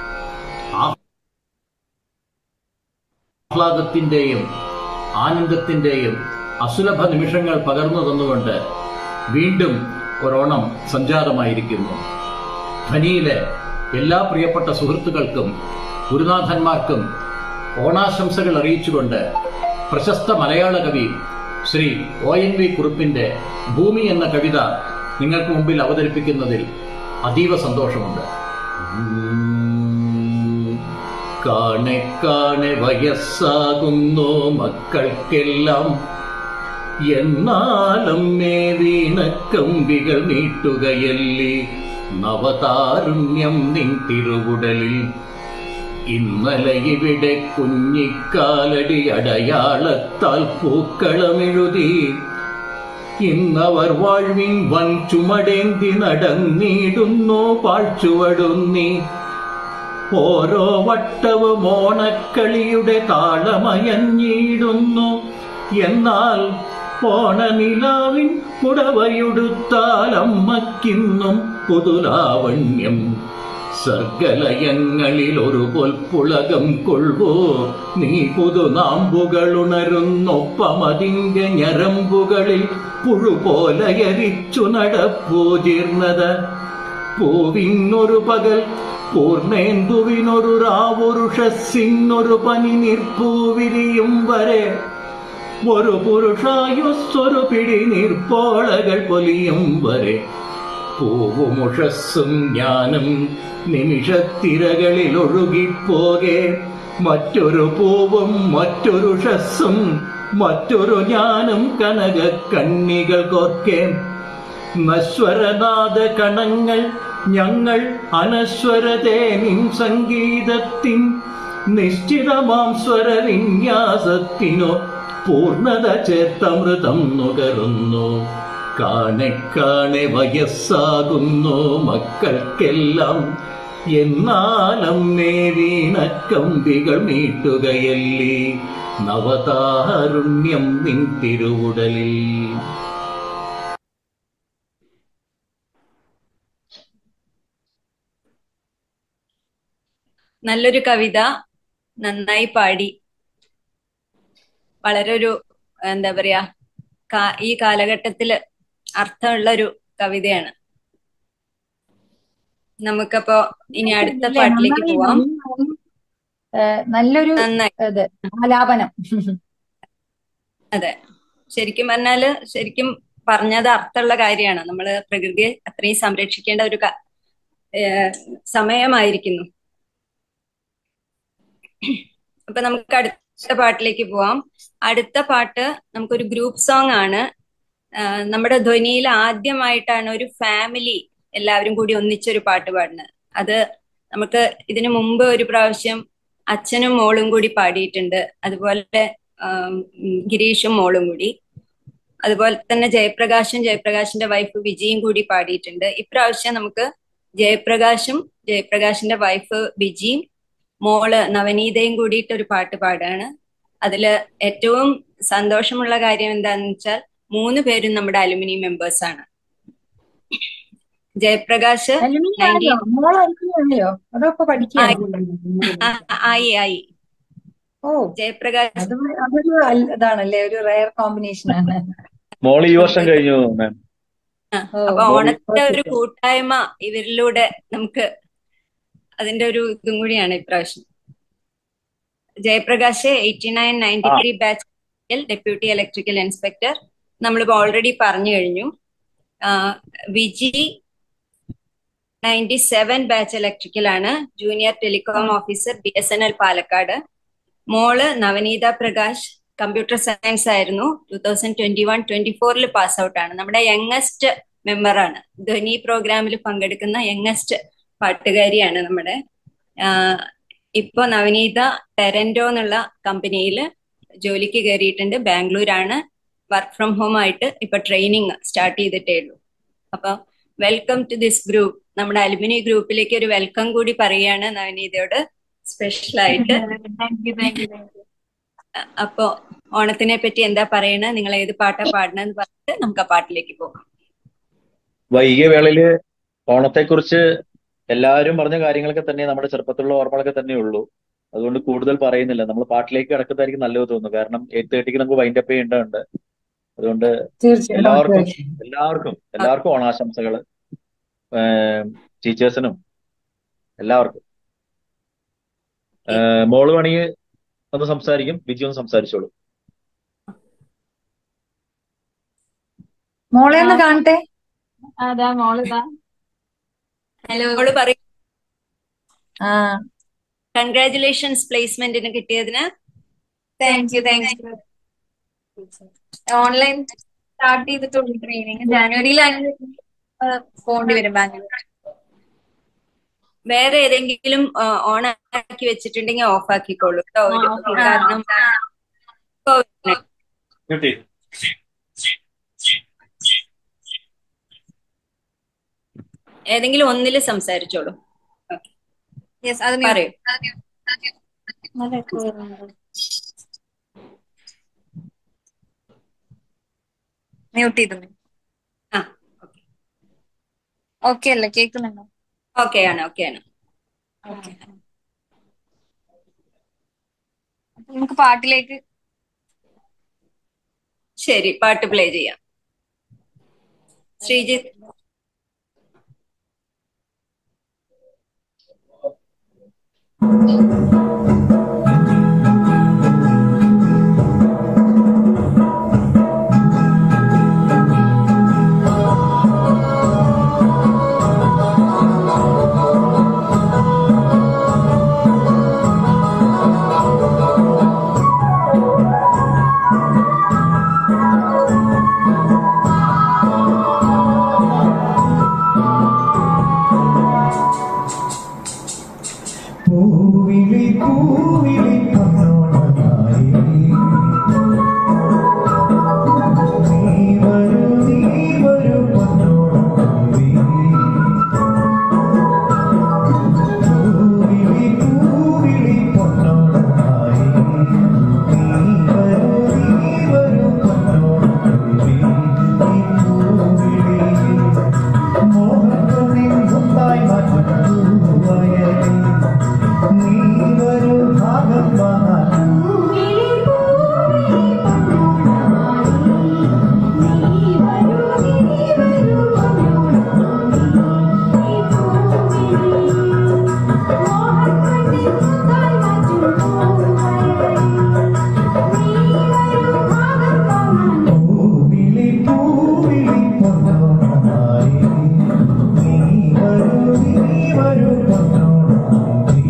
ആഹ്ലാദത്തിന്റെയും ആനന്ദത്തിന്റെയും അസുലഭ നിമിഷങ്ങൾ പകർന്നു തന്നുകൊണ്ട് വീണ്ടും ഒരോണം സംജാതമായിരിക്കുന്നു. ധ്വനിയിലെ എല്ലാ പ്രിയപ്പെട്ട സുഹൃത്തുക്കൾക്കും ഗുരുനാഥന്മാർക്കും ഓണാശംസകൾ അറിയിച്ചുകൊണ്ട് പ്രശസ്ത മലയാള കവി ശ്രീ ONV കുറുപ്പിന്റെ ഭൂമി എന്ന കവിത നിങ്ങൾക്ക് മുമ്പിൽ അവതരിപ്പിക്കുന്നതിൽ അതീവ സന്തോഷമുണ്ട്. കാണെ കാണെ വയസ്സാകുന്നു മക്കൾക്കെല്ലാം, എന്നാലമ്മേ വീണക്കമ്പികൾ നീട്ടുകയല്ലേ നവതാരുണ്യം നിൻ തിരുവുടലിൽ. ഇന്നലെ ഇവിടെ കുഞ്ഞിക്കാലടി അടയാളത്താൽ പൂക്കളമെഴുതി, ഇന്നവർ വാഴ്വിൻ വൻ ചുമടേന്തി നടന്നിടുന്നു പാഴ്ചുവടുന്നി. ഓരോ വട്ടവും ഓണക്കളിയുടെ താളമയഞ്ഞിടുന്നു, എന്നാൽ ഓണനിലാവിൻ പുടവയുടുത്താൽ അമ്മയ്ക്കിന്നും പുതുലാവണ്യം. സർഗലയങ്ങളിൽ ഒരു പൊൽപ്പുളകം കൊള്ളുവോ നീ പുതുനാമ്പുകൾ ഉണരുന്നൊപ്പമതിന്റെ ഞരമ്പുകളിൽ പുഴുപോലയരിച്ചു നടപ്പൂ ജീർണത. പൂവിനൊരു പകൽ പൂർണേന്ദുവിനൊരു രാവുരുഷസ്സിനൊരു പനി നിർപ്പൂവിരിയും വരെ ഒരു പുരുഷായുസ്സൊരു പിടി നീർപ്പോളകൾ പൊലിയും വരെ പൂവുമുഷസ്സും ജ്ഞാനം നിമിഷത്തിരകളിൽ ഒഴുകിപ്പോകെ മറ്റൊരു പൂവും മറ്റൊരു ഷസ്സും മറ്റൊരു ജ്ഞാനം കനക കണ്ണികൾ കോർക്കെ. നശ്വരനാദ കണങ്ങൾ ഞങ്ങൾ അനശ്വരതേ നിൻ സംഗീതത്തിൻ നിശ്ചിതമാം സ്വരവിന്യാസത്തിനോ പൂർണ്ണത ചേർത്തമൃതം നുകരുന്നു. കാണെ കാണെ വയസ്സാകുന്നു മക്കൾക്കെല്ലാം, എന്നാലും വീണക്കമ്പികൾ മീട്ടുകയല്ലേ നവതാരുണ്യം നിൻ തിരുവുടലിൽ. നല്ലൊരു കവിത, നന്നായി പാടി. വളരെ ഒരു എന്താ പറയാ ഈ കാലഘട്ടത്തില് അർത്ഥമുള്ള ഒരു കവിതയാണ്. നമുക്കപ്പോ ഇനി അടുത്ത പാട്ടിലേക്ക് പോവാം. നല്ലൊരു ആലാപനം. അതെ, ശരിക്കും പറഞ്ഞാല് ശരിക്കും പറഞ്ഞത് അർത്ഥമുള്ള കാര്യമാണ്. നമ്മള് പ്രകൃതിയെ അത്രയും സംരക്ഷിക്കേണ്ട ഒരു സമയമായിരിക്കുന്നു. അപ്പൊ നമുക്ക് അടുത്ത പാട്ടിലേക്ക് പോവാം. അടുത്ത പാട്ട് നമുക്കൊരു ഗ്രൂപ്പ് സോങ് ആണ്. നമ്മുടെ ധ്വനിയിൽ ആദ്യമായിട്ടാണ് ഒരു ഫാമിലി എല്ലാവരും കൂടി ഒന്നിച്ചൊരു പാട്ട് പാടുന്നത്. അത് നമുക്ക് ഇതിനു മുമ്പ് ഒരു പ്രാവശ്യം അച്ഛനും മോളും കൂടി പാടിയിട്ടുണ്ട്, അതുപോലെ ഗിരീഷും മോളും കൂടി, അതുപോലെ തന്നെ ജയപ്രകാശിന്റെ വൈഫ് വിജിയും കൂടി പാടിയിട്ടുണ്ട്. ഇപ്രാവശ്യം നമുക്ക് ജയപ്രകാശിന്റെ വൈഫ് വിജിയും മോള് നവനീതയും കൂടിയിട്ട് ഒരു പാട്ട് പാടാണ്. അതില് ഏറ്റവും സന്തോഷമുള്ള കാര്യം എന്താന്ന് വെച്ചാൽ 3 പേരും നമ്മുടെ അലുമിനി മെമ്പേഴ്സ് ആണ്. ജയപ്രകാശ് ആയി. ജയപ്രകാശ് അതാണല്ലേ, ഒരു റയർ കോമ്പിനേഷൻ ആണ്. മോള് ഈ വർഷം കഴിഞ്ഞു മാം. അപ്പൊ ഓണത്തിന്റെ ഒരു കൂട്ടായ്മ ഇവരിലൂടെ നമുക്ക് അതിന്റെ ഒരു ഇതും കൂടിയാണ് ഇപ്രാവശ്യം. Jayaprakash 89-93 batch deputy electrical inspector നമ്മളിപ്പോ ഓൾറെഡി പറഞ്ഞു കഴിഞ്ഞു. വിജി 97 ബാച്ച് ഇലക്ട്രിക്കൽ ആണ്, junior telecom officer BSNL Palakkad. മോള് നവനീത പ്രകാശ് കമ്പ്യൂട്ടർ സയൻസ് ആയിരുന്നു, 2021-24 പാസ് ഔട്ട് ആണ്. നമ്മുടെ യങ്ങസ്റ്റ് മെമ്പറാണ്, ധ്വനി പ്രോഗ്രാമിൽ പങ്കെടുക്കുന്ന യങ്ങസ്റ്റ് പാട്ടുകാരിയാണ് നമ്മുടെ. ഇപ്പൊ നവനീത ടെറന്റോ എന്നുള്ള കമ്പനിയിൽ ജോലിക്ക് കയറിയിട്ടുണ്ട്, ബാംഗ്ലൂരാണ്. വർക്ക് ഫ്രം ഹോം ആയിട്ട് ഇപ്പൊ ട്രെയിനിങ് സ്റ്റാർട്ട് ചെയ്തിട്ടേ ഉള്ളൂ. അപ്പൊ വെൽക്കം ടു ദിസ് ഗ്രൂപ്പ്. നമ്മുടെ അലുമിനി ഗ്രൂപ്പിലേക്ക് ഒരു വെൽക്കം കൂടി പറയുകയാണ് നവനീതയോട് സ്പെഷ്യൽ ആയിട്ട്. അപ്പൊ ഓണത്തിനെ പറ്റി എന്താ പറയണത്, നിങ്ങൾ ഏത് പാട്ടാ പാടണെന്ന് പറഞ്ഞിട്ട് നമുക്ക് ആ പാട്ടിലേക്ക് പോകാം. വൈകിയ വേളയില് ഓണത്തെക്കുറിച്ച് എല്ലാവരും പറഞ്ഞ കാര്യങ്ങളൊക്കെ തന്നെ നമ്മുടെ ചെറുപ്പത്തിലുള്ള ഓർമ്മകളൊക്കെ തന്നെ ഉള്ളൂ. അതുകൊണ്ട് കൂടുതൽ പറയുന്നില്ല, നമ്മൾ പാട്ടിലേക്ക് കിടക്കുന്നതായിരിക്കും നല്ലത് തോന്നുന്നു. കാരണം 8:30 നമുക്ക് വൈൻഡപ്പ് ചെയ്യേണ്ടതുണ്ട്. അതുകൊണ്ട് എല്ലാവർക്കും ഓണാശംസകള്, ടീച്ചേഴ്സിനും എല്ലാവർക്കും. മോള് വേണമെങ്കിൽ ഒന്ന് സംസാരിക്കും, വിജി ഒന്ന് സംസാരിച്ചോളൂ. മോളെ ഒന്ന് കാണട്ടെ. അതാ മോളിതാ. ഹലോ, മോള് പറയും. കൺഗ്രാറ്റുലേഷൻസ് പ്ലേസ്മെന്റിന് കിട്ടിയതിന്. Thank you. ഓൺലൈൻ സ്റ്റാർട്ട് ചെയ്തിട്ടുള്ളൂ ട്രെയിനിങ്. ജനുവരിയിലാണ് പോകേണ്ടി വരും ബാംഗ്ലൂർ. വേറെ ഏതെങ്കിലും ഓൺ ആക്കി വെച്ചിട്ടുണ്ടെങ്കിൽ ഓഫ് ആക്കിക്കോളൂ കേട്ടോ. കാരണം ഏതെങ്കിലും ഒന്നില് സംസാരിച്ചോളൂ. പറയൂ. മ്യൂട്ട് ചെയ്തു. ഓക്കെ അല്ലേ, കേൾക്കുന്നുണ്ടോ? ഓക്കെയാണ്. ഓക്കെ, അപ്പൊ നമുക്ക് പാട്ടിലേക്ക് ശരി പാട്ട് പ്ലേ ചെയ്യാം. ശ്രീജിത്ത്. പൂവിളി പൂവിളി പൊന്നോണമായി നീ വരൂ പൊന്നോണമായി പൂവിളി പൂവിളി പൊന്നോണമായി നീ വരൂ പൊന്നോണമായി പൂവിളി മോഹത്തിൻ മുത്തായി മാറ്റും പൂവയലി നീ വരൂ ഭാഗം വാങ്ങാൻ പൂവിളി പൂവിളി പൊന്നോണമായി നീ വരൂ പൊന്നോണമായി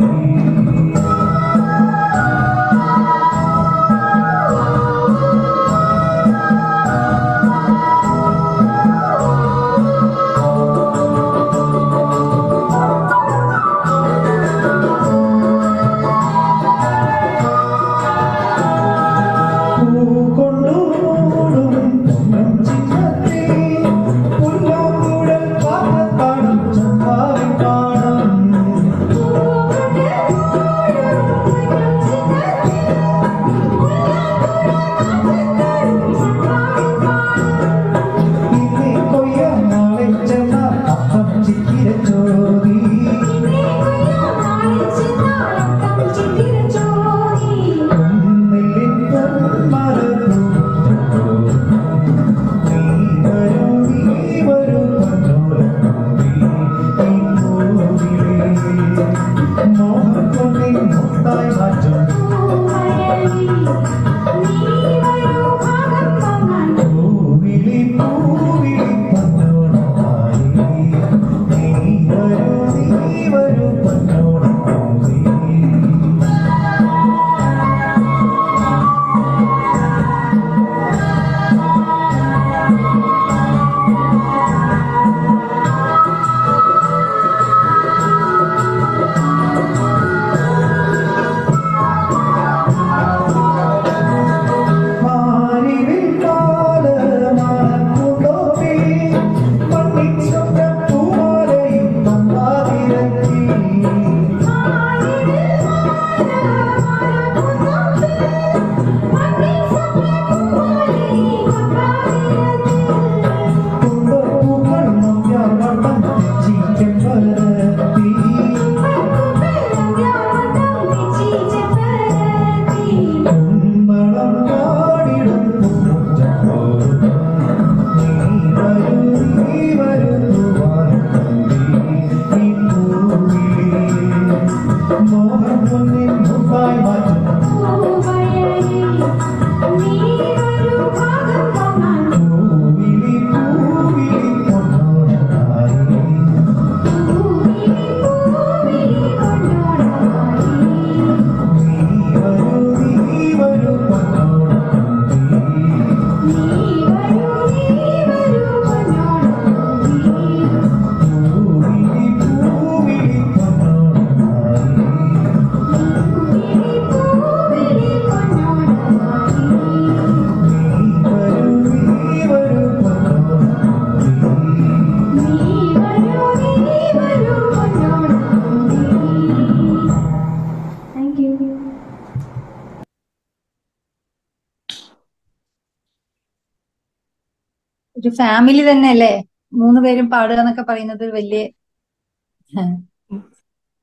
ഒരു ഫാമിലി തന്നെ അല്ലേ 3 പേരും പാടുക എന്നൊക്കെ പറയുന്നത് ഒരു വലിയ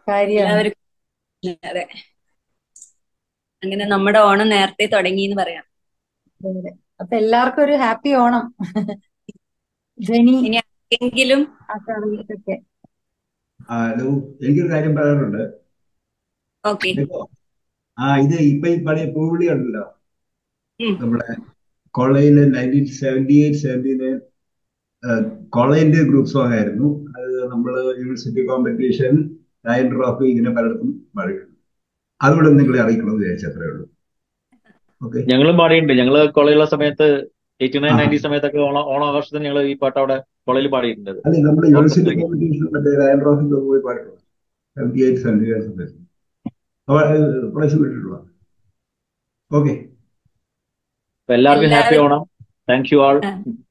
കാര്യമാണ്. എല്ലാവർക്കും അതെ, അങ്ങനെ നമ്മുടെ ഓണം നേരത്തെ തുടങ്ങി എന്ന് പറയാം. അതെ. അപ്പൊ എല്ലാവർക്കും ഒരു ഹാപ്പി ഓണം. ധ്വനി ഇനി ആർക്കെങ്കിലും ആ കറിയൊക്കെ ഹലോ, എനിക്കൊരു കാര്യം പറയാനുണ്ട്. ഓക്കെ. ഇപ്പോ ഇത് ഇപ്പൊ ഈ പഴയ പൂവിളി ഉണ്ടല്ലോ, നമ്മുടെ കോളേജിൽ 1978-79 കോളേജിന്റെ ഗ്രൂപ്പ് സോങ് ആയിരുന്നു അത്. നമ്മള് യൂണിവേഴ്സിറ്റി കോമ്പറ്റീഷൻ, ലയൺ ട്രോഫി, ഇങ്ങനെ പലയിടത്തും പാടിയിട്ടുണ്ട്. അതുകൂടെ നിങ്ങളെ അറിയിക്കണമെന്ന് വിചാരിച്ചു, അത്രേ ഉള്ളൂ. ഓക്കെ. ഞങ്ങളും പാടിയിട്ടുണ്ട്. ഞങ്ങള് കോളേജിലുള്ള സമയത്ത് 89, 90 സമയത്തൊക്കെ ഓണാഘോഷത്തിന് ഞങ്ങൾ ഈ പാട്ട് അവിടെ കോളേജിൽ പാടിയിട്ടുണ്ട്. അതെ, നമ്മുടെ യൂണിവേഴ്സിറ്റി കോമ്പറ്റീഷൻ മറ്റേ ലയൺ ട്രോഫിക്ക് പോയി പാടിയിട്ടുണ്ട് 78-79 സമയത്ത്. പ്രാവശ്യം കേട്ടിട്ടുള്ള. ഓക്കെ, എല്ലാവർക്കും happy Onam. Thank you all.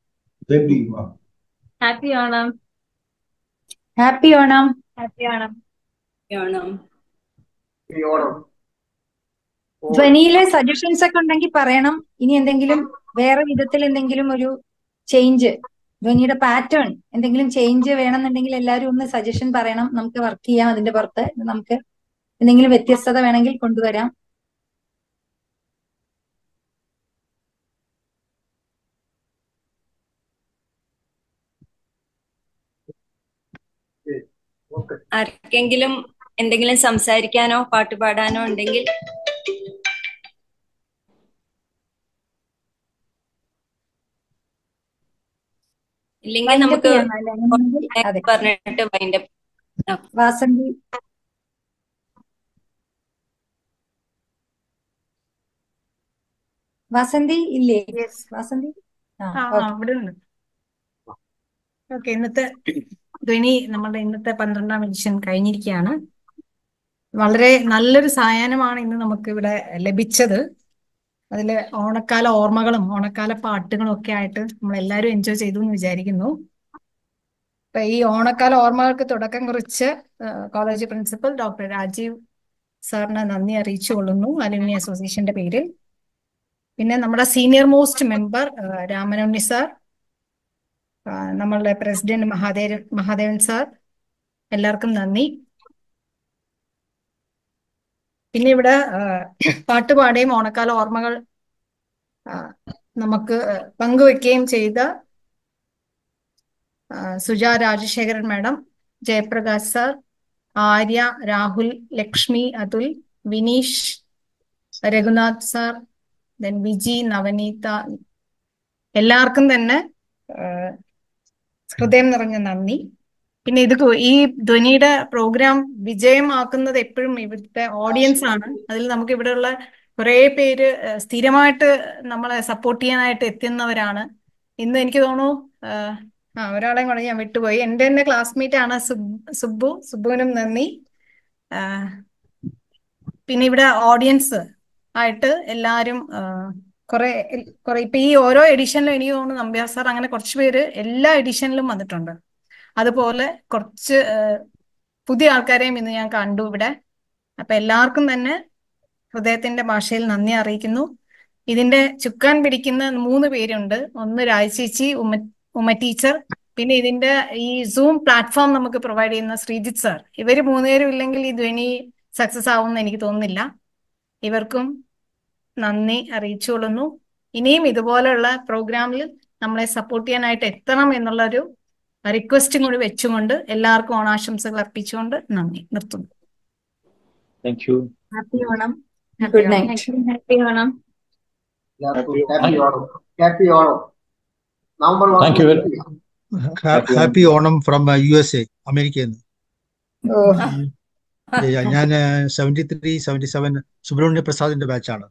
Happy Onam. Happy Onam. Happy Onam. Onam. Onam. ധ്വനിയിലെ സജഷൻസ് ഒക്കെ ഉണ്ടെങ്കിൽ പറയണം. ഇനി എന്തെങ്കിലും വേറെ വിധത്തിൽ എന്തെങ്കിലും ഒരു ചേഞ്ച്, ധ്വനിയുടെ പാറ്റേൺ എന്തെങ്കിലും ചേഞ്ച് വേണമെന്നുണ്ടെങ്കിൽ എല്ലാവരും ഒന്ന് സജഷൻ പറയണം. നമുക്ക് വർക്ക് ചെയ്യാം അതിന്റെ പുറത്ത്. നമുക്ക് എന്തെങ്കിലും വ്യത്യസ്തത വേണമെങ്കിൽ കൊണ്ടുവരാം. ആർക്കെങ്കിലും എന്തെങ്കിലും സംസാരിക്കാനോ പാട്ട് പാടാനോ ഉണ്ടെങ്കിൽ ഇല്ലെങ്കിൽ നമുക്ക് പറഞ്ഞിട്ട് വൈൻഡ് അപ്പ്. വാസന്തി വാസന്തി ഇല്ലേ? വാസന്തി ഇവിടെ ഉണ്ട്. ഓക്കെ, ഇന്നത്തെ ധ്വനി നമ്മുടെ ഇന്നത്തെ 12ാം എഡിഷൻ കഴിഞ്ഞിരിക്കുകയാണ്. വളരെ നല്ലൊരു സായാഹ്നമാണ് ഇന്ന് നമുക്ക് ഇവിടെ ലഭിച്ചത്. അതില് ഓണക്കാല ഓർമ്മകളും ഓണക്കാല പാട്ടുകളും ഒക്കെ ആയിട്ട് നമ്മൾ എല്ലാവരും എൻജോയ് ചെയ്തു എന്ന് വിചാരിക്കുന്നു. അപ്പൊ ഈ ഓണക്കാല ഓർമ്മകൾക്ക് തുടക്കം കുറിച്ച് കോളേജ് പ്രിൻസിപ്പൽ ഡോക്ടർ രാജീവ് സാറിന് നന്ദി അറിയിച്ചു കൊള്ളുന്നു അലുമിനി അസോസിയേഷന്റെ പേരിൽ. പിന്നെ നമ്മുടെ senior most member Ramanunni sir, നമ്മളുടെ പ്രസിഡന്റ് മഹാദേവൻ സാർ, എല്ലാവർക്കും നന്ദി. പിന്നെ ഇവിടെ പാട്ടുപാടുകയും ഓണക്കാല ഓർമ്മകൾ നമുക്ക് പങ്കുവെക്കുകയും ചെയ്ത Suja Rajasekharan madam, Jayaprakash sir, Arya, Rahul, Lakshmi, Athul, Vineesh, Raghunath sir, then Viji, Navaneetha, എല്ലാവർക്കും തന്നെ ഹൃദയം നിറഞ്ഞ നന്ദി. പിന്നെ ഈ ധ്വനിയുടെ പ്രോഗ്രാം വിജയമാക്കുന്നത് എപ്പോഴും ഇവിടുത്തെ ഓഡിയൻസ് ആണ്. അതിൽ നമുക്ക് ഇവിടെയുള്ള കുറെ പേര് സ്ഥിരമായിട്ട് നമ്മളെ സപ്പോർട്ട് ചെയ്യാനായിട്ട് എത്തുന്നവരാണ്. ഇന്ന് എനിക്ക് തോന്നുന്നു ഒരാളെയും കൂടെ ഞാൻ വിട്ടുപോയി. എൻ്റെ തന്നെ ക്ലാസ്മേറ്റ് ആണ് സുബുവിനും നന്ദി. പിന്നെ ഇവിടെ ഓഡിയൻസ് ആയിട്ട് എല്ലാവരും കുറെ ഇപ്പൊ ഈ ഓരോ എഡിഷനിലും എനിക്ക് തോന്നുന്നു നമ്പ്യാർ സാർ അങ്ങനെ കുറച്ച് പേര് എല്ലാ എഡിഷനിലും വന്നിട്ടുണ്ട്. അതുപോലെ കുറച്ച് പുതിയ ആൾക്കാരെയും ഇന്ന് ഞാൻ കണ്ടു ഇവിടെ. അപ്പൊ എല്ലാവർക്കും തന്നെ ഹൃദയത്തിന്റെ ഭാഷയിൽ നന്ദി അറിയിക്കുന്നു. ഇതിന്റെ ചുക്കാൻ പിടിക്കുന്ന 3 പേരുണ്ട്. ഒന്ന് രാജചേച്ചി, ഉമ്മ ടീച്ചർ, പിന്നെ ഇതിന്റെ ഈ സൂം പ്ലാറ്റ്ഫോം നമുക്ക് പ്രൊവൈഡ് ചെയ്യുന്ന ശ്രീജിത്ത് സാർ. ഇവര് 3 പേരും ഇല്ലെങ്കിൽ ഈ ധ്വനി സക്സസ് ആവുമെന്ന് എനിക്ക് തോന്നുന്നില്ല. ഇവർക്കും നന്ദി അറിയിച്ചുകൊള്ളുന്നു. ഇനിയും ഇതുപോലെയുള്ള പ്രോഗ്രാമിൽ നമ്മളെ സപ്പോർട്ട് ചെയ്യാനായിട്ട് എത്തണം എന്നുള്ളൊരു റിക്വസ്റ്റും കൂടി വെച്ചുകൊണ്ട് എല്ലാവർക്കും ഓണാശംസകൾ അർപ്പിച്ചുകൊണ്ട് നന്ദി നിർത്തുന്നു. Thank you. Happy Onam. Good night. Happy Onam. Happy Onam. November happy Onam from USA, അമേരിക്കയിൽ നിന്ന്. ഞാൻ 73-77 സുബ്രഹ്മണ്യ പ്രസാദിന്റെ ബാച്ചാണ്.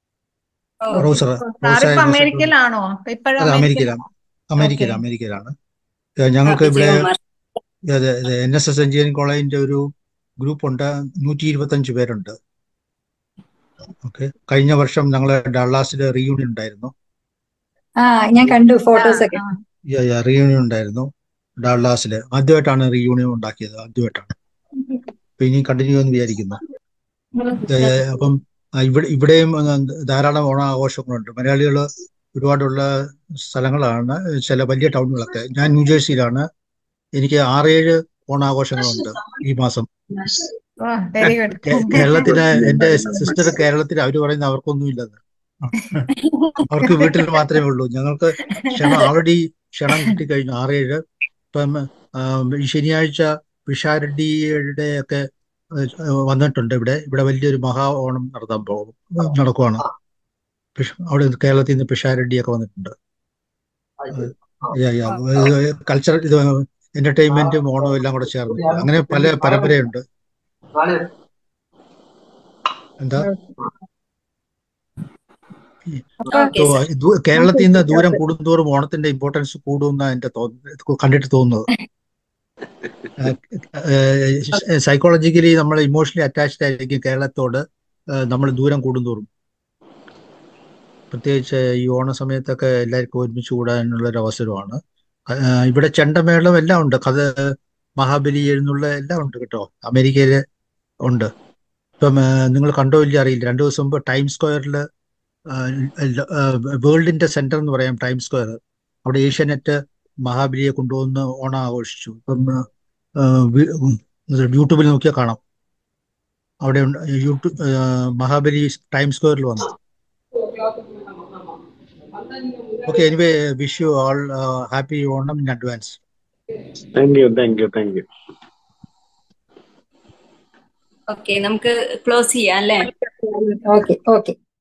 അമേരിക്കയിലാണോ? അമേരിക്കയിലാണ്. ഞങ്ങൾക്ക് ഇവിടെ NSS എഞ്ചിനീയറിംഗ് കോളേജിന്റെ ഒരു ഗ്രൂപ്പ് ഉണ്ട്. 125 പേരുണ്ട്. ഓക്കെ, കഴിഞ്ഞ വർഷം ഞങ്ങള് ഡള്ളാസിലെ റീയൂണിയൻ ഉണ്ടായിരുന്നു. ഞാൻ കണ്ടു ഫോട്ടോസ് ഒക്കെ. റീയൂണിയൻ ഉണ്ടായിരുന്നു ഡള്ളാസില്. ആദ്യമായിട്ടാണ് റീയൂണിയൻ ഉണ്ടാക്കിയത്, ആദ്യമായിട്ടാണ്. അപ്പൊ ഇനി കണ്ടിന്യൂ എന്ന് വിചാരിക്കുന്നു. അപ്പം ഇവിടെയും ധാരാളം ഓണാഘോഷങ്ങളുണ്ട്. മലയാളികൾ ഒരുപാടുള്ള സ്ഥലങ്ങളാണ് ചില വലിയ ടൗണുകളൊക്കെ. ഞാൻ ന്യൂജേഴ്സിയിലാണ്. എനിക്ക് 6-7 ഓണാഘോഷങ്ങളുണ്ട് ഈ മാസം. Very good. കേരളത്തിലെ എന്റെ സിസ്റ്റർ കേരളത്തിൽ അവര് പറയുന്നത് അവർക്കൊന്നും ഇല്ലെന്ന്. അവർക്ക് വീട്ടിൽ മാത്രമേ ഉള്ളൂ. ഞങ്ങൾക്ക് ആൾറെഡി ക്ഷണം കിട്ടിക്കഴിഞ്ഞു 6-7. ഇപ്പം ഈ ശനിയാഴ്ച പിഷാരടിയുടെ ഒക്കെ വന്നിട്ടുണ്ട്. ഇവിടെ വലിയൊരു മഹാ ഓണം നടക്കുവാണ്. അവിടെ കേരളത്തിൽ നിന്ന് പിഷാരടിയൊക്കെ വന്നിട്ടുണ്ട്. കൾച്ചറൽ ഇത് എന്റർടൈൻമെന്റും ഓണവും എല്ലാം കൂടെ ചേർന്നിട്ട് അങ്ങനെ പല പരമ്പരയുണ്ട്. എന്താ കേരളത്തിൽ നിന്ന് ദൂരം കൂടുന്തോറും ഓണത്തിന്റെ ഇമ്പോർട്ടൻസ് കൂടുമെന്ന എന്റെ കണ്ടിട്ട് തോന്നുന്നത്. സൈക്കോളജിക്കലി നമ്മൾ ഇമോഷണലി അറ്റാച്ച്ഡ് ആയിരിക്കും കേരളത്തോട് നമ്മൾ ദൂരം കൂടുന്തോറും. പ്രത്യേകിച്ച് ഈ ഓണ സമയത്തൊക്കെ എല്ലാവർക്കും ഒരുമിച്ച് കൂടാനുള്ള ഒരു അവസരമാണ്. ഇവിടെ ചെണ്ടമേളം എല്ലാം ഉണ്ട്. മഹാബലി എഴുന്നുള്ള എല്ലാം ഉണ്ട് കേട്ടോ. അമേരിക്കയില് ഉണ്ട്. ഇപ്പം നിങ്ങൾ കണ്ടോ ഇല്ല അറിയില്ല, 2 ദിവസം മുമ്പ് ടൈം സ്ക്വയറിൽ വേൾഡിന്റെ സെന്റർ എന്ന് പറയാം ടൈം സ്ക്വയർ. അവിടെ ഏഷ്യാനെറ്റ് മഹാബലിയെ കൊണ്ടുവന്ന് ഓണം ആഘോഷിച്ചു. ഇപ്പം യൂട്യൂബിൽ നോക്കിയാൽ കാണാം. അവിടെ മഹാബലി ടൈം സ്ക്വയറിൽ വന്നു. Okay, anyway wish you all happy Onam in advance. Thank you. Okay, നമുക്ക് ക്ലോസ് ചെയ്യാം അല്ലേ? ഓക്കെ.